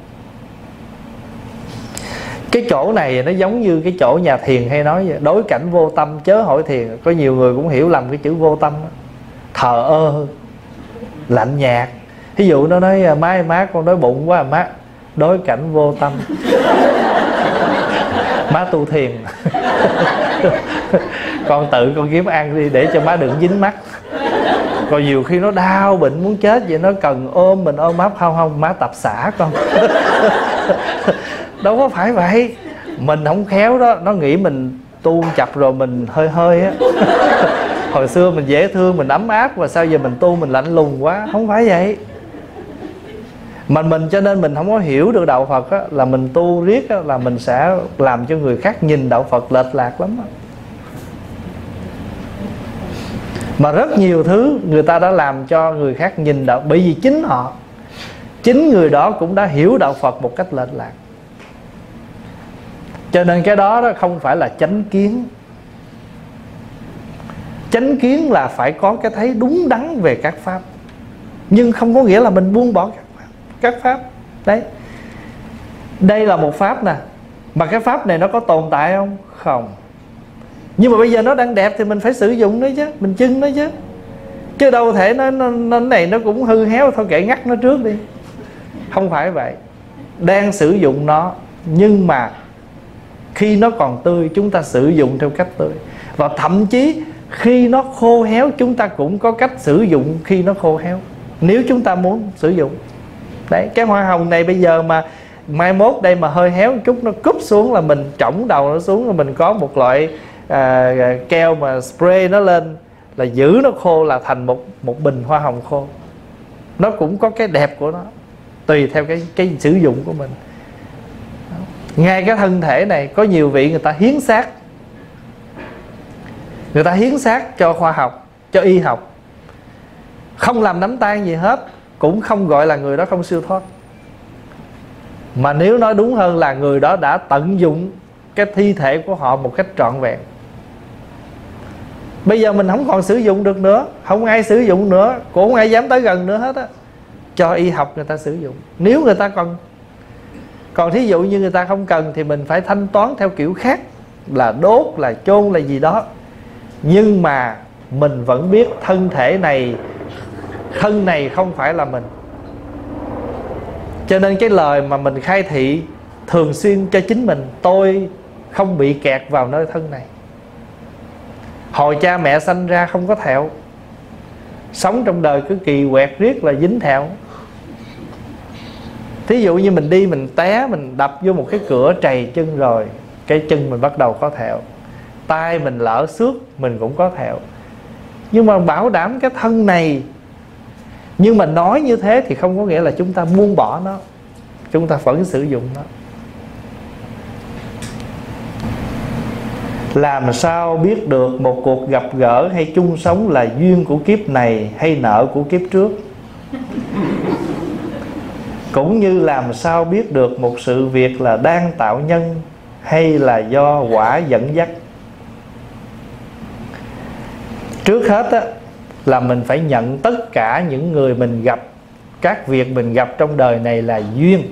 Cái chỗ này nó giống như cái chỗ nhà thiền hay nói vậy, đối cảnh vô tâm chớ hỏi thiền. Có nhiều người cũng hiểu lầm cái chữ vô tâm đó. Thờ ơ, lạnh nhạt. Ví dụ nó nói má má con đói bụng quá à má, đối cảnh vô tâm. Má tu thiền. Con tự con kiếm ăn đi để cho má đừng dính mắt. Còn nhiều khi nó đau bệnh muốn chết vậy, nó cần ôm mình ôm ấp. Không không, má tập xả con. Đâu có phải vậy. Mình không khéo đó, nó nghĩ mình tu chập rồi mình hơi hơi á. Hồi xưa mình dễ thương, mình ấm áp, và sao giờ mình tu mình lạnh lùng quá. Không phải vậy. Mà mình cho nên mình không có hiểu được đạo Phật á, là mình tu riết á, là mình sẽ làm cho người khác nhìn đạo Phật lệch lạc lắm á. Mà rất nhiều thứ người ta đã làm cho người khác nhìn đạo, bởi vì chính họ, chính người đó cũng đã hiểu đạo Phật một cách lệch lạc. Cho nên cái đó, đó không phải là chánh kiến. Chánh kiến là phải có cái thấy đúng đắn về các pháp, nhưng không có nghĩa là mình buông bỏ các pháp. Các pháp đấy, đây là một pháp nè, mà cái pháp này nó có tồn tại không? Không. Nhưng mà bây giờ nó đang đẹp thì mình phải sử dụng nó chứ, mình trưng nó chứ. Chứ đâu thể nó, nó, nó này nó cũng hư héo, thôi kệ ngắt nó trước đi. Không phải vậy. Đang sử dụng nó, nhưng mà khi nó còn tươi chúng ta sử dụng theo cách tươi. Và thậm chí khi nó khô héo chúng ta cũng có cách sử dụng khi nó khô héo, nếu chúng ta muốn sử dụng. Đấy, cái hoa hồng này bây giờ mà mai mốt đây mà hơi héo một chút, nó cúp xuống là mình trỏng đầu nó xuống, rồi mình có một loại à, keo mà spray nó lên là giữ nó khô, là thành một một bình hoa hồng khô. Nó cũng có cái đẹp của nó, tùy theo cái cái sử dụng của mình. Ngay cái thân thể này có nhiều vị người ta hiến xác, người ta hiến xác cho khoa học, cho y học, không làm nắm tay gì hết, cũng không gọi là người đó không siêu thoát. Mà nếu nói đúng hơn là người đó đã tận dụng cái thi thể của họ một cách trọn vẹn. Bây giờ mình không còn sử dụng được nữa, không ai sử dụng nữa, cũng không ai dám tới gần nữa hết á. Cho y học người ta sử dụng, nếu người ta còn. Còn thí dụ như người ta không cần thì mình phải thanh toán theo kiểu khác, là đốt, là chôn, là gì đó. Nhưng mà mình vẫn biết thân thể này, thân này không phải là mình. Cho nên cái lời mà mình khai thị thường xuyên cho chính mình, tôi không bị kẹt vào nơi thân này. Hồi cha mẹ sanh ra không có thẹo, sống trong đời cứ kỳ quẹt riết là dính thẹo. Thí dụ như mình đi mình té, mình đập vô một cái cửa trầy chân rồi, cái chân mình bắt đầu có thẹo. tay mình lỡ xước mình cũng có thẹo. Nhưng mà bảo đảm cái thân này. Nhưng mà nói như thế thì không có nghĩa là chúng ta buông bỏ nó, chúng ta vẫn sử dụng nó. Làm sao biết được một cuộc gặp gỡ hay chung sống là duyên của kiếp này hay nợ của kiếp trước? Cũng như làm sao biết được một sự việc là đang tạo nhân hay là do quả dẫn dắt. Trước hết á, là mình phải nhận tất cả những người mình gặp, các việc mình gặp trong đời này là duyên.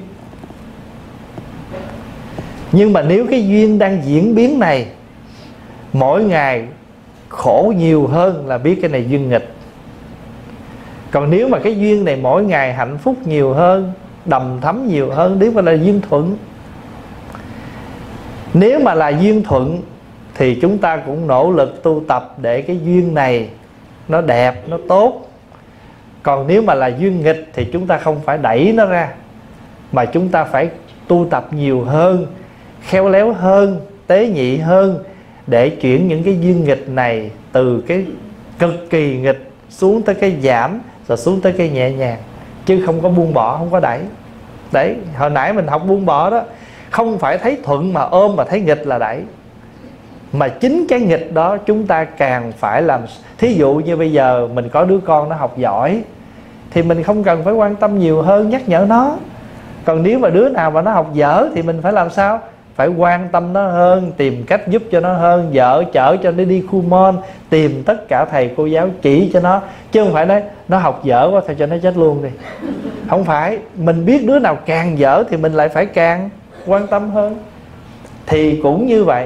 Nhưng mà nếu cái duyên đang diễn biến này mỗi ngày khổ nhiều hơn là biết cái này duyên nghịch. Còn nếu mà cái duyên này mỗi ngày hạnh phúc nhiều hơn, đầm thắm nhiều hơn, nếu mà là duyên thuận. Nếu mà là duyên thuận thì chúng ta cũng nỗ lực tu tập để cái duyên này nó đẹp, nó tốt. Còn nếu mà là duyên nghịch thì chúng ta không phải đẩy nó ra, mà chúng ta phải tu tập nhiều hơn, khéo léo hơn, tế nhị hơn, để chuyển những cái duyên nghịch này từ cái cực kỳ nghịch xuống tới cái giảm, rồi xuống tới cái nhẹ nhàng. Chứ không có buông bỏ, không có đẩy. Đấy, hồi nãy mình học buông bỏ đó, không phải thấy thuận mà ôm, mà thấy nghịch là đẩy. Mà chính cái nghịch đó chúng ta càng phải làm. Thí dụ như bây giờ mình có đứa con nó học giỏi thì mình không cần phải quan tâm nhiều hơn, nhắc nhở nó. Còn nếu mà đứa nào mà nó học dở thì mình phải làm sao? Phải quan tâm nó hơn, tìm cách giúp cho nó hơn, dở chở cho nó đi khu môn, tìm tất cả thầy cô giáo chỉ cho nó. Chứ không phải nói nó học dở quá thôi cho nó chết luôn đi. Không phải, mình biết đứa nào càng dở thì mình lại phải càng quan tâm hơn. Thì cũng như vậy,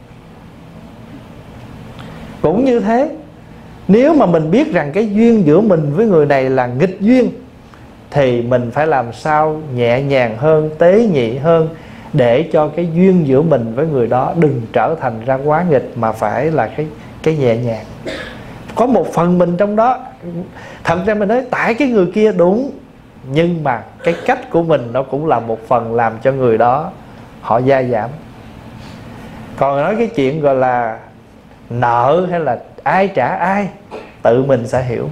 cũng như thế. Nếu mà mình biết rằng cái duyên giữa mình với người này là nghịch duyên thì mình phải làm sao nhẹ nhàng hơn, tế nhị hơn, để cho cái duyên giữa mình với người đó đừng trở thành ra quá nghịch, mà phải là cái, cái nhẹ nhàng. Có một phần mình trong đó. Thật ra mình nói tại cái người kia đúng, nhưng mà cái cách của mình nó cũng là một phần làm cho người đó họ gia giảm. Còn nói cái chuyện gọi là nợ hay là ai trả ai, tự mình sẽ hiểu.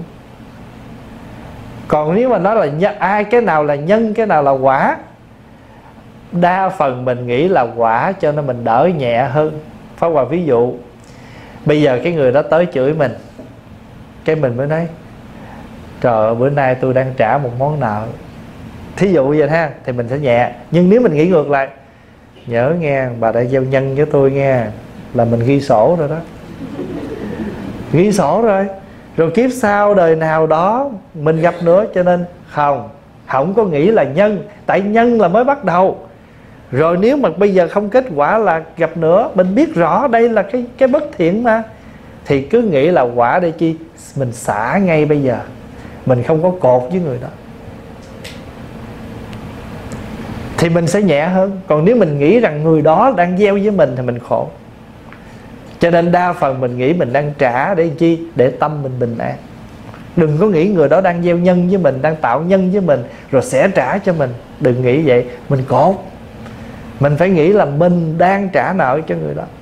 Còn nếu mà nói là nhân, ai cái nào là nhân, cái nào là quả, đa phần mình nghĩ là quả cho nên mình đỡ nhẹ hơn. Pháp Hòa ví dụ, bây giờ cái người đó tới chửi mình, cái mình mới nói trời ơi, bữa nay tôi đang trả một món nợ, thí dụ vậy ha, thì mình sẽ nhẹ. Nhưng nếu mình nghĩ ngược lại, nhớ nghe bà đã gieo nhân với tôi nghe, là mình ghi sổ rồi đó. Ghi sổ rồi, rồi kiếp sau đời nào đó mình gặp nữa. Cho nên không, không có nghĩ là nhân. Tại nhân là mới bắt đầu. Rồi nếu mà bây giờ không kết quả là gặp nữa, mình biết rõ đây là cái, cái bất thiện mà, thì cứ nghĩ là quả để chi, mình xả ngay bây giờ. Mình không có cột với người đó thì mình sẽ nhẹ hơn. Còn nếu mình nghĩ rằng người đó đang gieo với mình thì mình khổ. Cho nên đa phần mình nghĩ mình đang trả để chi? Để tâm mình bình an. Đừng có nghĩ người đó đang gieo nhân với mình, đang tạo nhân với mình, rồi sẽ trả cho mình. Đừng nghĩ vậy, mình cột. Mình phải nghĩ là mình đang trả nợ cho người đó.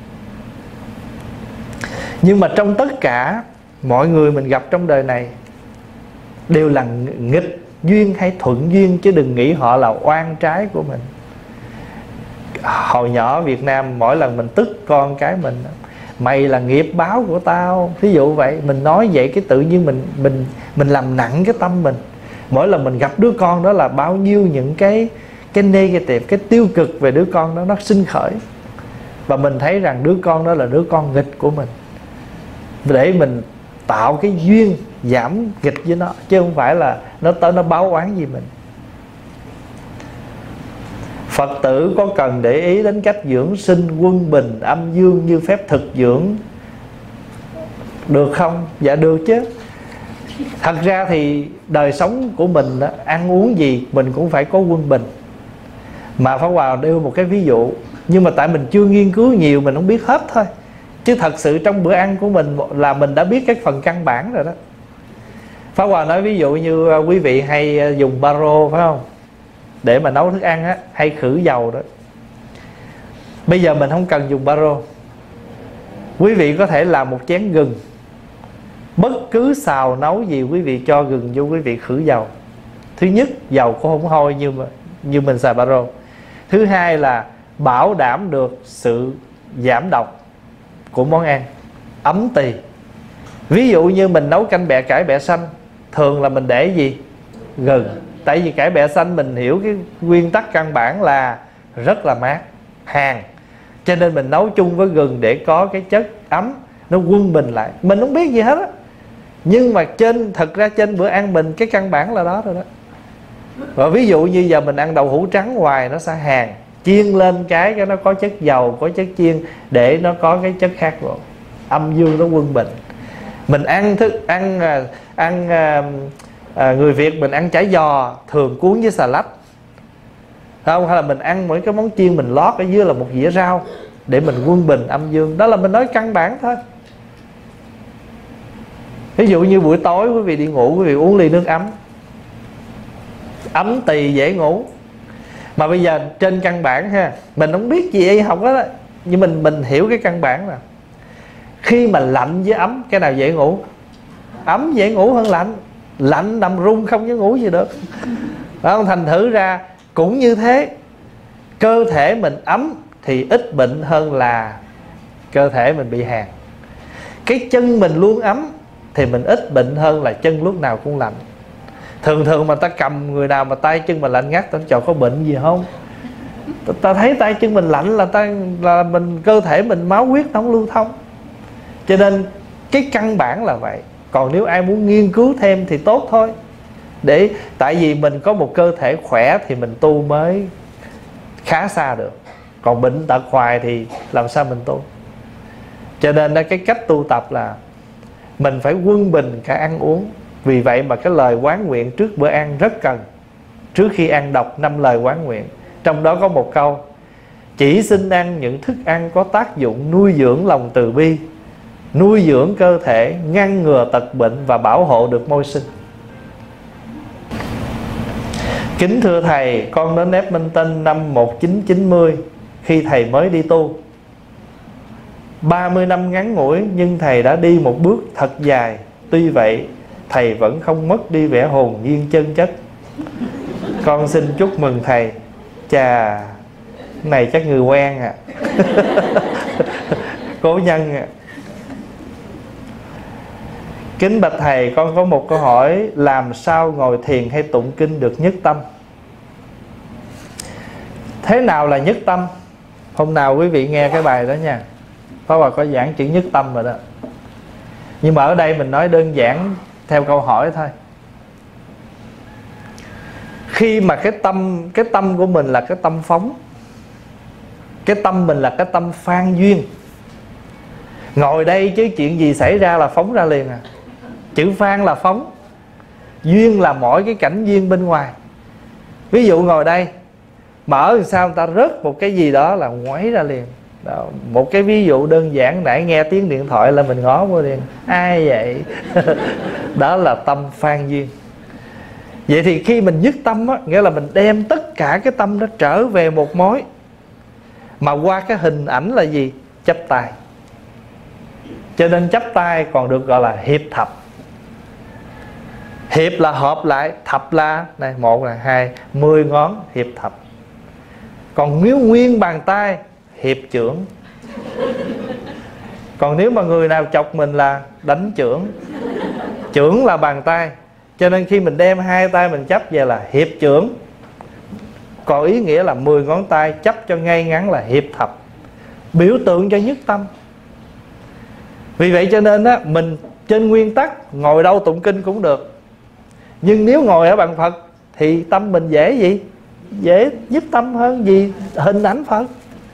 Nhưng mà trong tất cả mọi người mình gặp trong đời này đều là nghịch duyên hay thuận duyên, chứ đừng nghĩ họ là oan trái của mình. Hồi nhỏ Việt Nam mỗi lần mình tức con cái mình, mày là nghiệp báo của tao, thí dụ vậy. Mình nói vậy cái tự nhiên mình mình mình làm nặng cái tâm mình. Mỗi lần mình gặp đứa con đó là bao nhiêu những cái cái negative, cái tiêu cực về đứa con đó nó sinh khởi. Và mình thấy rằng đứa con đó là đứa con nghịch của mình, để mình tạo cái duyên giảm nghịch với nó, chứ không phải là nó tới nó báo oán gì mình. Phật tử có cần để ý đến cách dưỡng sinh quân bình âm dương như phép thực dưỡng được không? Dạ được chứ. Thật ra thì đời sống của mình đó, ăn uống gì mình cũng phải có quân bình. Mà Pháp Hòa đưa một cái ví dụ, nhưng mà tại mình chưa nghiên cứu nhiều, mình không biết hết thôi. Chứ thật sự trong bữa ăn của mình là mình đã biết cái phần căn bản rồi đó. Pháp Hòa nói ví dụ như quý vị hay dùng baro phải không, để mà nấu thức ăn á, hay khử dầu đó. Bây giờ mình không cần dùng baro. Quý vị có thể làm một chén gừng. Bất cứ xào nấu gì quý vị cho gừng vô, quý vị khử dầu. Thứ nhất, dầu cũng không hôi như, mà, như mình xài baro. Thứ hai là bảo đảm được sự giảm độc của món ăn, ấm tỳ. Ví dụ như mình nấu canh bẹ cải bẹ xanh, thường là mình để gì? Gừng. Tại vì cải bẹ xanh mình hiểu cái nguyên tắc căn bản là rất là mát, hàn, cho nên mình nấu chung với gừng để có cái chất ấm, nó quân bình lại. Mình không biết gì hết á, nhưng mà trên, thật ra trên bữa ăn mình cái căn bản là đó rồi đó. Và ví dụ như giờ mình ăn đậu hũ trắng hoài nó sẽ hàn, chiên lên cái cái nó có chất dầu, có chất chiên để nó có cái chất khác rồi, âm dương nó quân bình. Mình ăn thức ăn ăn à, à, người Việt mình ăn chả giò thường cuốn với xà lách, không? Hay là mình ăn mỗi cái món chiên mình lót ở dưới là một dĩa rau để mình quân bình âm dương. Đó là mình nói căn bản thôi. Ví dụ như buổi tối quý vị đi ngủ, quý vị uống ly nước ấm, ấm tì dễ ngủ. Mà bây giờ trên căn bản ha, mình không biết gì y học đó, nhưng mình mình hiểu cái căn bản là khi mà lạnh với ấm cái nào dễ ngủ? Ấm dễ ngủ hơn lạnh. Lạnh nằm run không có ngủ gì được. Đó, thành thử ra cũng như thế, cơ thể mình ấm thì ít bệnh hơn là cơ thể mình bị hàn. Cái chân mình luôn ấm thì mình ít bệnh hơn là chân lúc nào cũng lạnh. Thường thường mà ta cầm người nào mà tay chân mình lạnh ngắt, ta chọn có bệnh gì không? Ta, ta thấy tay chân mình lạnh là ta là mình cơ thể mình máu huyết nó không lưu thông. Cho nên cái căn bản là vậy. Còn nếu ai muốn nghiên cứu thêm thì tốt thôi. Để tại vì mình có một cơ thể khỏe thì mình tu mới khá xa được. Còn bệnh tật hoài thì làm sao mình tu? Cho nên cái cách tu tập là mình phải quân bình cả ăn uống. Vì vậy mà cái lời quán nguyện trước bữa ăn rất cần. Trước khi ăn đọc năm lời quán nguyện. Trong đó có một câu: chỉ xin ăn những thức ăn có tác dụng nuôi dưỡng lòng từ bi, nuôi dưỡng cơ thể, ngăn ngừa tật bệnh và bảo hộ được môi sinh. Kính thưa Thầy, con đến Nép Minh Tân năm một nghìn chín trăm chín mươi khi Thầy mới đi tu. Ba mươi năm ngắn ngủi nhưng Thầy đã đi một bước thật dài. Tuy vậy Thầy vẫn không mất đi vẻ hồn nhiên chân chất. Con xin chúc mừng Thầy. Chà, này chắc người quen à. Cố nhân à. Kính bạch Thầy, con có một câu hỏi: làm sao ngồi thiền hay tụng kinh được nhất tâm? Thế nào là nhất tâm? Hôm nào quý vị nghe cái bài đó nha. Pháp Hòa có giảng chữ nhất tâm rồi đó. Nhưng mà ở đây mình nói đơn giản theo câu hỏi thôi. Khi mà cái tâm Cái tâm của mình là cái tâm phóng, cái tâm mình là cái tâm phan duyên. Ngồi đây chứ chuyện gì xảy ra là phóng ra liền à. Chữ phan là phóng, duyên là mỗi cái cảnh duyên bên ngoài. Ví dụ ngồi đây mở làm sao người ta rớt một cái gì đó là ngoáy ra liền đó. Một cái ví dụ đơn giản, nãy nghe tiếng điện thoại là mình ngó vô liền, ai vậy? Đó là tâm phan duyên. Vậy thì khi mình nhất tâm á, nghĩa là mình đem tất cả cái tâm đó trở về một mối. Mà qua cái hình ảnh là gì? Chắp tay. Cho nên chắp tay còn được gọi là hiệp thập. Hiệp là hợp lại, thập là này, một là hai, mười ngón hiệp thập. Còn nếu nguyên bàn tay hiệp chưởng. Còn nếu mà người nào chọc mình là đánh chưởng. Chưởng là bàn tay. Cho nên khi mình đem hai tay mình chấp về là hiệp chưởng. Còn ý nghĩa là mười ngón tay chấp cho ngay ngắn là hiệp thập, biểu tượng cho nhất tâm. Vì vậy cho nên á, mình trên nguyên tắc ngồi đâu tụng kinh cũng được. Nhưng nếu ngồi ở bàn Phật thì tâm mình dễ gì? Dễ nhất tâm hơn gì hình ảnh Phật.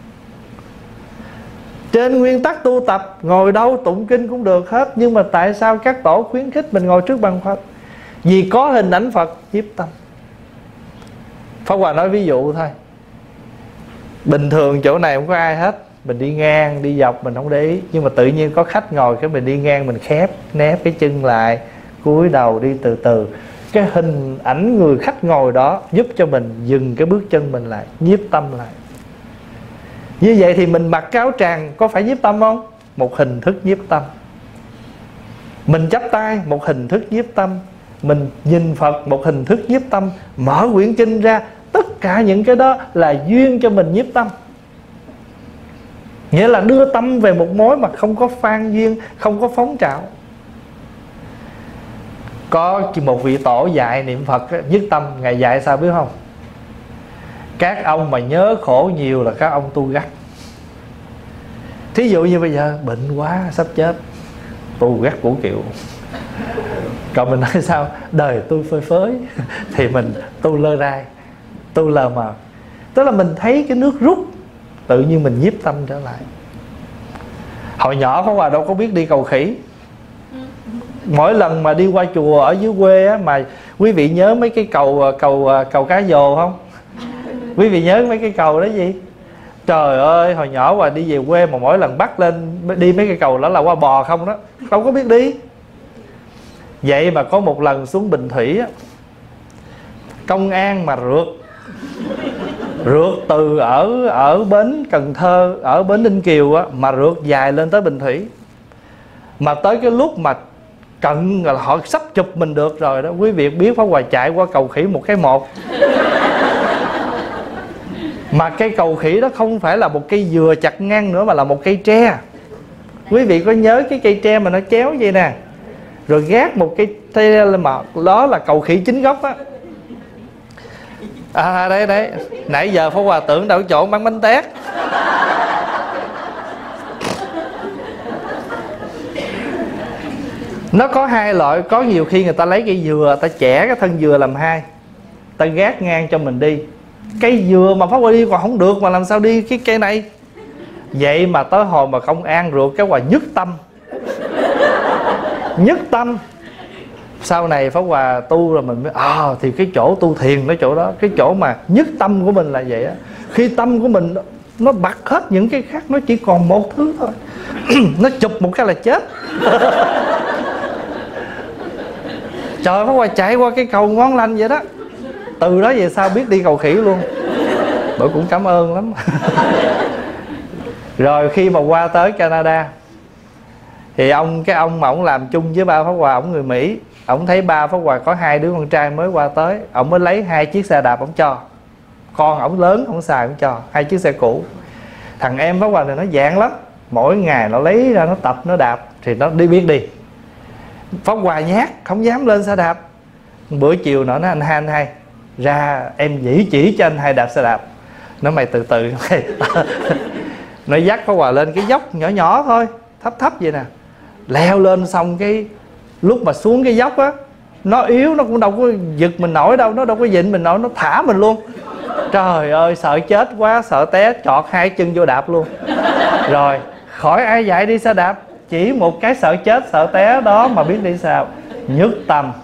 Trên nguyên tắc tu tập ngồi đâu tụng kinh cũng được hết. Nhưng mà tại sao các tổ khuyến khích mình ngồi trước bàn Phật? Vì có hình ảnh Phật nhiếp tâm. Pháp Hòa nói ví dụ thôi. Bình thường chỗ này không có ai hết, mình đi ngang, đi dọc mình không để ý. Nhưng mà tự nhiên có khách ngồi, cái mình đi ngang mình khép, nép cái chân lại, cúi đầu đi từ từ. Cái hình ảnh người khách ngồi đó giúp cho mình dừng cái bước chân mình lại, nhiếp tâm lại. Như vậy thì mình mặc cái áo tràng có phải nhiếp tâm không? Một hình thức nhiếp tâm. Mình chắp tay một hình thức nhiếp tâm. Mình nhìn Phật một hình thức nhiếp tâm. Mở quyển kinh ra, tất cả những cái đó là duyên cho mình nhiếp tâm. Nghĩa là đưa tâm về một mối mà không có phan duyên, không có phóng trạo. Có một vị tổ dạy niệm Phật nhất tâm. Ngài dạy sao biết không? Các ông mà nhớ khổ nhiều là các ông tu gắt. Thí dụ như bây giờ bệnh quá sắp chết, tu gắt củ kiệu. Còn mình nói sao? Đời tôi phơi phới thì mình tu lơ rai, tu lờ mờ. Tức là mình thấy cái nước rút, tự nhiên mình nhiếp tâm trở lại. Hồi nhỏ Pháp Hòa đâu có biết đi cầu khỉ. Mỗi lần mà đi qua chùa ở dưới quê á, mà quý vị nhớ mấy cái cầu cầu cầu cá dồ không? Quý vị nhớ mấy cái cầu đó gì? Trời ơi, hồi nhỏ Hòa đi về quê mà mỗi lần bắt lên đi mấy cái cầu đó là qua bò không đó, đâu có biết đi. Vậy mà có một lần xuống Bình Thủy á, công an mà rượt rượt từ ở ở bến Cần Thơ, ở bến Ninh Kiều á, mà rượt dài lên tới Bình Thủy. Mà tới cái lúc mà cận là họ sắp chụp mình được rồi đó, quý vị biết Pháp Hòa chạy qua cầu khỉ một cái một. Mà cây cầu khỉ đó không phải là một cây dừa chặt ngang nữa, mà là một cây tre. Quý vị có nhớ cái cây tre mà nó chéo vậy nè, rồi gác một cái tre lên, mà đó là cầu khỉ chính gốc á. À đấy đấy, nãy giờ Pháp Hòa tưởng đâu chỗ bán bánh tét. Nó có hai loại. Có nhiều khi người ta lấy cây dừa, ta chẻ cái thân dừa làm hai, ta gác ngang cho mình đi. Cây dừa mà Pháp Hòa đi còn không được, mà làm sao đi cái cây này. Vậy mà tới hồi mà công an rượt cái Hòa nhức tâm. Nhức tâm. Sau này Pháp Hòa tu rồi mình mới à, thì cái chỗ tu thiền cái chỗ đó, cái chỗ mà nhất tâm của mình là vậy á. Khi tâm của mình nó bật hết những cái khác, nó chỉ còn một thứ thôi. Nó chụp một cái là chết. Trời, Pháp Hòa chạy qua cái cầu Ngon Lành vậy đó. Từ đó về sau biết đi cầu khỉ luôn. Bởi cũng cảm ơn lắm. Rồi khi mà qua tới Canada thì ông cái ông mà ông làm chung với ba Pháp Hòa, ông người Mỹ. Ông thấy ba Pháp Hòa có hai đứa con trai mới qua tới, ông mới lấy hai chiếc xe đạp ông cho. Con ông lớn không xài ông cho hai chiếc xe cũ. Thằng em Pháp Hòa này nó dạng lắm, mỗi ngày nó lấy ra nó tập nó đạp thì nó đi biết đi. Pháp Hòa nhát không dám lên xe đạp. Bữa chiều nó nói anh hai anh hai ra em chỉ chỉ cho anh hai đạp xe đạp. Nó mày từ từ mày. Nó dắt Pháp Hòa lên cái dốc nhỏ nhỏ thôi, thấp thấp vậy nè. Leo lên xong cái lúc mà xuống cái dốc á, nó yếu, nó cũng đâu có giật mình nổi đâu, nó đâu có dịnh mình nổi, nó thả mình luôn. Trời ơi, sợ chết quá, sợ té, chọt hai chân vô đạp luôn. Rồi khỏi ai dạy đi xe đạp, chỉ một cái sợ chết sợ té đó mà biết đi sao. Nhất tâm.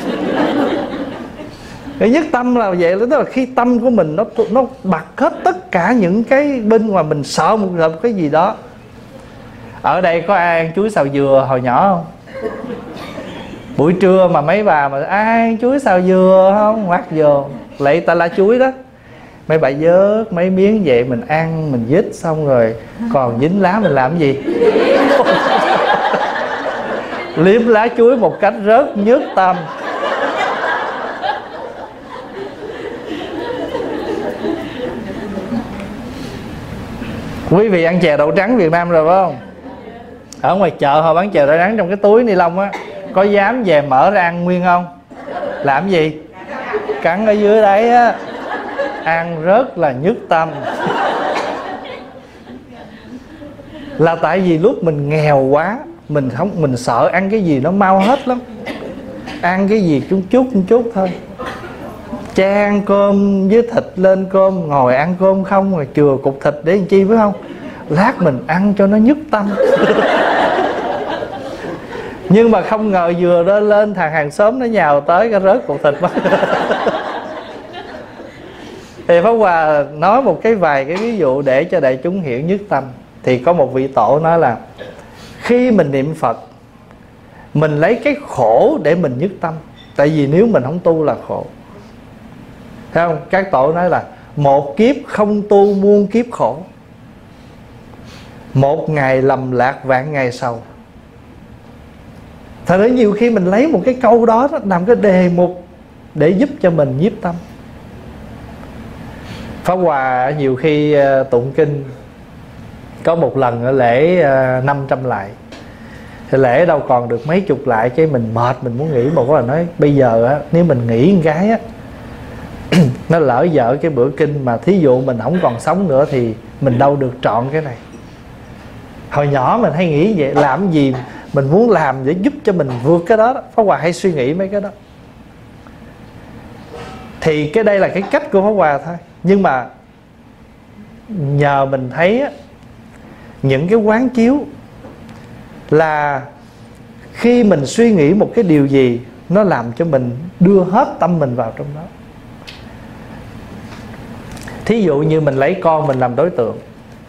Cái nhất tâm là vậy, tức là khi tâm của mình nó nó bật hết tất cả những cái bên ngoài mình sợ một cái gì đó. Ở đây có ai ăn chuối xào dừa hồi nhỏ không? Buổi trưa mà mấy bà mà ai ăn chuối xào dừa không? Ngoắt vô lấy ta lá chuối đó, mấy bà vớt mấy miếng vậy mình ăn, mình dít xong rồi còn dính lá mình làm cái gì? Liếm lá chuối một cách rất nhất tâm. Quý vị ăn chè đậu trắng Việt Nam rồi phải không? Ở ngoài chợ họ bán chè đậu trắng trong cái túi ni lông á, có dám về mở ra ăn nguyên không? Làm gì? Cắn ở dưới đấy á, ăn rất là nhất tâm. Là tại vì lúc mình nghèo quá, mình không mình sợ ăn cái gì nó mau hết lắm. Ăn cái gì chút chút chút thôi. Chan cơm với thịt lên cơm, ngồi ăn cơm không rồi chừa cục thịt để làm chi phải không? Lát mình ăn cho nó nhất tâm. Nhưng mà không ngờ vừa lên lên thằng hàng xóm nó nhào tới cái rớt cục thịt mất. Thì Pháp Hòa nói một cái vài cái ví dụ để cho đại chúng hiểu nhất tâm. Thì có một vị tổ nói là khi mình niệm Phật, mình lấy cái khổ để mình nhất tâm. Tại vì nếu mình không tu là khổ. Thấy không? Các tổ nói là một kiếp không tu muôn kiếp khổ, một ngày lầm lạc vạn ngày sầu. Thật ra nhiều khi mình lấy một cái câu đó, đó làm cái đề mục để giúp cho mình nhiếp tâm. Pháp Hòa nhiều khi tụng kinh, có một lần ở lễ năm trăm lại Thì lễ đâu còn được mấy chục lại, cái mình mệt, mình muốn nghỉ. Mà có là nói bây giờ á, nếu mình nghỉ một cái á nó lỡ dở cái bữa kinh, mà thí dụ mình không còn sống nữa thì mình đâu được trọn cái này. Hồi nhỏ mình hay nghĩ vậy, làm gì mình muốn làm để giúp cho mình vượt cái đó, đó. Pháp Hòa hay suy nghĩ mấy cái đó. Thì cái đây là cái cách của Pháp Hòa thôi. Nhưng mà nhờ mình thấy á, những cái quán chiếu là khi mình suy nghĩ một cái điều gì, nó làm cho mình đưa hết tâm mình vào trong đó. Thí dụ như mình lấy con mình làm đối tượng.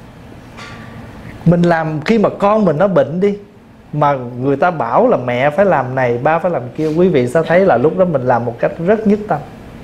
Mình làm, khi mà con mình nó bệnh đi, mà người ta bảo là mẹ phải làm này, ba phải làm kia, quý vị sẽ thấy là lúc đó mình làm một cách rất nhất tâm.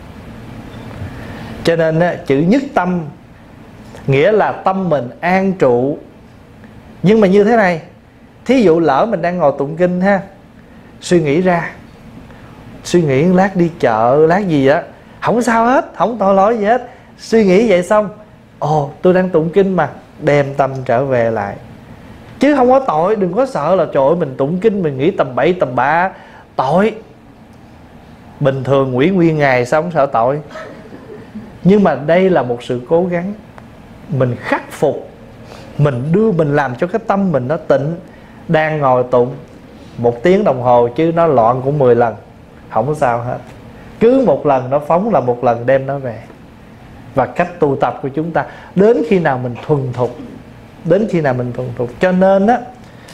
Cho nên á, chữ nhất tâm nghĩa là tâm mình an trụ. Nhưng mà như thế này, thí dụ lỡ mình đang ngồi tụng kinh ha, suy nghĩ ra, suy nghĩ lát đi chợ, lát gì á, không sao hết, không tội lỗi gì hết. Suy nghĩ vậy xong, ồ tôi đang tụng kinh mà, đem tâm trở về lại. Chứ không có tội, đừng có sợ là trời ơi mình tụng kinh mình nghĩ tầm bậy tầm bạ, tội. Bình thường Nguyễn Nguyên ngày sao không sợ tội. Nhưng mà đây là một sự cố gắng, mình khắc phục, mình đưa mình làm cho cái tâm mình nó tịnh. Đang ngồi tụng một tiếng đồng hồ chứ nó loạn cũng mười lần, không có sao hết. Cứ một lần nó phóng là một lần đem nó về. Và cách tu tập của chúng ta đến khi nào mình thuần thục, đến khi nào mình thuần thục. Cho nên á,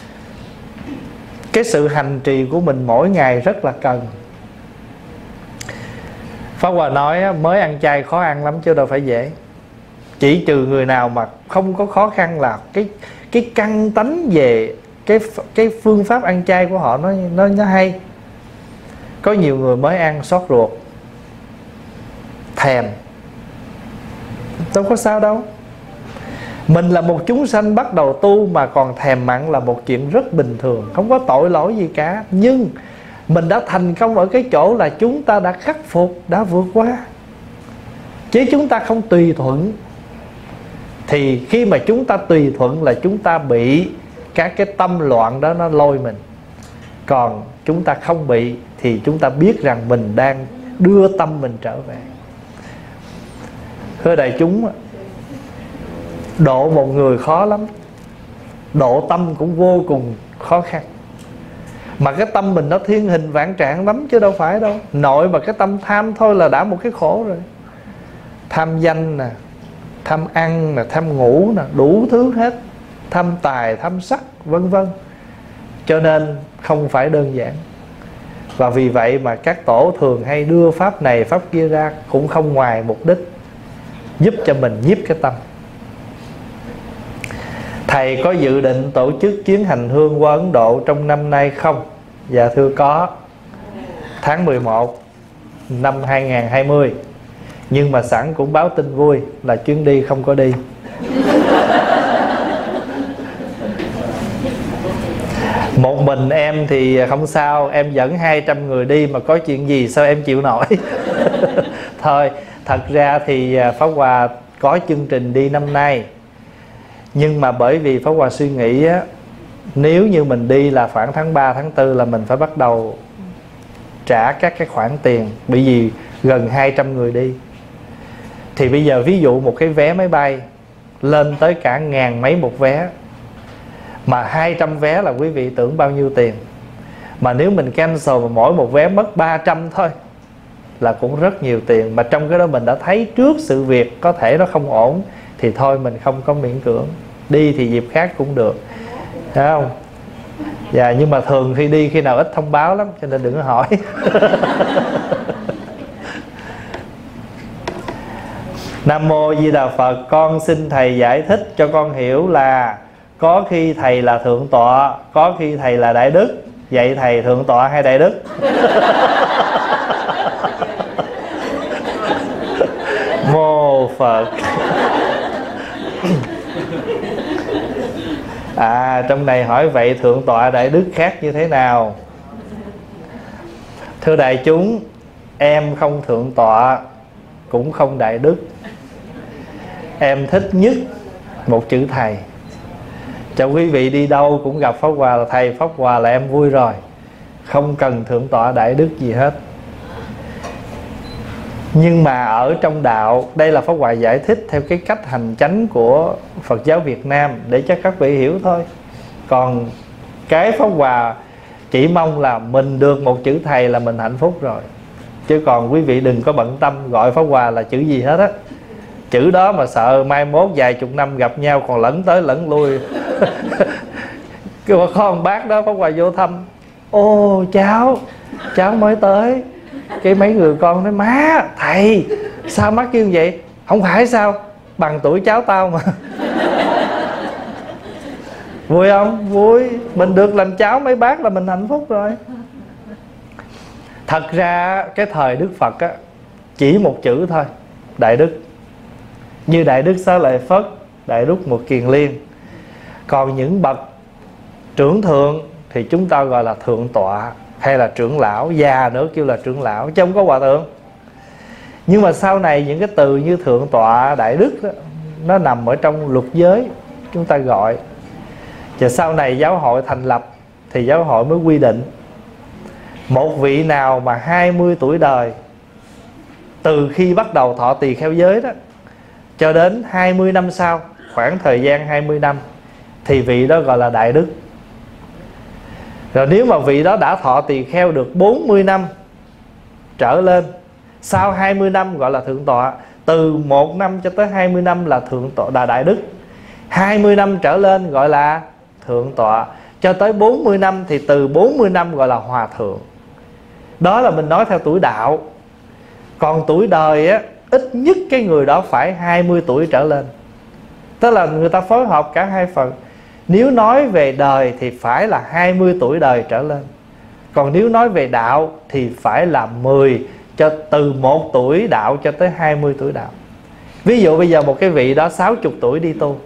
cái sự hành trì của mình mỗi ngày rất là cần. Pháp Hòa nói á, mới ăn chay khó ăn lắm chứ đâu phải dễ. Chỉ trừ người nào mà không có khó khăn là cái cái căn tánh về cái cái phương pháp ăn chay của họ nó nó nó hay. Có nhiều người mới ăn xót ruột, thèm, đâu có sao đâu. Mình là một chúng sanh bắt đầu tu mà còn thèm mặn là một chuyện rất bình thường, không có tội lỗi gì cả. Nhưng mình đã thành công ở cái chỗ là chúng ta đã khắc phục, đã vượt qua. Chứ chúng ta không tùy thuận. Thì khi mà chúng ta tùy thuận là chúng ta bị các cái tâm loạn đó nó lôi mình. Còn chúng ta không bị thì chúng ta biết rằng mình đang đưa tâm mình trở về. Thưa đại chúng, độ một người khó lắm, độ tâm cũng vô cùng khó khăn. Mà cái tâm mình nó thiên hình vạn trạng lắm chứ đâu phải đâu. Nội mà cái tâm tham thôi là đã một cái khổ rồi. Tham danh nè, tham ăn nè, tham ngủ nè, đủ thứ hết. Tham tài, tham sắc, vân vân. Cho nên không phải đơn giản. Và vì vậy mà các tổ thường hay đưa pháp này pháp kia ra, cũng không ngoài mục đích giúp cho mình nhiếp cái tâm. Thầy có dự định tổ chức chuyến hành hương qua Ấn Độ trong năm nay không? Dạ thưa có. Tháng mười một năm hai nghìn không trăm hai mươi. Nhưng mà sẵn cũng báo tin vui là chuyến đi không có đi. Một mình em thì không sao, em dẫn hai trăm người đi mà có chuyện gì sao em chịu nổi. Thôi, thật ra thì Pháp Hòa có chương trình đi năm nay. Nhưng mà bởi vì Pháp Hòa suy nghĩ á, nếu như mình đi là khoảng tháng ba, tháng tư là mình phải bắt đầu trả các cái khoản tiền. Bởi vì gần hai trăm người đi. Thì bây giờ ví dụ một cái vé máy bay lên tới cả ngàn mấy một vé, mà hai trăm vé là quý vị tưởng bao nhiêu tiền. Mà nếu mình cancel mà mỗi một vé mất ba trăm thôi là cũng rất nhiều tiền. Mà trong cái đó mình đã thấy trước sự việc có thể nó không ổn, thì thôi mình không có miễn cưỡng. Đi thì dịp khác cũng được, thấy không? Dạ, nhưng mà thường khi đi khi nào ít thông báo lắm, cho nên đừng có hỏi. Nam Mô Di Đà Phật. Con xin Thầy giải thích cho con hiểu là có khi Thầy là Thượng Tọa, có khi Thầy là Đại Đức. Vậy Thầy Thượng Tọa hay Đại Đức? Mô Phật. À, trong này hỏi vậy Thượng Tọa Đại Đức khác như thế nào? Thưa đại chúng, em không Thượng Tọa cũng không Đại Đức. Em thích nhất một chữ Thầy. Cho quý vị đi đâu cũng gặp Pháp Hòa là thầy, Pháp Hòa là em vui rồi, không cần thượng tọa đại đức gì hết. Nhưng mà ở trong đạo, đây là Pháp Hòa giải thích theo cái cách hành chánh của Phật giáo Việt Nam để cho các vị hiểu thôi. Còn cái Pháp Hòa chỉ mong là mình được một chữ thầy là mình hạnh phúc rồi. Chứ còn quý vị đừng có bận tâm gọi Pháp Hòa là chữ gì hết á. Chữ đó mà sợ mai mốt vài chục năm gặp nhau còn lẫn tới lẫn lui. Cái bà con bác đó Pháp Hòa vô thăm, ô cháu, cháu mới tới. Cái mấy người con nói, má, thầy, sao mắt kêu vậy? Không phải sao, bằng tuổi cháu tao mà. Vui không? Vui. Mình được làm cháu mấy bác là mình hạnh phúc rồi. Thật ra cái thời Đức Phật á, chỉ một chữ thôi, đại đức. Như Đại Đức Xá Lợi Phất, Đại Đức Mục Kiền Liên. Còn những bậc trưởng thượng thì chúng ta gọi là thượng tọa hay là trưởng lão, già nữa kêu là trưởng lão, chứ không có hòa thượng. Nhưng mà sau này những cái từ như thượng tọa, đại đức đó, nó nằm ở trong luật giới chúng ta gọi. Và sau này giáo hội thành lập thì giáo hội mới quy định một vị nào mà hai mươi tuổi đời, từ khi bắt đầu thọ tỳ kheo giới đó cho đến hai mươi năm sau, khoảng thời gian hai mươi năm, thì vị đó gọi là đại đức. Rồi nếu mà vị đó đã thọ tỳ kheo được bốn mươi năm trở lên, sau hai mươi năm gọi là thượng tọa. Từ một năm cho tới hai mươi năm là thượng tọa, là đại đức. Hai mươi năm trở lên gọi là thượng tọa. Cho tới bốn mươi năm thì từ bốn mươi năm gọi là hòa thượng. Đó là mình nói theo tuổi đạo. Còn tuổi đời á, ít nhất cái người đó phải hai mươi tuổi trở lên. Tức là người ta phối hợp cả hai phần. Nếu nói về đời thì phải là hai mươi tuổi đời trở lên. Còn nếu nói về đạo thì phải là mười, cho từ một tuổi đạo cho tới hai mươi tuổi đạo. Ví dụ bây giờ một cái vị đó sáu mươi tuổi đi tu,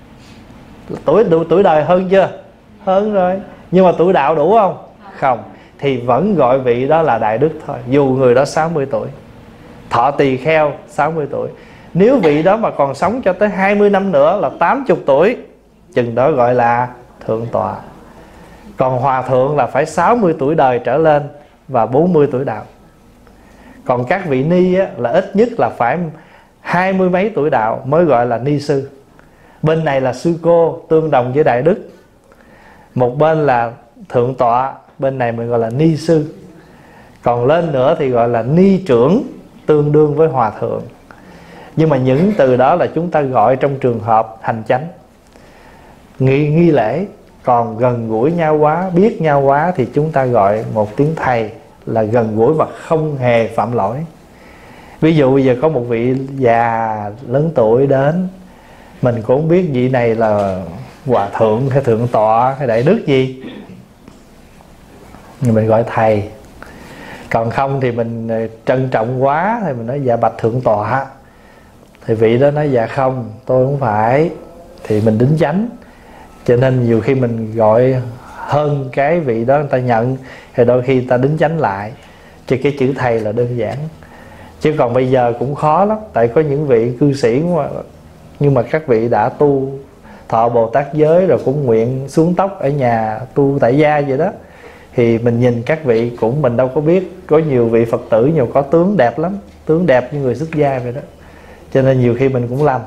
Tuổi tuổi đời hơn chưa? Hơn rồi. Nhưng mà tuổi đạo đủ không? Không. Thì vẫn gọi vị đó là đại đức thôi, dù người đó sáu mươi tuổi. Thọ tỳ kheo sáu mươi tuổi. Nếu vị đó mà còn sống cho tới hai mươi năm nữa là tám mươi tuổi, chừng đó gọi là thượng tọa. Còn hòa thượng là phải sáu mươi tuổi đời trở lên và bốn mươi tuổi đạo. Còn các vị ni á, là ít nhất là phải hai mươi mấy tuổi đạo mới gọi là ni sư. Bên này là sư cô, tương đồng với đại đức. Một bên là thượng tọa, bên này mình gọi là ni sư. Còn lên nữa thì gọi là ni trưởng, tương đương với hòa thượng. Nhưng mà những từ đó là chúng ta gọi trong trường hợp hành chánh, nghi, nghi lễ. Còn gần gũi nhau quá, biết nhau quá thì chúng ta gọi một tiếng thầy, là gần gũi và không hề phạm lỗi. Ví dụ bây giờ có một vị già lớn tuổi đến, mình cũng không biết vị này là hòa thượng hay thượng tọa hay đại đức gì, nhưng mình gọi thầy. Còn không thì mình trân trọng quá thì mình nói dạ bạch thượng tọa. Thì vị đó nói dạ không, tôi không phải. Thì mình đính chánh. Cho nên nhiều khi mình gọi hơn cái vị đó người ta nhận, thì đôi khi người ta đính chánh lại. Chứ cái chữ thầy là đơn giản. Chứ còn bây giờ cũng khó lắm. Tại có những vị cư sĩ mà, nhưng mà các vị đã tu thọ Bồ Tát giới rồi cũng nguyện xuống tóc ở nhà tu tại gia vậy đó. Thì mình nhìn các vị cũng mình đâu có biết. Có nhiều vị Phật tử nhiều có tướng đẹp lắm, tướng đẹp như người xuất gia vậy đó. Cho nên nhiều khi mình cũng làm.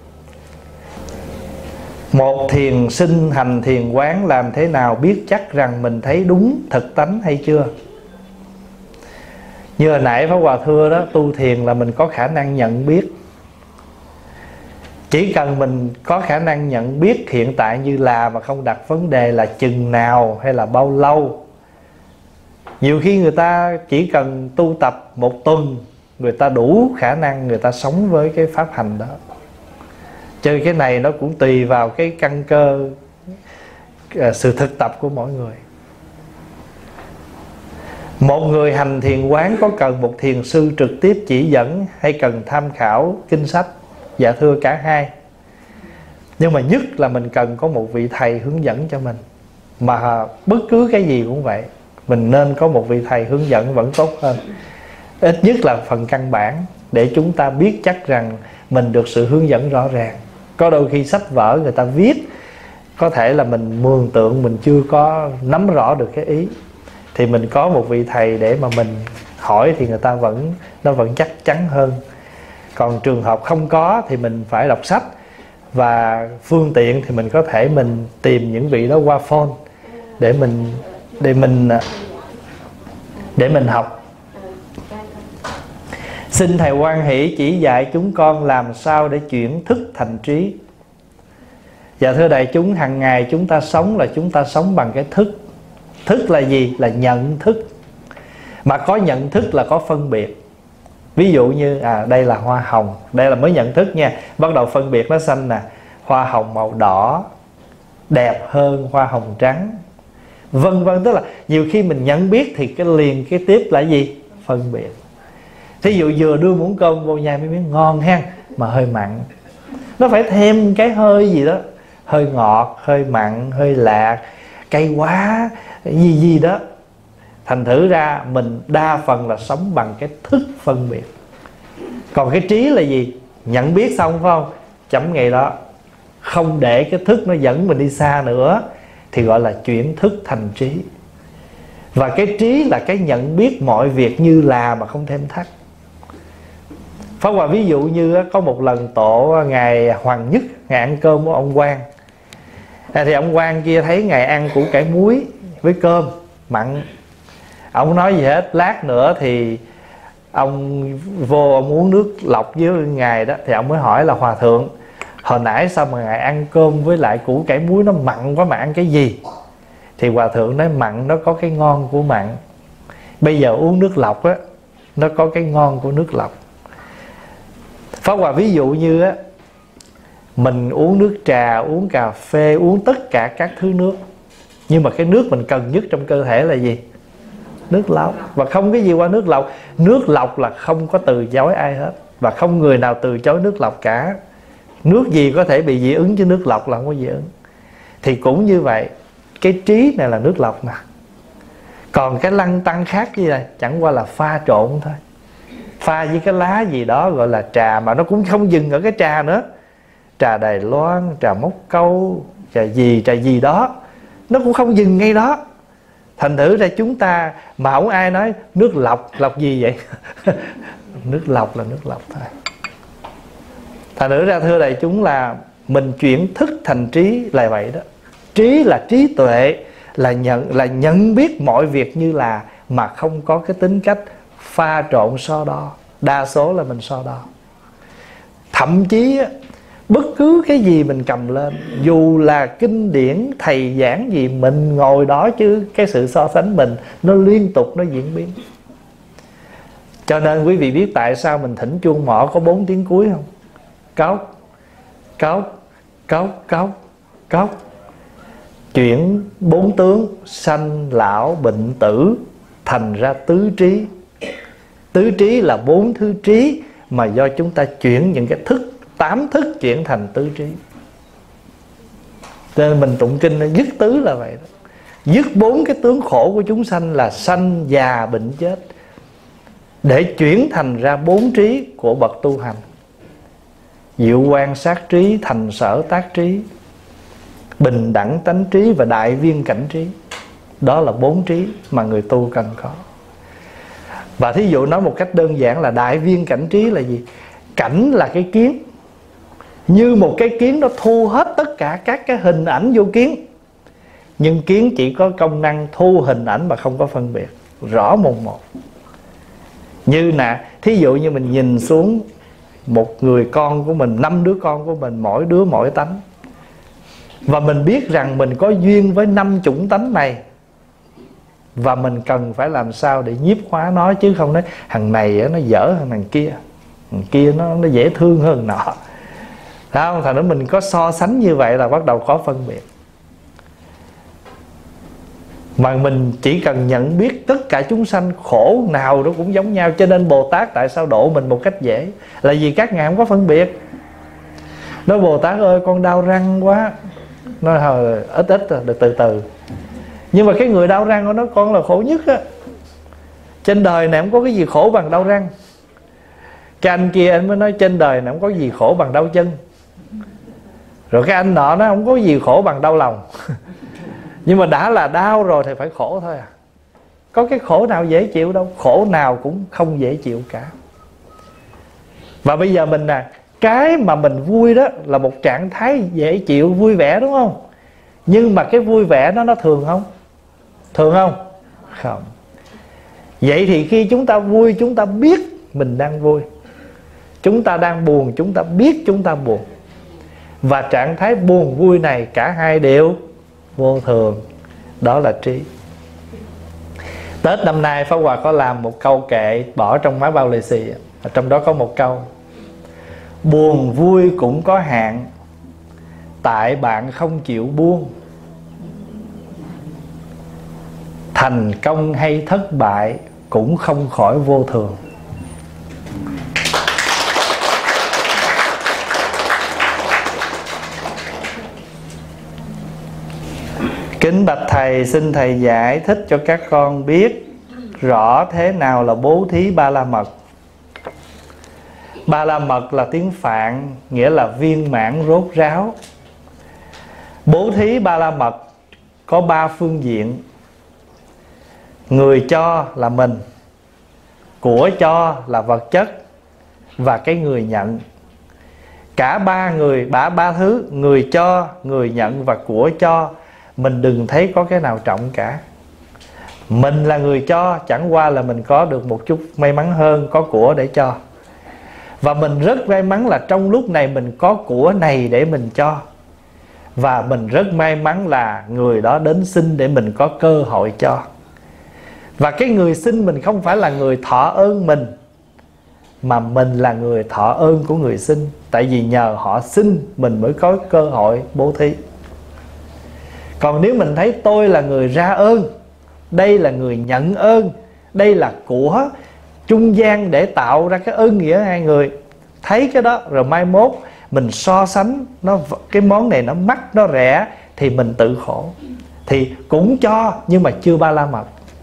Một thiền sinh hành thiền quán làm thế nào biết chắc rằng mình thấy đúng thực tánh hay chưa? Như hồi nãy Pháp Hòa thưa đó, tu thiền là mình có khả năng nhận biết. Chỉ cần mình có khả năng nhận biết hiện tại như là, mà không đặt vấn đề là chừng nào hay là bao lâu. Nhiều khi người ta chỉ cần tu tập một tuần, người ta đủ khả năng người ta sống với cái pháp hành đó. Chứ cái này nó cũng tùy vào cái căn cơ, sự thực tập của mỗi người. Một người hành thiền quán có cần một thiền sư trực tiếp chỉ dẫn hay cần tham khảo kinh sách? Dạ thưa cả hai. Nhưng mà nhất là mình cần có một vị thầy hướng dẫn cho mình. Mà bất cứ cái gì cũng vậy, mình nên có một vị thầy hướng dẫn vẫn tốt hơn. Ít nhất là phần căn bản, để chúng ta biết chắc rằng mình được sự hướng dẫn rõ ràng. Có đôi khi sách vở người ta viết có thể là mình mường tượng, mình chưa có nắm rõ được cái ý, thì mình có một vị thầy để mà mình hỏi thì người ta vẫn nó vẫn chắc chắn hơn. Còn trường hợp không có thì mình phải đọc sách, và phương tiện thì mình có thể mình tìm những vị đó qua phone để mình để mình để mình học. Xin thầy hoan hỷ chỉ dạy chúng con làm sao để chuyển thức thành trí. Dạ thưa đại chúng, hàng ngày chúng ta sống là chúng ta sống bằng cái thức. Thức là gì? Là nhận thức. Mà có nhận thức là có phân biệt. Ví dụ như à đây là hoa hồng, đây là mới nhận thức nha, bắt đầu phân biệt nó xanh nè, hoa hồng màu đỏ đẹp hơn hoa hồng trắng, vân vân. Tức là nhiều khi mình nhận biết thì cái liền cái tiếp là gì? Phân biệt. Thí dụ vừa đưa muỗng cơm vô nhai mới miếng ngon ha, mà hơi mặn, nó phải thêm cái hơi gì đó, hơi ngọt, hơi mặn, hơi lạc, cay quá, gì gì đó. Thành thử ra mình đa phần là sống bằng cái thức phân biệt. Còn cái trí là gì? Nhận biết xong phải không? Chấm ngay đó, không để cái thức nó dẫn mình đi xa nữa, thì gọi là chuyển thức thành trí. Và cái trí là cái nhận biết mọi việc như là mà không thêm thắt. Pháp Hòa ví dụ như có một lần tổ Ngài Hoàng Nhất, Ngài ăn cơm của ông Quang. à, Thì ông Quang kia thấy Ngài ăn củ cải muối với cơm mặn, ông nói gì hết. Lát nữa thì ông vô ông uống nước lọc với Ngài đó, thì ông mới hỏi là Hòa thượng, hồi nãy sao mà Ngài ăn cơm với lại củ cải muối nó mặn quá mà ăn cái gì? Thì Hòa thượng nói mặn nó có cái ngon của mặn, bây giờ uống nước lọc á, nó có cái ngon của nước lọc. Pháp Hòa ví dụ như á, mình uống nước trà, uống cà phê, uống tất cả các thứ nước, nhưng mà cái nước mình cần nhất trong cơ thể là gì? Nước lọc. Và không cái gì qua nước lọc. Nước lọc là không có từ chối ai hết, và không người nào từ chối nước lọc cả. Nước gì có thể bị dị ứng, chứ nước lọc là không có dị ứng. Thì cũng như vậy, cái trí này là nước lọc nè. Còn cái lăng tăng khác gì này, chẳng qua là pha trộn thôi. Pha với cái lá gì đó gọi là trà, mà nó cũng không dừng ở cái trà nữa. Trà Đài Loan, trà Móc Câu, trà gì, trà gì đó, nó cũng không dừng ngay đó. Thành thử ra chúng ta mà không ai nói nước lọc, lọc gì vậy? Nước lọc là nước lọc thôi. Thành thử ra thưa đại chúng là mình chuyển thức thành trí là vậy đó. Trí là trí tuệ, là nhận, là nhận biết mọi việc như là, mà không có cái tính cách pha trộn so đo. Đa số là mình so đo. Thậm chí bất cứ cái gì mình cầm lên, dù là kinh điển thầy giảng gì, mình ngồi đó chứ cái sự so sánh mình nó liên tục nó diễn biến. Cho nên quý vị biết tại sao mình thỉnh chuông mõ có bốn tiếng cuối không? Cốc, cốc, cốc, cốc, cốc. Chuyển bốn tướng sanh lão bệnh tử thành ra tứ trí. Tứ trí là bốn thứ trí mà do chúng ta chuyển những cái thức, tám thức chuyển thành tứ trí. Cho nên mình tụng kinh nó dứt tứ là vậy đó. Dứt bốn cái tướng khổ của chúng sanh là sanh, già, bệnh, chết, để chuyển thành ra bốn trí của bậc tu hành. Diệu quan sát trí, thành sở tác trí, bình đẳng tánh trí và đại viên cảnh trí. Đó là bốn trí mà người tu cần có. Và thí dụ nói một cách đơn giản là đại viên cảnh trí là gì? Cảnh là cái kiến, như một cái kiến nó thu hết tất cả các cái hình ảnh vô kiến, nhưng kiến chỉ có công năng thu hình ảnh mà không có phân biệt, rõ mồn một. Như nè, thí dụ như mình nhìn xuống một người con của mình, năm đứa con của mình, mỗi đứa mỗi tánh, và mình biết rằng mình có duyên với năm chủng tánh này, và mình cần phải làm sao để nhiếp hóa nó, chứ không nói thằng này nó dở hơn thằng kia, thằng kia nó, nó dễ thương hơn nọ. Thấy không? Thành ra mình có so sánh như vậy là bắt đầu có phân biệt. Mà mình chỉ cần nhận biết tất cả chúng sanh khổ nào nó cũng giống nhau. Cho nên Bồ Tát tại sao độ mình một cách dễ? Là vì các ngài không có phân biệt. Nói Bồ Tát ơi con đau răng quá, nói thôi ít ít rồi, được từ từ. Nhưng mà cái người đau răng của nó con là khổ nhất á. Trên đời này không có cái gì khổ bằng đau răng. Cái anh kia anh mới nói trên đời này không có gì khổ bằng đau chân. Rồi cái anh nọ nó không có gì khổ bằng đau lòng. Nhưng mà đã là đau rồi thì phải khổ thôi à. Có cái khổ nào dễ chịu đâu. Khổ nào cũng không dễ chịu cả. Và bây giờ mình nè, cái mà mình vui đó là một trạng thái dễ chịu, vui vẻ, đúng không? Nhưng mà cái vui vẻ đó nó thường không? Thường không? Không. Vậy thì khi chúng ta vui, chúng ta biết mình đang vui. Chúng ta đang buồn, chúng ta biết chúng ta buồn. Và trạng thái buồn vui này cả hai đều vô thường. Đó là trí. Tết năm nay Pháp Hòa có làm một câu kệ bỏ trong máy bao lì xì. Ở trong đó có một câu: buồn vui cũng có hạn, tại bạn không chịu buông. Thành công hay thất bại cũng không khỏi vô thường. Kính bạch Thầy, xin Thầy giải thích cho các con biết rõ thế nào là bố thí ba la mật. Ba la mật là tiếng Phạn, nghĩa là viên mãn rốt ráo. Bố thí ba la mật có ba phương diện. Người cho là mình, của cho là vật chất, và cái người nhận. Cả ba người, ba ba thứ, người cho, người nhận và của cho, mình đừng thấy có cái nào trọng cả. Mình là người cho, chẳng qua là mình có được một chút may mắn hơn, có của để cho. Và mình rất may mắn là trong lúc này mình có của này để mình cho. Và mình rất may mắn là người đó đến xin để mình có cơ hội cho. Và cái người xin mình không phải là người thọ ơn mình, mà mình là người thọ ơn của người xin. Tại vì nhờ họ xin mình mới có cơ hội bố thí. Còn nếu mình thấy tôi là người ra ơn, đây là người nhận ơn, đây là của trung gian để tạo ra cái ơn nghĩa hai người, thấy cái đó rồi mai mốt mình so sánh nó, cái món này nó mắc, nó rẻ thì mình tự khổ. Thì cũng cho nhưng mà chưa ba la mật.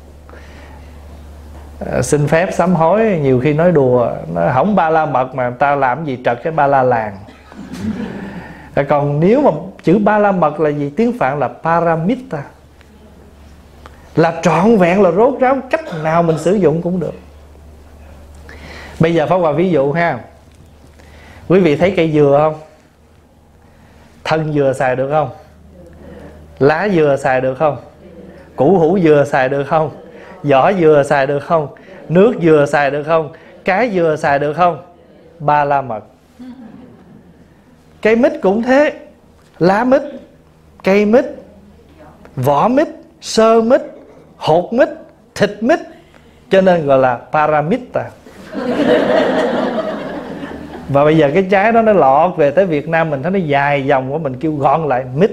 À, xin phép sám hối, nhiều khi nói đùa, nó không ba la mật mà người ta làm gì trật cái ba la làng. À, còn nếu mà chữ ba la mật là gì? Tiếng Phạn là paramita, là trọn vẹn, là rốt ráo, cách nào mình sử dụng cũng được. Bây giờ Pháp Hòa ví dụ ha. Quý vị thấy cây dừa không? Thân dừa xài được không? Lá dừa xài được không? Củ hũ dừa xài được không? Vỏ dừa xài được không? Nước dừa xài được không? Cái dừa xài được không? Ba la mật. Cây mít cũng thế. Lá mít, cây mít, vỏ mít, sơ mít, hột mít, thịt mít, cho nên gọi là paramita. Và bây giờ cái trái đó nó lọt về tới Việt Nam mình, thấy nó dài dòng của mình kêu gọn lại mít.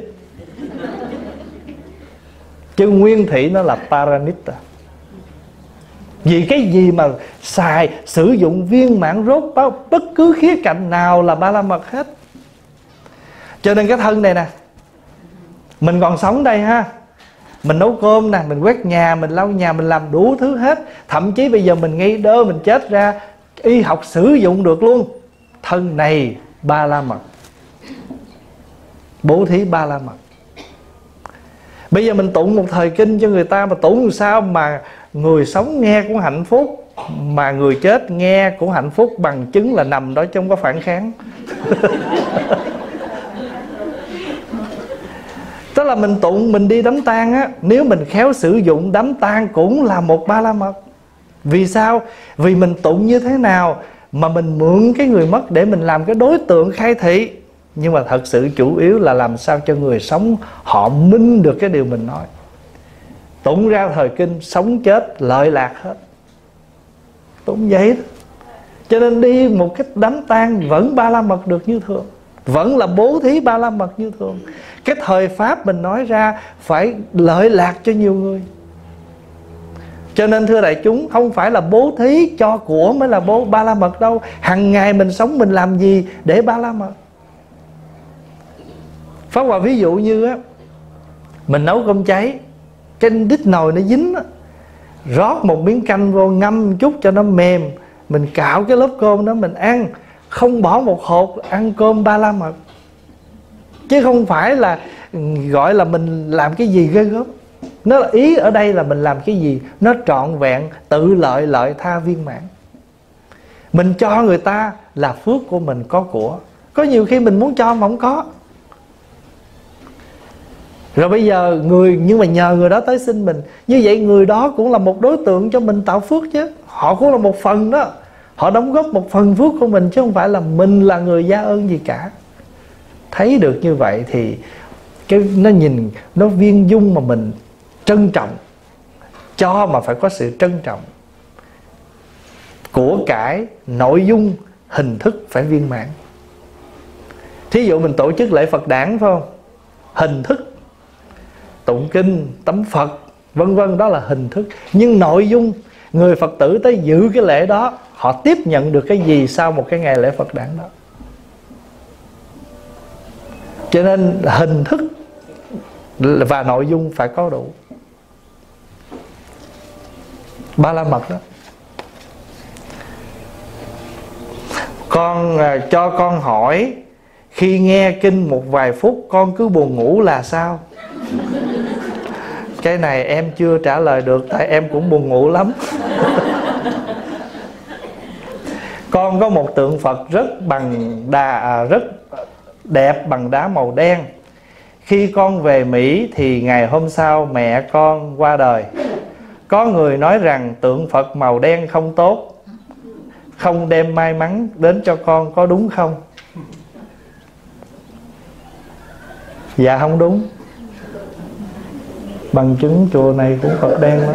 Chứ nguyên thủy nó là paramita. Vì cái gì mà xài, sử dụng viên mãn rốt báo bất cứ khía cạnh nào là ba la mật hết. Cho nên cái thân này nè, mình còn sống đây ha, mình nấu cơm nè, mình quét nhà, mình lau nhà, mình làm đủ thứ hết. Thậm chí bây giờ mình ngay đơ, mình chết ra, y học sử dụng được luôn. Thân này ba la mật, bố thí ba la mật. Bây giờ mình tụng một thời kinh cho người ta, mà tụng làm sao mà người sống nghe cũng hạnh phúc, mà người chết nghe cũng hạnh phúc, bằng chứng là nằm đó trong có phản kháng. Tức là mình tụng, mình đi đám tang á, nếu mình khéo sử dụng, đám tang cũng là một ba la mật. Vì sao? Vì mình tụng như thế nào mà mình mượn cái người mất để mình làm cái đối tượng khai thị. Nhưng mà thật sự chủ yếu là làm sao cho người sống họ minh được cái điều mình nói. Tụng ra thời kinh, sống chết lợi lạc hết. Tụng vậy đó. Cho nên đi một cái đám tang vẫn ba la mật được như thường, vẫn là bố thí ba la mật như thường. Cái thời pháp mình nói ra phải lợi lạc cho nhiều người. Cho nên thưa đại chúng, không phải là bố thí cho của mới là bố ba la mật đâu. Hằng ngày mình sống mình làm gì để ba la mật. Pháp Hòa ví dụ như á, mình nấu cơm cháy, cái đít nồi nó dính á, rót một miếng canh vô, ngâm một chút cho nó mềm, mình cạo cái lớp cơm đó mình ăn, không bỏ một hột, ăn cơm ba la mật. chứ không phải là gọi là mình làm cái gì ghê gớm. Nó là ý ở đây là mình làm cái gì nó trọn vẹn, tự lợi, lợi tha, viên mãn. Mình cho người ta là phước của mình có của. Có nhiều khi mình muốn cho mà không có. Rồi bây giờ người, nhưng mà nhờ người đó tới xin mình, như vậy người đó cũng là một đối tượng cho mình tạo phước chứ. Họ cũng là một phần đó. Họ đóng góp một phần phước của mình, chứ không phải là mình là người gia ơn gì cả. Thấy được như vậy thì cái nó nhìn nó viên dung mà mình trân trọng. Cho mà phải có sự trân trọng. Của cải, nội dung, hình thức phải viên mãn. Thí dụ mình tổ chức lễ Phật đản phải không? Hình thức, tụng kinh, tắm Phật, vân vân, đó là hình thức. Nhưng nội dung, người Phật tử tới dự cái lễ đó, họ tiếp nhận được cái gì sau một cái ngày lễ Phật đản đó. Cho nên hình thức và nội dung phải có đủ. Ba la mật đó. Con cho con hỏi, khi nghe kinh một vài phút con cứ buồn ngủ là sao? Cái này em chưa trả lời được, tại em cũng buồn ngủ lắm. Con có một tượng Phật rất bằng đá, à, rất đẹp bằng đá màu đen. Khi con về Mỹ thì ngày hôm sau mẹ con qua đời. Có người nói rằng tượng Phật màu đen không tốt, không đem may mắn đến cho con, có đúng không? Dạ không đúng. Bằng chứng chùa này cũng Phật đen lắm.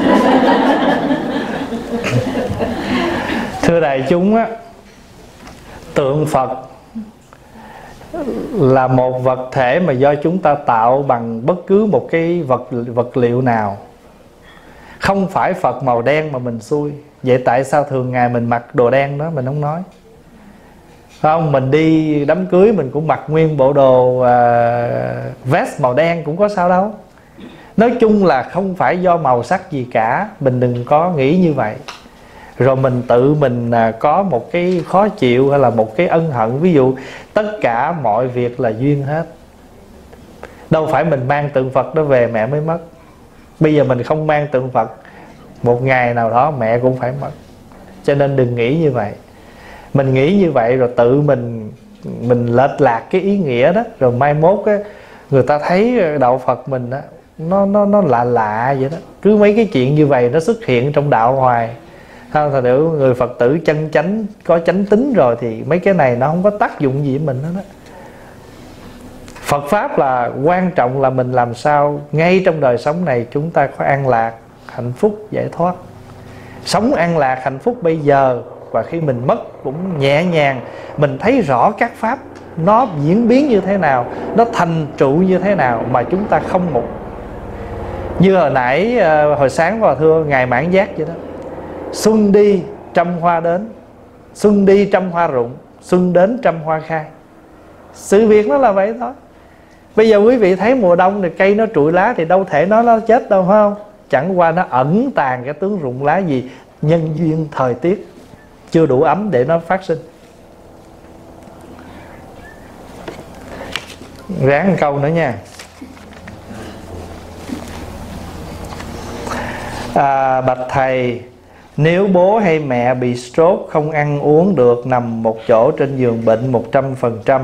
Thưa đại chúng á, tượng Phật là một vật thể mà do chúng ta tạo bằng bất cứ một cái vật vật liệu nào. Không phải Phật màu đen mà mình xui. Vậy tại sao thường ngày mình mặc đồ đen đó mình không nói? Không, mình đi đám cưới mình cũng mặc nguyên bộ đồ uh, vest màu đen cũng có sao đâu. Nói chung là không phải do màu sắc gì cả. Mình đừng có nghĩ như vậy. Rồi mình tự mình uh, có một cái khó chịu hay là một cái ân hận. Ví dụ tất cả mọi việc là duyên hết. Đâu phải mình mang tượng Phật đó về mẹ mới mất. Bây giờ mình không mang tượng Phật, một ngày nào đó mẹ cũng phải mất. Cho nên đừng nghĩ như vậy. Mình nghĩ như vậy rồi tự mình mình lệch lạc cái ý nghĩa đó. Rồi mai mốt á, người ta thấy đạo Phật mình đó, nó nó nó lạ lạ vậy đó. Cứ mấy cái chuyện như vậy nó xuất hiện trong đạo hoài. Không, thật sự người Phật tử chân chánh, có chánh tính rồi thì mấy cái này nó không có tác dụng gì với mình hết đó. Phật Pháp là quan trọng là mình làm sao ngay trong đời sống này chúng ta có an lạc, hạnh phúc, giải thoát. Sống an lạc, hạnh phúc bây giờ, và khi mình mất cũng nhẹ nhàng. Mình thấy rõ các Pháp nó diễn biến như thế nào, nó thành trụ như thế nào mà chúng ta không một. Như hồi nãy, hồi sáng vào thưa Ngài Mãn Giác vậy đó. Xuân đi trăm hoa đến, xuân đi trăm hoa rụng, xuân đến trăm hoa khai. Sự việc nó là vậy thôi. Bây giờ quý vị thấy mùa đông thì cây nó trụi lá thì đâu thể nói nó chết đâu, phải không? Chẳng qua nó ẩn tàng cái tướng rụng lá gì, nhân duyên thời tiết chưa đủ ấm để nó phát sinh. Ráng một câu nữa nha. à, Bạch thầy, nếu bố hay mẹ bị stroke, không ăn uống được, nằm một chỗ trên giường bệnh một trăm phần trăm,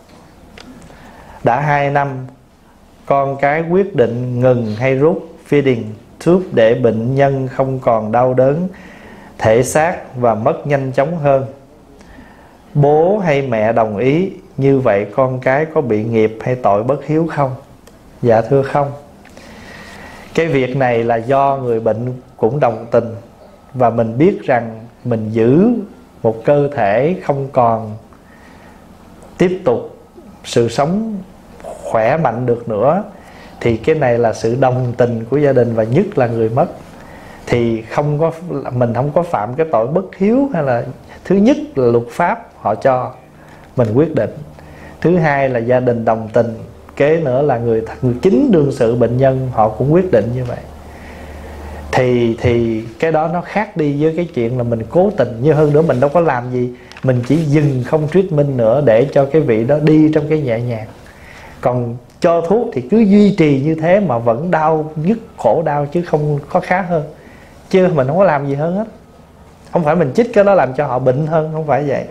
đã hai năm, con cái quyết định ngừng hay rút feeding tube để bệnh nhân không còn đau đớn thể xác và mất nhanh chóng hơn. Bố hay mẹ đồng ý, như vậy con cái có bị nghiệp hay tội bất hiếu không? Dạ thưa không. Cái việc này là do người bệnh cũng đồng tình, và mình biết rằng mình giữ một cơ thể không còn tiếp tục sự sống khỏe mạnh được nữa, thì cái này là sự đồng tình của gia đình, và nhất là người mất. Thì không có, mình không có phạm cái tội bất hiếu, hay là thứ nhất là luật pháp họ cho mình quyết định, thứ hai là gia đình đồng tình, kế nữa là người, người chính đương sự bệnh nhân họ cũng quyết định như vậy. Thì thì cái đó nó khác đi với cái chuyện là mình cố tình. Như hơn nữa mình đâu có làm gì, mình chỉ dừng không treatment nữa để cho cái vị đó đi trong cái nhẹ nhàng. Còn cho thuốc thì cứ duy trì như thế mà vẫn đau nhức khổ đau, chứ không có khá hơn. Chứ mình không có làm gì hơn hết. Không phải mình chích cái đó làm cho họ bệnh hơn, không phải vậy.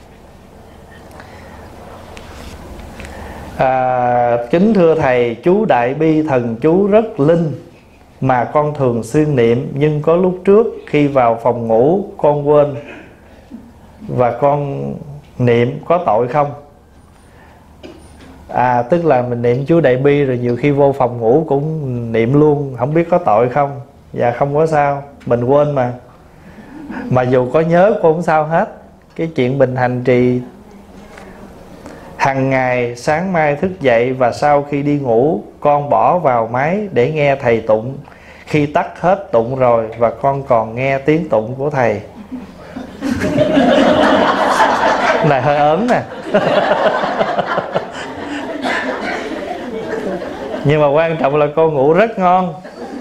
à, Kính thưa Thầy, chú Đại Bi thần chú rất linh mà con thường xuyên niệm, nhưng có lúc trước khi vào phòng ngủ con quên, và con niệm có tội không? À, tức là mình niệm chú Đại Bi rồi nhiều khi vô phòng ngủ cũng niệm luôn, không biết có tội không? Dạ không có sao, mình quên mà. Mà dù có nhớ cũng không sao hết. Cái chuyện mình hành trì hàng ngày, sáng mai thức dậy và sau khi đi ngủ, con bỏ vào máy để nghe thầy tụng. Khi tắt hết tụng rồi và con còn nghe tiếng tụng của thầy. Này hơi ớn nè. Nhưng mà quan trọng là con ngủ rất ngon.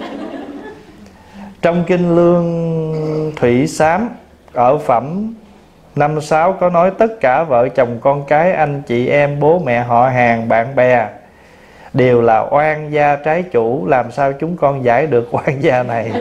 Trong kinh Lương Thủy Sám ở phẩm năm sáu có nói tất cả vợ chồng con cái, anh chị em, bố mẹ, họ hàng, bạn bè đều là oan gia trái chủ. Làm sao chúng con giải được oan gia này?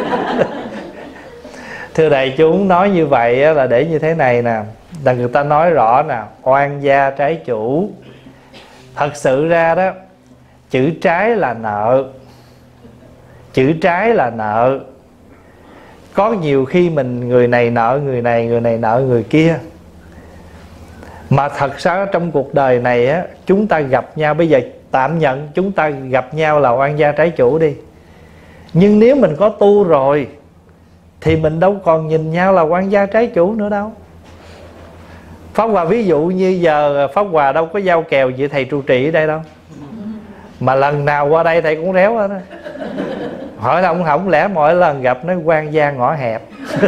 Thưa đại chúng, nói như vậy là để như thế này nè, là người ta nói rõ nè, oan gia trái chủ. Thật sự ra đó, chữ trái là nợ. Chữ trái là nợ. Có nhiều khi mình người này nợ người này, người này nợ người kia. Mà thật ra trong cuộc đời này á, chúng ta gặp nhau, bây giờ tạm nhận chúng ta gặp nhau là oan gia trái chủ đi. Nhưng nếu mình có tu rồi thì mình đâu còn nhìn nhau là oan gia trái chủ nữa đâu. Pháp Hòa ví dụ như giờ Pháp Hòa đâu có giao kèo với thầy trụ trì ở đây đâu, mà lần nào qua đây thầy cũng réo hết á. Hỏi là ông không lẽ mỗi lần gặp nói quan gia ngõ hẹp.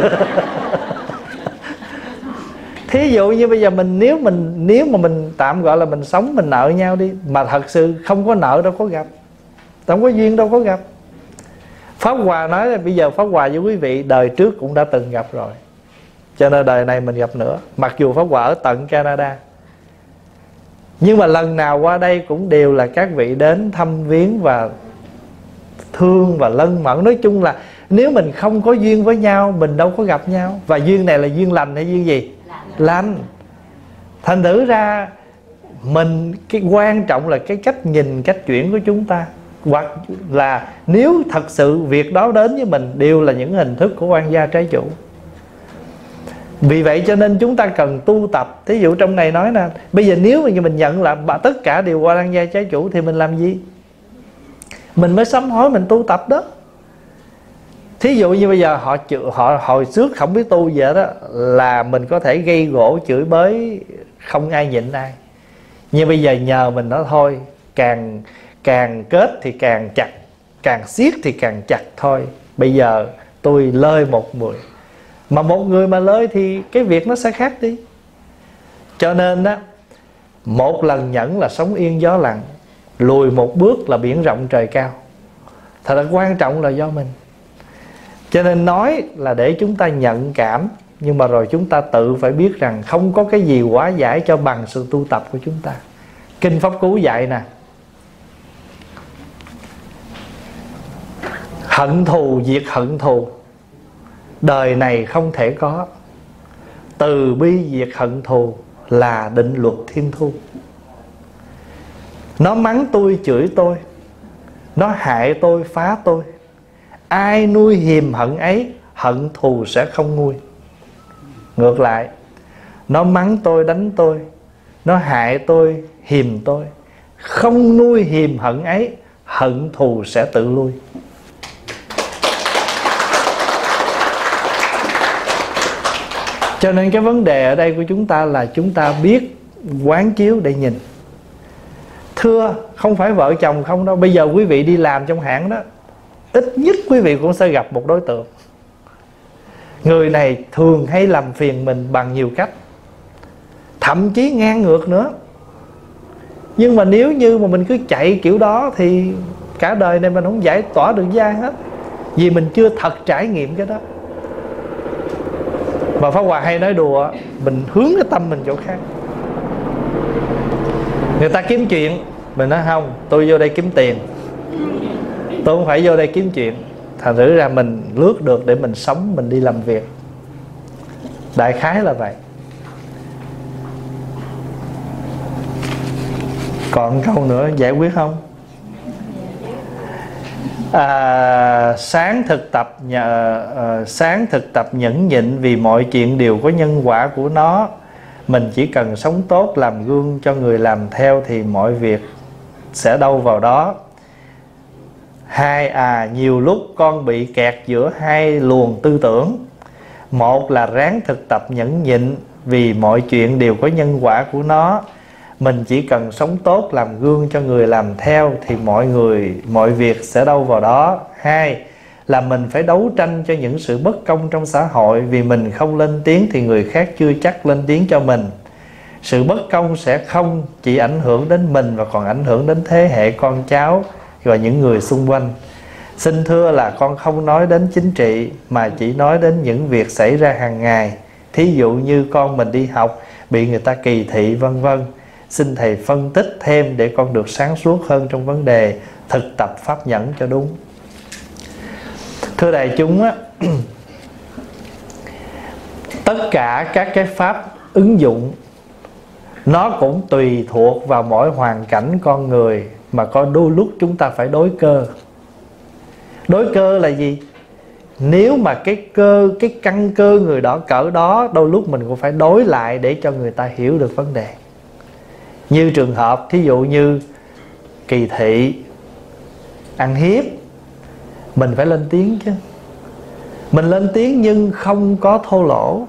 Thí dụ như bây giờ mình nếu mình nếu mà mình tạm gọi là mình sống mình nợ nhau đi, mà thật sự không có nợ đâu có gặp, không có duyên đâu có gặp. Pháp Hòa nói là bây giờ Pháp Hòa với quý vị đời trước cũng đã từng gặp rồi, cho nên đời này mình gặp nữa. Mặc dù Pháp Hòa ở tận Canada, nhưng mà lần nào qua đây cũng đều là các vị đến thăm viếng và thương và lân mẫn. Nói chung là nếu mình không có duyên với nhau, mình đâu có gặp nhau. Và duyên này là duyên lành hay duyên gì? Lành. Thành thử ra mình, cái quan trọng là cái cách nhìn, cách chuyển của chúng ta. Hoặc là nếu thật sự việc đó đến với mình đều là những hình thức của oan gia trái chủ. Vì vậy cho nên chúng ta cần tu tập. Thí dụ trong này nói nè, bây giờ nếu mà mình nhận là tất cả đều oan gia trái chủ thì mình làm gì? Mình mới sám hối, mình tu tập đó. Thí dụ như bây giờ họ họ hồi trước không biết tu vậy đó, là mình có thể gây gỗ chửi bới không ai nhịn ai. Nhưng bây giờ nhờ mình đó thôi, càng càng kết thì càng chặt, càng siết thì càng chặt thôi. Bây giờ tôi lơi một người, mà một người mà lơi thì cái việc nó sẽ khác đi. Cho nên đó, một lần nhẫn là sóng yên gió lặng, lùi một bước là biển rộng trời cao. Thật là quan trọng là do mình. Cho nên nói là để chúng ta nhận cảm, nhưng mà rồi chúng ta tự phải biết rằng không có cái gì hóa giải cho bằng sự tu tập của chúng ta. Kinh Pháp Cú dạy nè, hận thù diệt hận thù, đời này không thể có. Từ bi diệt hận thù là định luật thiên thu. Nó mắng tôi, chửi tôi, nó hại tôi, phá tôi, ai nuôi hiềm hận ấy, hận thù sẽ không nguôi. Ngược lại, nó mắng tôi, đánh tôi, nó hại tôi, hiềm tôi, không nuôi hiềm hận ấy, hận thù sẽ tự lui. Cho nên cái vấn đề ở đây của chúng ta là chúng ta biết quán chiếu để nhìn. Thưa, không phải vợ chồng không đâu. Bây giờ quý vị đi làm trong hãng đó, ít nhất quý vị cũng sẽ gặp một đối tượng. Người này thường hay làm phiền mình bằng nhiều cách, thậm chí ngang ngược nữa. Nhưng mà nếu như mà mình cứ chạy kiểu đó thì cả đời này mình không giải tỏa được với ai hết, vì mình chưa thật trải nghiệm cái đó. Mà Pháp Hòa hay nói đùa, mình hướng cái tâm mình chỗ khác. Người ta kiếm chuyện, Mình nói không, tôi vô đây kiếm tiền, tôi không phải vô đây kiếm chuyện. Thành thử ra mình lướt được để mình sống, mình đi làm việc. Đại khái là vậy. Còn câu nữa giải quyết không? À, sáng thực tập nhờ, à, sáng thực tập nhẫn nhịn vì mọi chuyện đều có nhân quả của nó. Mình chỉ cần sống tốt, làm gương cho người làm theo thì mọi việc sẽ đâu vào đó. Hai, à nhiều lúc con bị kẹt giữa hai luồng tư tưởng. Một là ráng thực tập nhẫn nhịn vì mọi chuyện đều có nhân quả của nó. Mình chỉ cần sống tốt, làm gương cho người làm theo thì mọi người, mọi việc sẽ đâu vào đó. Hai là mình phải đấu tranh cho những sự bất công trong xã hội. Vì mình không lên tiếng thì người khác chưa chắc lên tiếng cho mình. Sự bất công sẽ không chỉ ảnh hưởng đến mình mà còn ảnh hưởng đến thế hệ con cháu và những người xung quanh. Xin thưa là con không nói đến chính trị mà chỉ nói đến những việc xảy ra hàng ngày. Thí dụ như con mình đi học bị người ta kỳ thị vân vân. Xin thầy phân tích thêm để con được sáng suốt hơn trong vấn đề thực tập pháp nhẫn cho đúng. Thưa đại chúng á, tất cả các cái pháp ứng dụng nó cũng tùy thuộc vào mỗi hoàn cảnh con người, mà có đôi lúc chúng ta phải đối cơ. Đối cơ là gì? Nếu mà cái cơ, cái căn cơ người đó cỡ đó, đôi lúc mình cũng phải đối lại để cho người ta hiểu được vấn đề. Như trường hợp thí dụ như kỳ thị, ăn hiếp, mình phải lên tiếng chứ. Mình lên tiếng nhưng không có thô lỗ.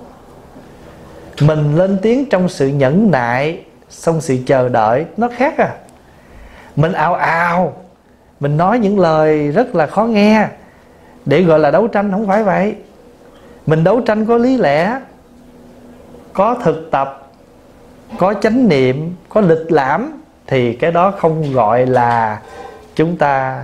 Mình lên tiếng trong sự nhẫn nại, xong sự chờ đợi, nó khác à. Mình ào ào, mình nói những lời rất là khó nghe để gọi là đấu tranh, không phải vậy. Mình đấu tranh có lý lẽ, có thực tập, có chánh niệm, có lịch lãm, thì cái đó không gọi là chúng ta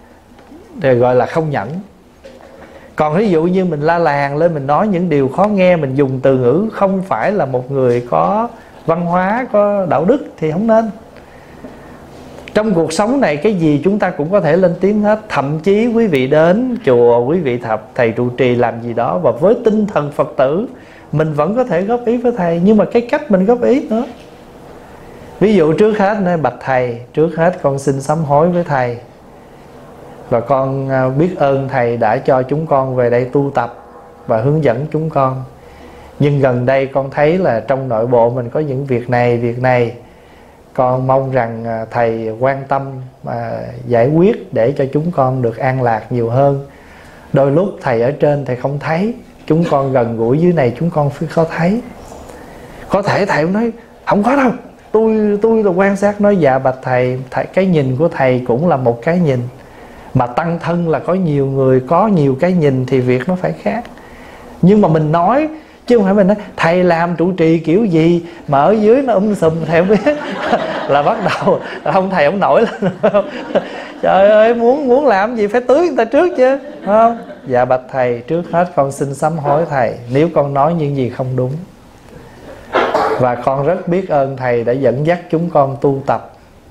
gọi là không nhẫn. Còn ví dụ như mình la làng lên, mình nói những điều khó nghe, mình dùng từ ngữ không phải là một người có văn hóa, có đạo đức thì không nên. Trong cuộc sống này cái gì chúng ta cũng có thể lên tiếng hết. Thậm chí quý vị đến chùa, quý vị thập thầy trụ trì làm gì đó, và với tinh thần Phật tử mình vẫn có thể góp ý với thầy. Nhưng mà cái cách mình góp ý nữa. Ví dụ trước hết nói bạch thầy, trước hết con xin sám hối với thầy, và con biết ơn thầy đã cho chúng con về đây tu tập và hướng dẫn chúng con. Nhưng gần đây con thấy là trong nội bộ mình có những việc này, việc này, con mong rằng thầy quan tâm mà giải quyết để cho chúng con được an lạc nhiều hơn. Đôi lúc thầy ở trên thầy không thấy, chúng con gần gũi dưới này chúng con phải có thấy. Có thể thầy nói không có đâu, tôi tôi là quan sát. Nói dạ bạch thầy, thầy, cái nhìn của thầy cũng là một cái nhìn, mà tăng thân là có nhiều người có nhiều cái nhìn thì việc nó phải khác. Nhưng mà mình nói chứ không phải mình nói thầy làm trụ trì kiểu gì mà ở dưới nó um sùm thầy không biết là bắt đầu không, thầy không nổi lên. Trời ơi, muốn muốn làm gì phải tưới người ta trước chứ, không? Dạ bạch thầy, trước hết con xin sám hối thầy nếu con nói những gì không đúng, và con rất biết ơn thầy đã dẫn dắt chúng con tu tập,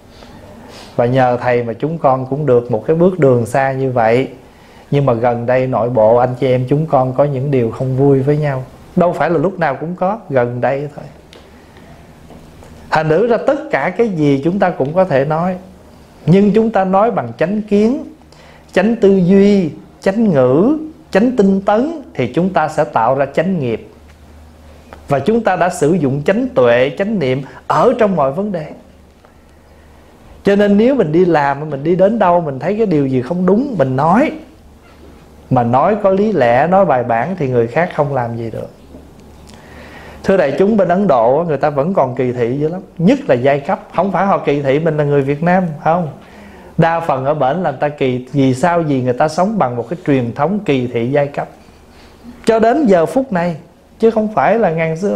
và nhờ thầy mà chúng con cũng được một cái bước đường xa như vậy. Nhưng mà gần đây nội bộ anh chị em chúng con có những điều không vui với nhau. Đâu phải là lúc nào cũng có, gần đây thôi. Thành thử ra tất cả cái gì chúng ta cũng có thể nói, nhưng chúng ta nói bằng chánh kiến, chánh tư duy, chánh ngữ, chánh tinh tấn, thì chúng ta sẽ tạo ra chánh nghiệp. Và chúng ta đã sử dụng chánh tuệ, chánh niệm ở trong mọi vấn đề. Cho nên nếu mình đi làm, mình đi đến đâu, mình thấy cái điều gì không đúng, mình nói. Mà nói có lý lẽ, nói bài bản thì người khác không làm gì được. Thưa đại chúng, bên Ấn Độ người ta vẫn còn kỳ thị dữ lắm. Nhất là giai cấp. Không phải họ kỳ thị mình là người Việt Nam, không. Đa phần ở bển là người ta kỳ. Vì sao? Vì người ta sống bằng một cái truyền thống kỳ thị giai cấp cho đến giờ phút này, chứ không phải là ngàn xưa.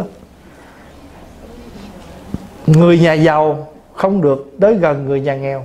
Người nhà giàu không được tới gần người nhà nghèo.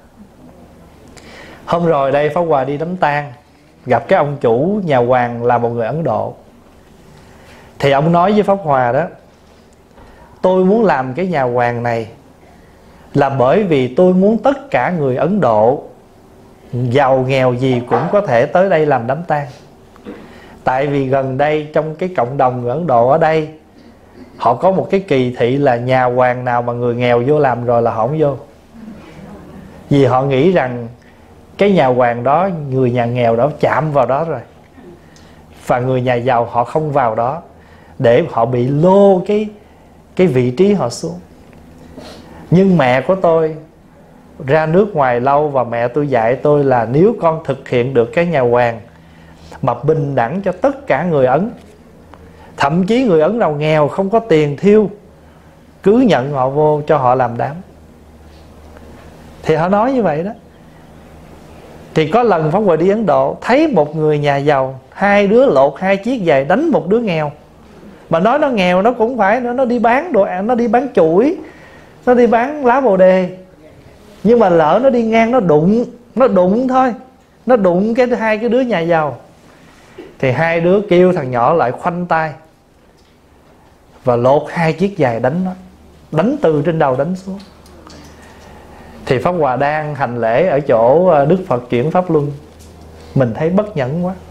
Hôm rồi đây Pháp Hòa đi đám tang, gặp cái ông chủ nhà hoàng là một người Ấn Độ. Thì ông nói với Pháp Hòa đó: tôi muốn làm cái nhà hoàng này là bởi vì tôi muốn tất cả người Ấn Độ, giàu nghèo gì cũng có thể tới đây làm đám tang. Tại vì gần đây trong cái cộng đồng người Ấn Độ ở đây, họ có một cái kỳ thị là nhà hoàng nào mà người nghèo vô làm rồi là họ không vô. Vì họ nghĩ rằng cái nhà hoàng đó, người nhà nghèo đó chạm vào đó rồi, và người nhà giàu họ không vào đó, để họ bị lô cái, cái vị trí họ xuống. Nhưng mẹ của tôi ra nước ngoài lâu, và mẹ tôi dạy tôi là nếu con thực hiện được cái nhà hoàng mà bình đẳng cho tất cả người Ấn, thậm chí người Ấn nào nghèo không có tiền thiêu, cứ nhận họ vô cho họ làm đám. Thì họ nói như vậy đó. Thì có lần Pháp Hòa đi Ấn Độ, thấy một người nhà giàu, hai đứa lột hai chiếc giày đánh một đứa nghèo. Mà nói nó nghèo nó cũng phải, nó, nó đi bán đồ, nó đi bán chuỗi, nó đi bán lá bồ đề. Nhưng mà lỡ nó đi ngang nó đụng, nó đụng thôi, nó đụng cái hai cái đứa nhà giàu, thì hai đứa kêu thằng nhỏ lại khoanh tay và lột hai chiếc giày đánh nó, đánh từ trên đầu đánh xuống. Thì Pháp Hòa đang hành lễ ở chỗ Đức Phật chuyển Pháp Luân, mình thấy bất nhẫn quá,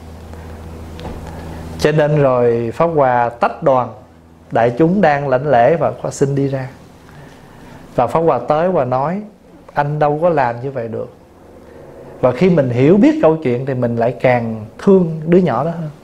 cho nên rồi Pháp Hòa tách đoàn, đại chúng đang lãnh lễ và Pháp xin đi ra. Và Pháp Hòa tới và nói anh đâu có làm như vậy được. Và khi mình hiểu biết câu chuyện thì mình lại càng thương đứa nhỏ đó hơn.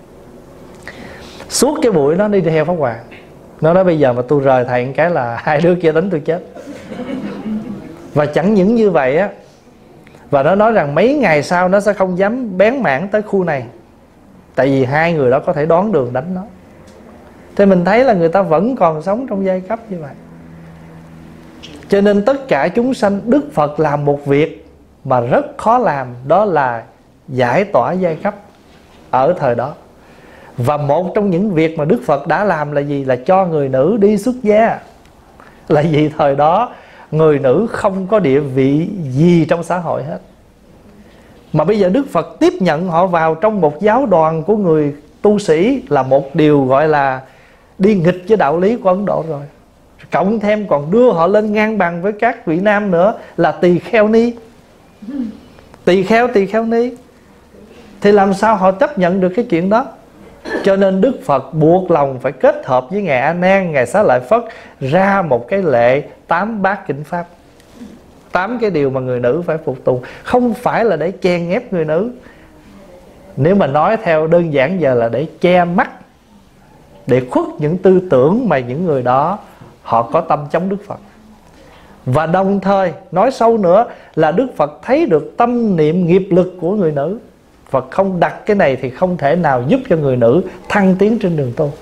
Suốt cái buổi nó đi theo Pháp Hòa, nó nói bây giờ mà tôi rời thầy một cái là hai đứa kia đánh tôi chết. Và chẳng những như vậy á, và nó nói rằng mấy ngày sau nó sẽ không dám bén mảng tới khu này, tại vì hai người đó có thể đoán đường đánh nó. Thì mình thấy là người ta vẫn còn sống trong giai cấp như vậy. Cho nên tất cả chúng sanh, Đức Phật làm một việc mà rất khó làm, đó là giải tỏa giai cấp ở thời đó. Và một trong những việc mà Đức Phật đã làm là gì? Là cho người nữ đi xuất gia. Là vì thời đó người nữ không có địa vị gì trong xã hội hết. Mà bây giờ Đức Phật tiếp nhận họ vào trong một giáo đoàn của người tu sĩ là một điều gọi là đi nghịch với đạo lý của Ấn Độ rồi. Cộng thêm còn đưa họ lên ngang bằng với các vị nam nữa là tỳ kheo ni. Tỳ kheo, tỳ kheo ni. Thì làm sao họ chấp nhận được cái chuyện đó? Cho nên Đức Phật buộc lòng phải kết hợp với Ngài A Nan, Ngài Xá Lợi Phất ra một cái lệ tám bát kinh pháp, tám cái điều mà người nữ phải phục tùng. Không phải là để chèn ép người nữ, nếu mà nói theo đơn giản giờ là để che mắt, để khuất những tư tưởng mà những người đó họ có tâm chống Đức Phật. Và đồng thời nói sâu nữa là Đức Phật thấy được tâm niệm nghiệp lực của người nữ. Phật không đặt cái này thì không thể nào giúp cho người nữ thăng tiến trên đường tu.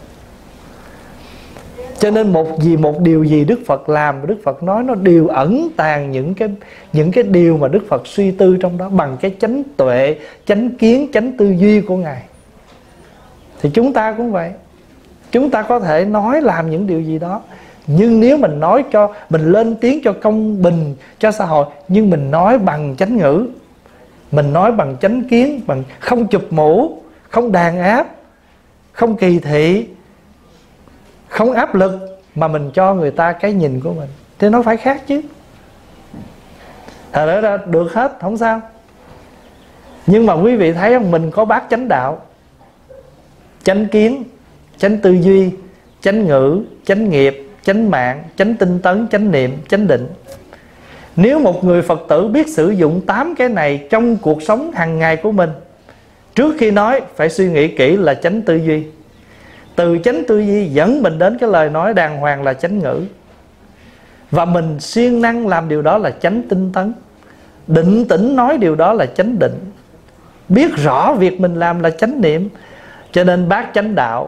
Cho nên một gì một điều gì Đức Phật làm, Đức Phật nói nó đều ẩn tàng những cái những cái điều mà Đức Phật suy tư trong đó bằng cái chánh tuệ, chánh kiến, chánh tư duy của Ngài. Thì chúng ta cũng vậy. Chúng ta có thể nói làm những điều gì đó, nhưng nếu mình nói cho, mình lên tiếng cho công bình cho xã hội, nhưng mình nói bằng chánh ngữ, mình nói bằng chánh kiến, bằng không chụp mũ, không đàn áp, không kỳ thị, không áp lực, mà mình cho người ta cái nhìn của mình, thì nó phải khác chứ. Thật ra ra được hết, không sao. Nhưng mà quý vị thấy không, mình có bát chánh đạo, chánh kiến, chánh tư duy, chánh ngữ, chánh nghiệp, chánh mạng, chánh tinh tấn, chánh niệm, chánh định. Nếu một người Phật tử biết sử dụng tám cái này trong cuộc sống hàng ngày của mình, trước khi nói phải suy nghĩ kỹ là chánh tư duy. Từ chánh tư duy dẫn mình đến cái lời nói đàng hoàng là chánh ngữ, và mình siêng năng làm điều đó là chánh tinh tấn. Định tĩnh nói điều đó là chánh định. Biết rõ việc mình làm là chánh niệm. Cho nên bát chánh đạo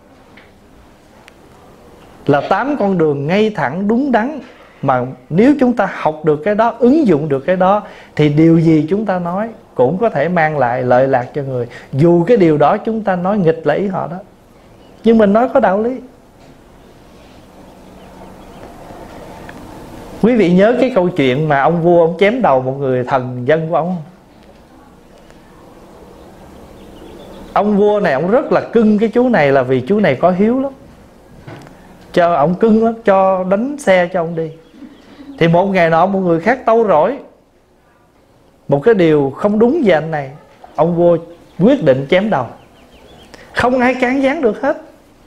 là tám con đường ngay thẳng đúng đắn, mà nếu chúng ta học được cái đó, ứng dụng được cái đó, thì điều gì chúng ta nói cũng có thể mang lại lợi lạc cho người, dù cái điều đó chúng ta nói nghịch lại ý họ đó, nhưng mình nói có đạo lý. Quý vị nhớ cái câu chuyện mà ông vua ông chém đầu một người thần dân của ông không? Ông vua này ông rất là cưng cái chú này, là vì chú này có hiếu lắm, cho ông cưng lắm, cho đánh xe cho ông đi. Thì một ngày nọ một người khác tâu rỗi một cái điều không đúng về anh này, ông vua quyết định chém đầu. Không ai cản gián được hết.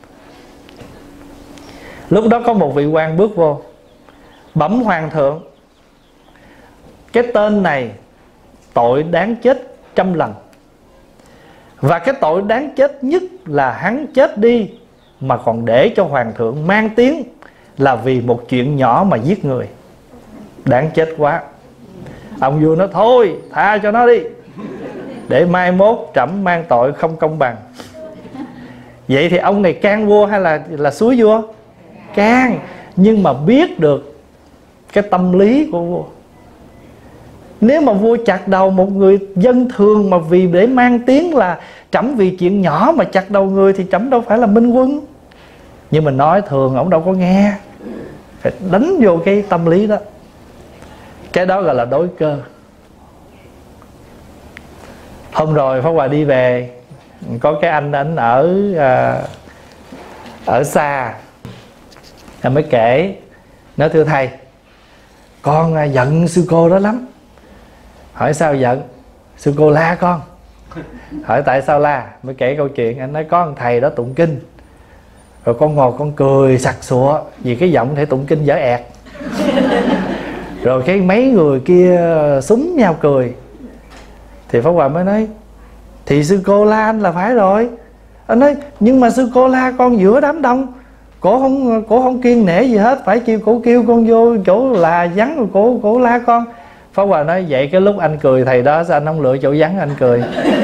Lúc đó có một vị quan bước vô, bẩm hoàng thượng, cái tên này tội đáng chết trăm lần, và cái tội đáng chết nhất là hắn chết đi mà còn để cho hoàng thượng mang tiếng là vì một chuyện nhỏ mà giết người. Đáng chết quá. Ông vua nói thôi tha cho nó đi, để mai mốt trẫm mang tội không công bằng. Vậy thì ông này can vua hay là là suối vua? Can. Nhưng mà biết được cái tâm lý của vua. Nếu mà vua chặt đầu một người dân thường mà vì để mang tiếng là trẫm vì chuyện nhỏ mà chặt đầu người thì trẫm đâu phải là minh quân. Nhưng mà nói thường ổng đâu có nghe, phải đánh vô cái tâm lý đó. Cái đó gọi là đối cơ. Hôm rồi Pháp Hòa đi về, có cái anh anh ở à, ở xa, anh mới kể, nói thưa thầy, con à, giận sư cô đó lắm. Hỏi sao giận? Sư cô la con. Hỏi tại sao la? Mới kể câu chuyện. Anh nói có một thầy đó tụng kinh, rồi con ngồi con cười sặc sụa vì cái giọng thể tụng kinh dở ẹt. Rồi cái mấy người kia súng nhau cười. Thì Pháp Hòa mới nói thì sư cô la anh là phải rồi. Anh nói nhưng mà sư cô la con giữa đám đông, cổ không cổ không kiêng nể gì hết, phải kêu cổ kêu con vô chỗ là vắng rồi cổ cổ la con. Pháp Hòa nói vậy cái lúc anh cười thầy đó sao anh không lựa chỗ vắng anh cười?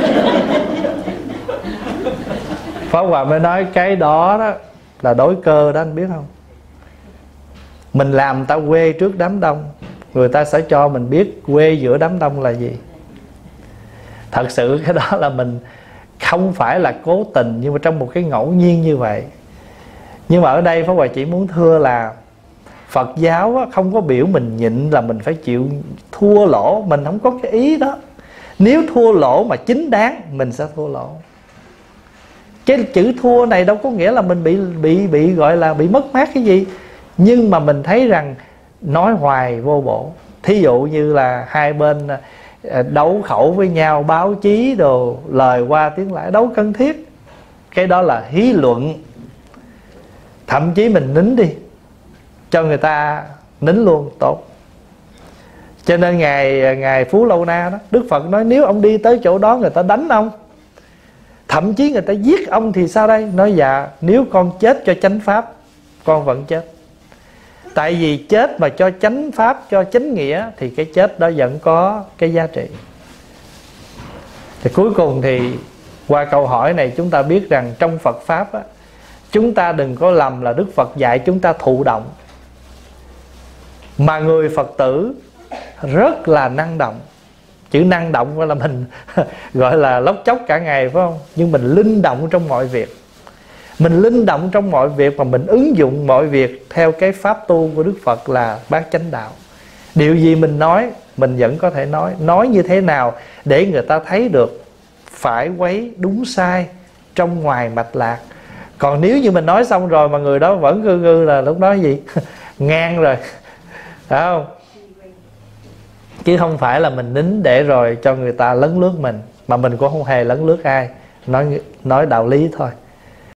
Pháp Hòa mới nói cái đó đó là đối cơ đó, anh biết không? Mình làm ta quê trước đám đông, người ta sẽ cho mình biết quê giữa đám đông là gì. Thật sự cái đó là mình không phải là cố tình, nhưng mà trong một cái ngẫu nhiên như vậy. Nhưng mà ở đây Pháp Hòa chỉ muốn thưa là Phật giáo không có biểu mình nhịn là mình phải chịu thua lỗ. Mình không có cái ý đó. Nếu thua lỗ mà chính đáng, mình sẽ thua lỗ. Cái chữ thua này đâu có nghĩa là mình bị bị bị gọi là bị mất mát cái gì. Nhưng mà mình thấy rằng nói hoài vô bổ. Thí dụ như là hai bên đấu khẩu với nhau, báo chí đồ, lời qua tiếng lại, đâu cần thiết. Cái đó là hí luận. Thậm chí mình nín đi, cho người ta nín luôn, tốt. Cho nên ngày ngày Phú Lâu Na đó, Đức Phật nói nếu ông đi tới chỗ đó người ta đánh ông, thậm chí người ta giết ông thì sao đây? Nói dạ, nếu con chết cho chánh pháp, con vẫn chết. Tại vì chết mà cho chánh pháp, cho chánh nghĩa, thì cái chết đó vẫn có cái giá trị. Thì cuối cùng thì qua câu hỏi này chúng ta biết rằng trong Phật Pháp á, chúng ta đừng có lầm là Đức Phật dạy chúng ta thụ động. Mà người Phật tử rất là năng động. Chữ năng động là mình gọi là lóc chóc cả ngày phải không? Nhưng mình linh động trong mọi việc. Mình linh động trong mọi việc mà mình ứng dụng mọi việc theo cái pháp tu của Đức Phật là bát chánh đạo. Điều gì mình nói, mình vẫn có thể nói. Nói như thế nào để người ta thấy được phải quấy đúng sai, trong ngoài mạch lạc. Còn nếu như mình nói xong rồi mà người đó vẫn gư gư là lúc đó gì? Ngang rồi, phải không? Chứ không phải là mình nín để rồi cho người ta lấn lướt mình, mà mình cũng không hề lấn lướt ai. Nói, nói đạo lý thôi.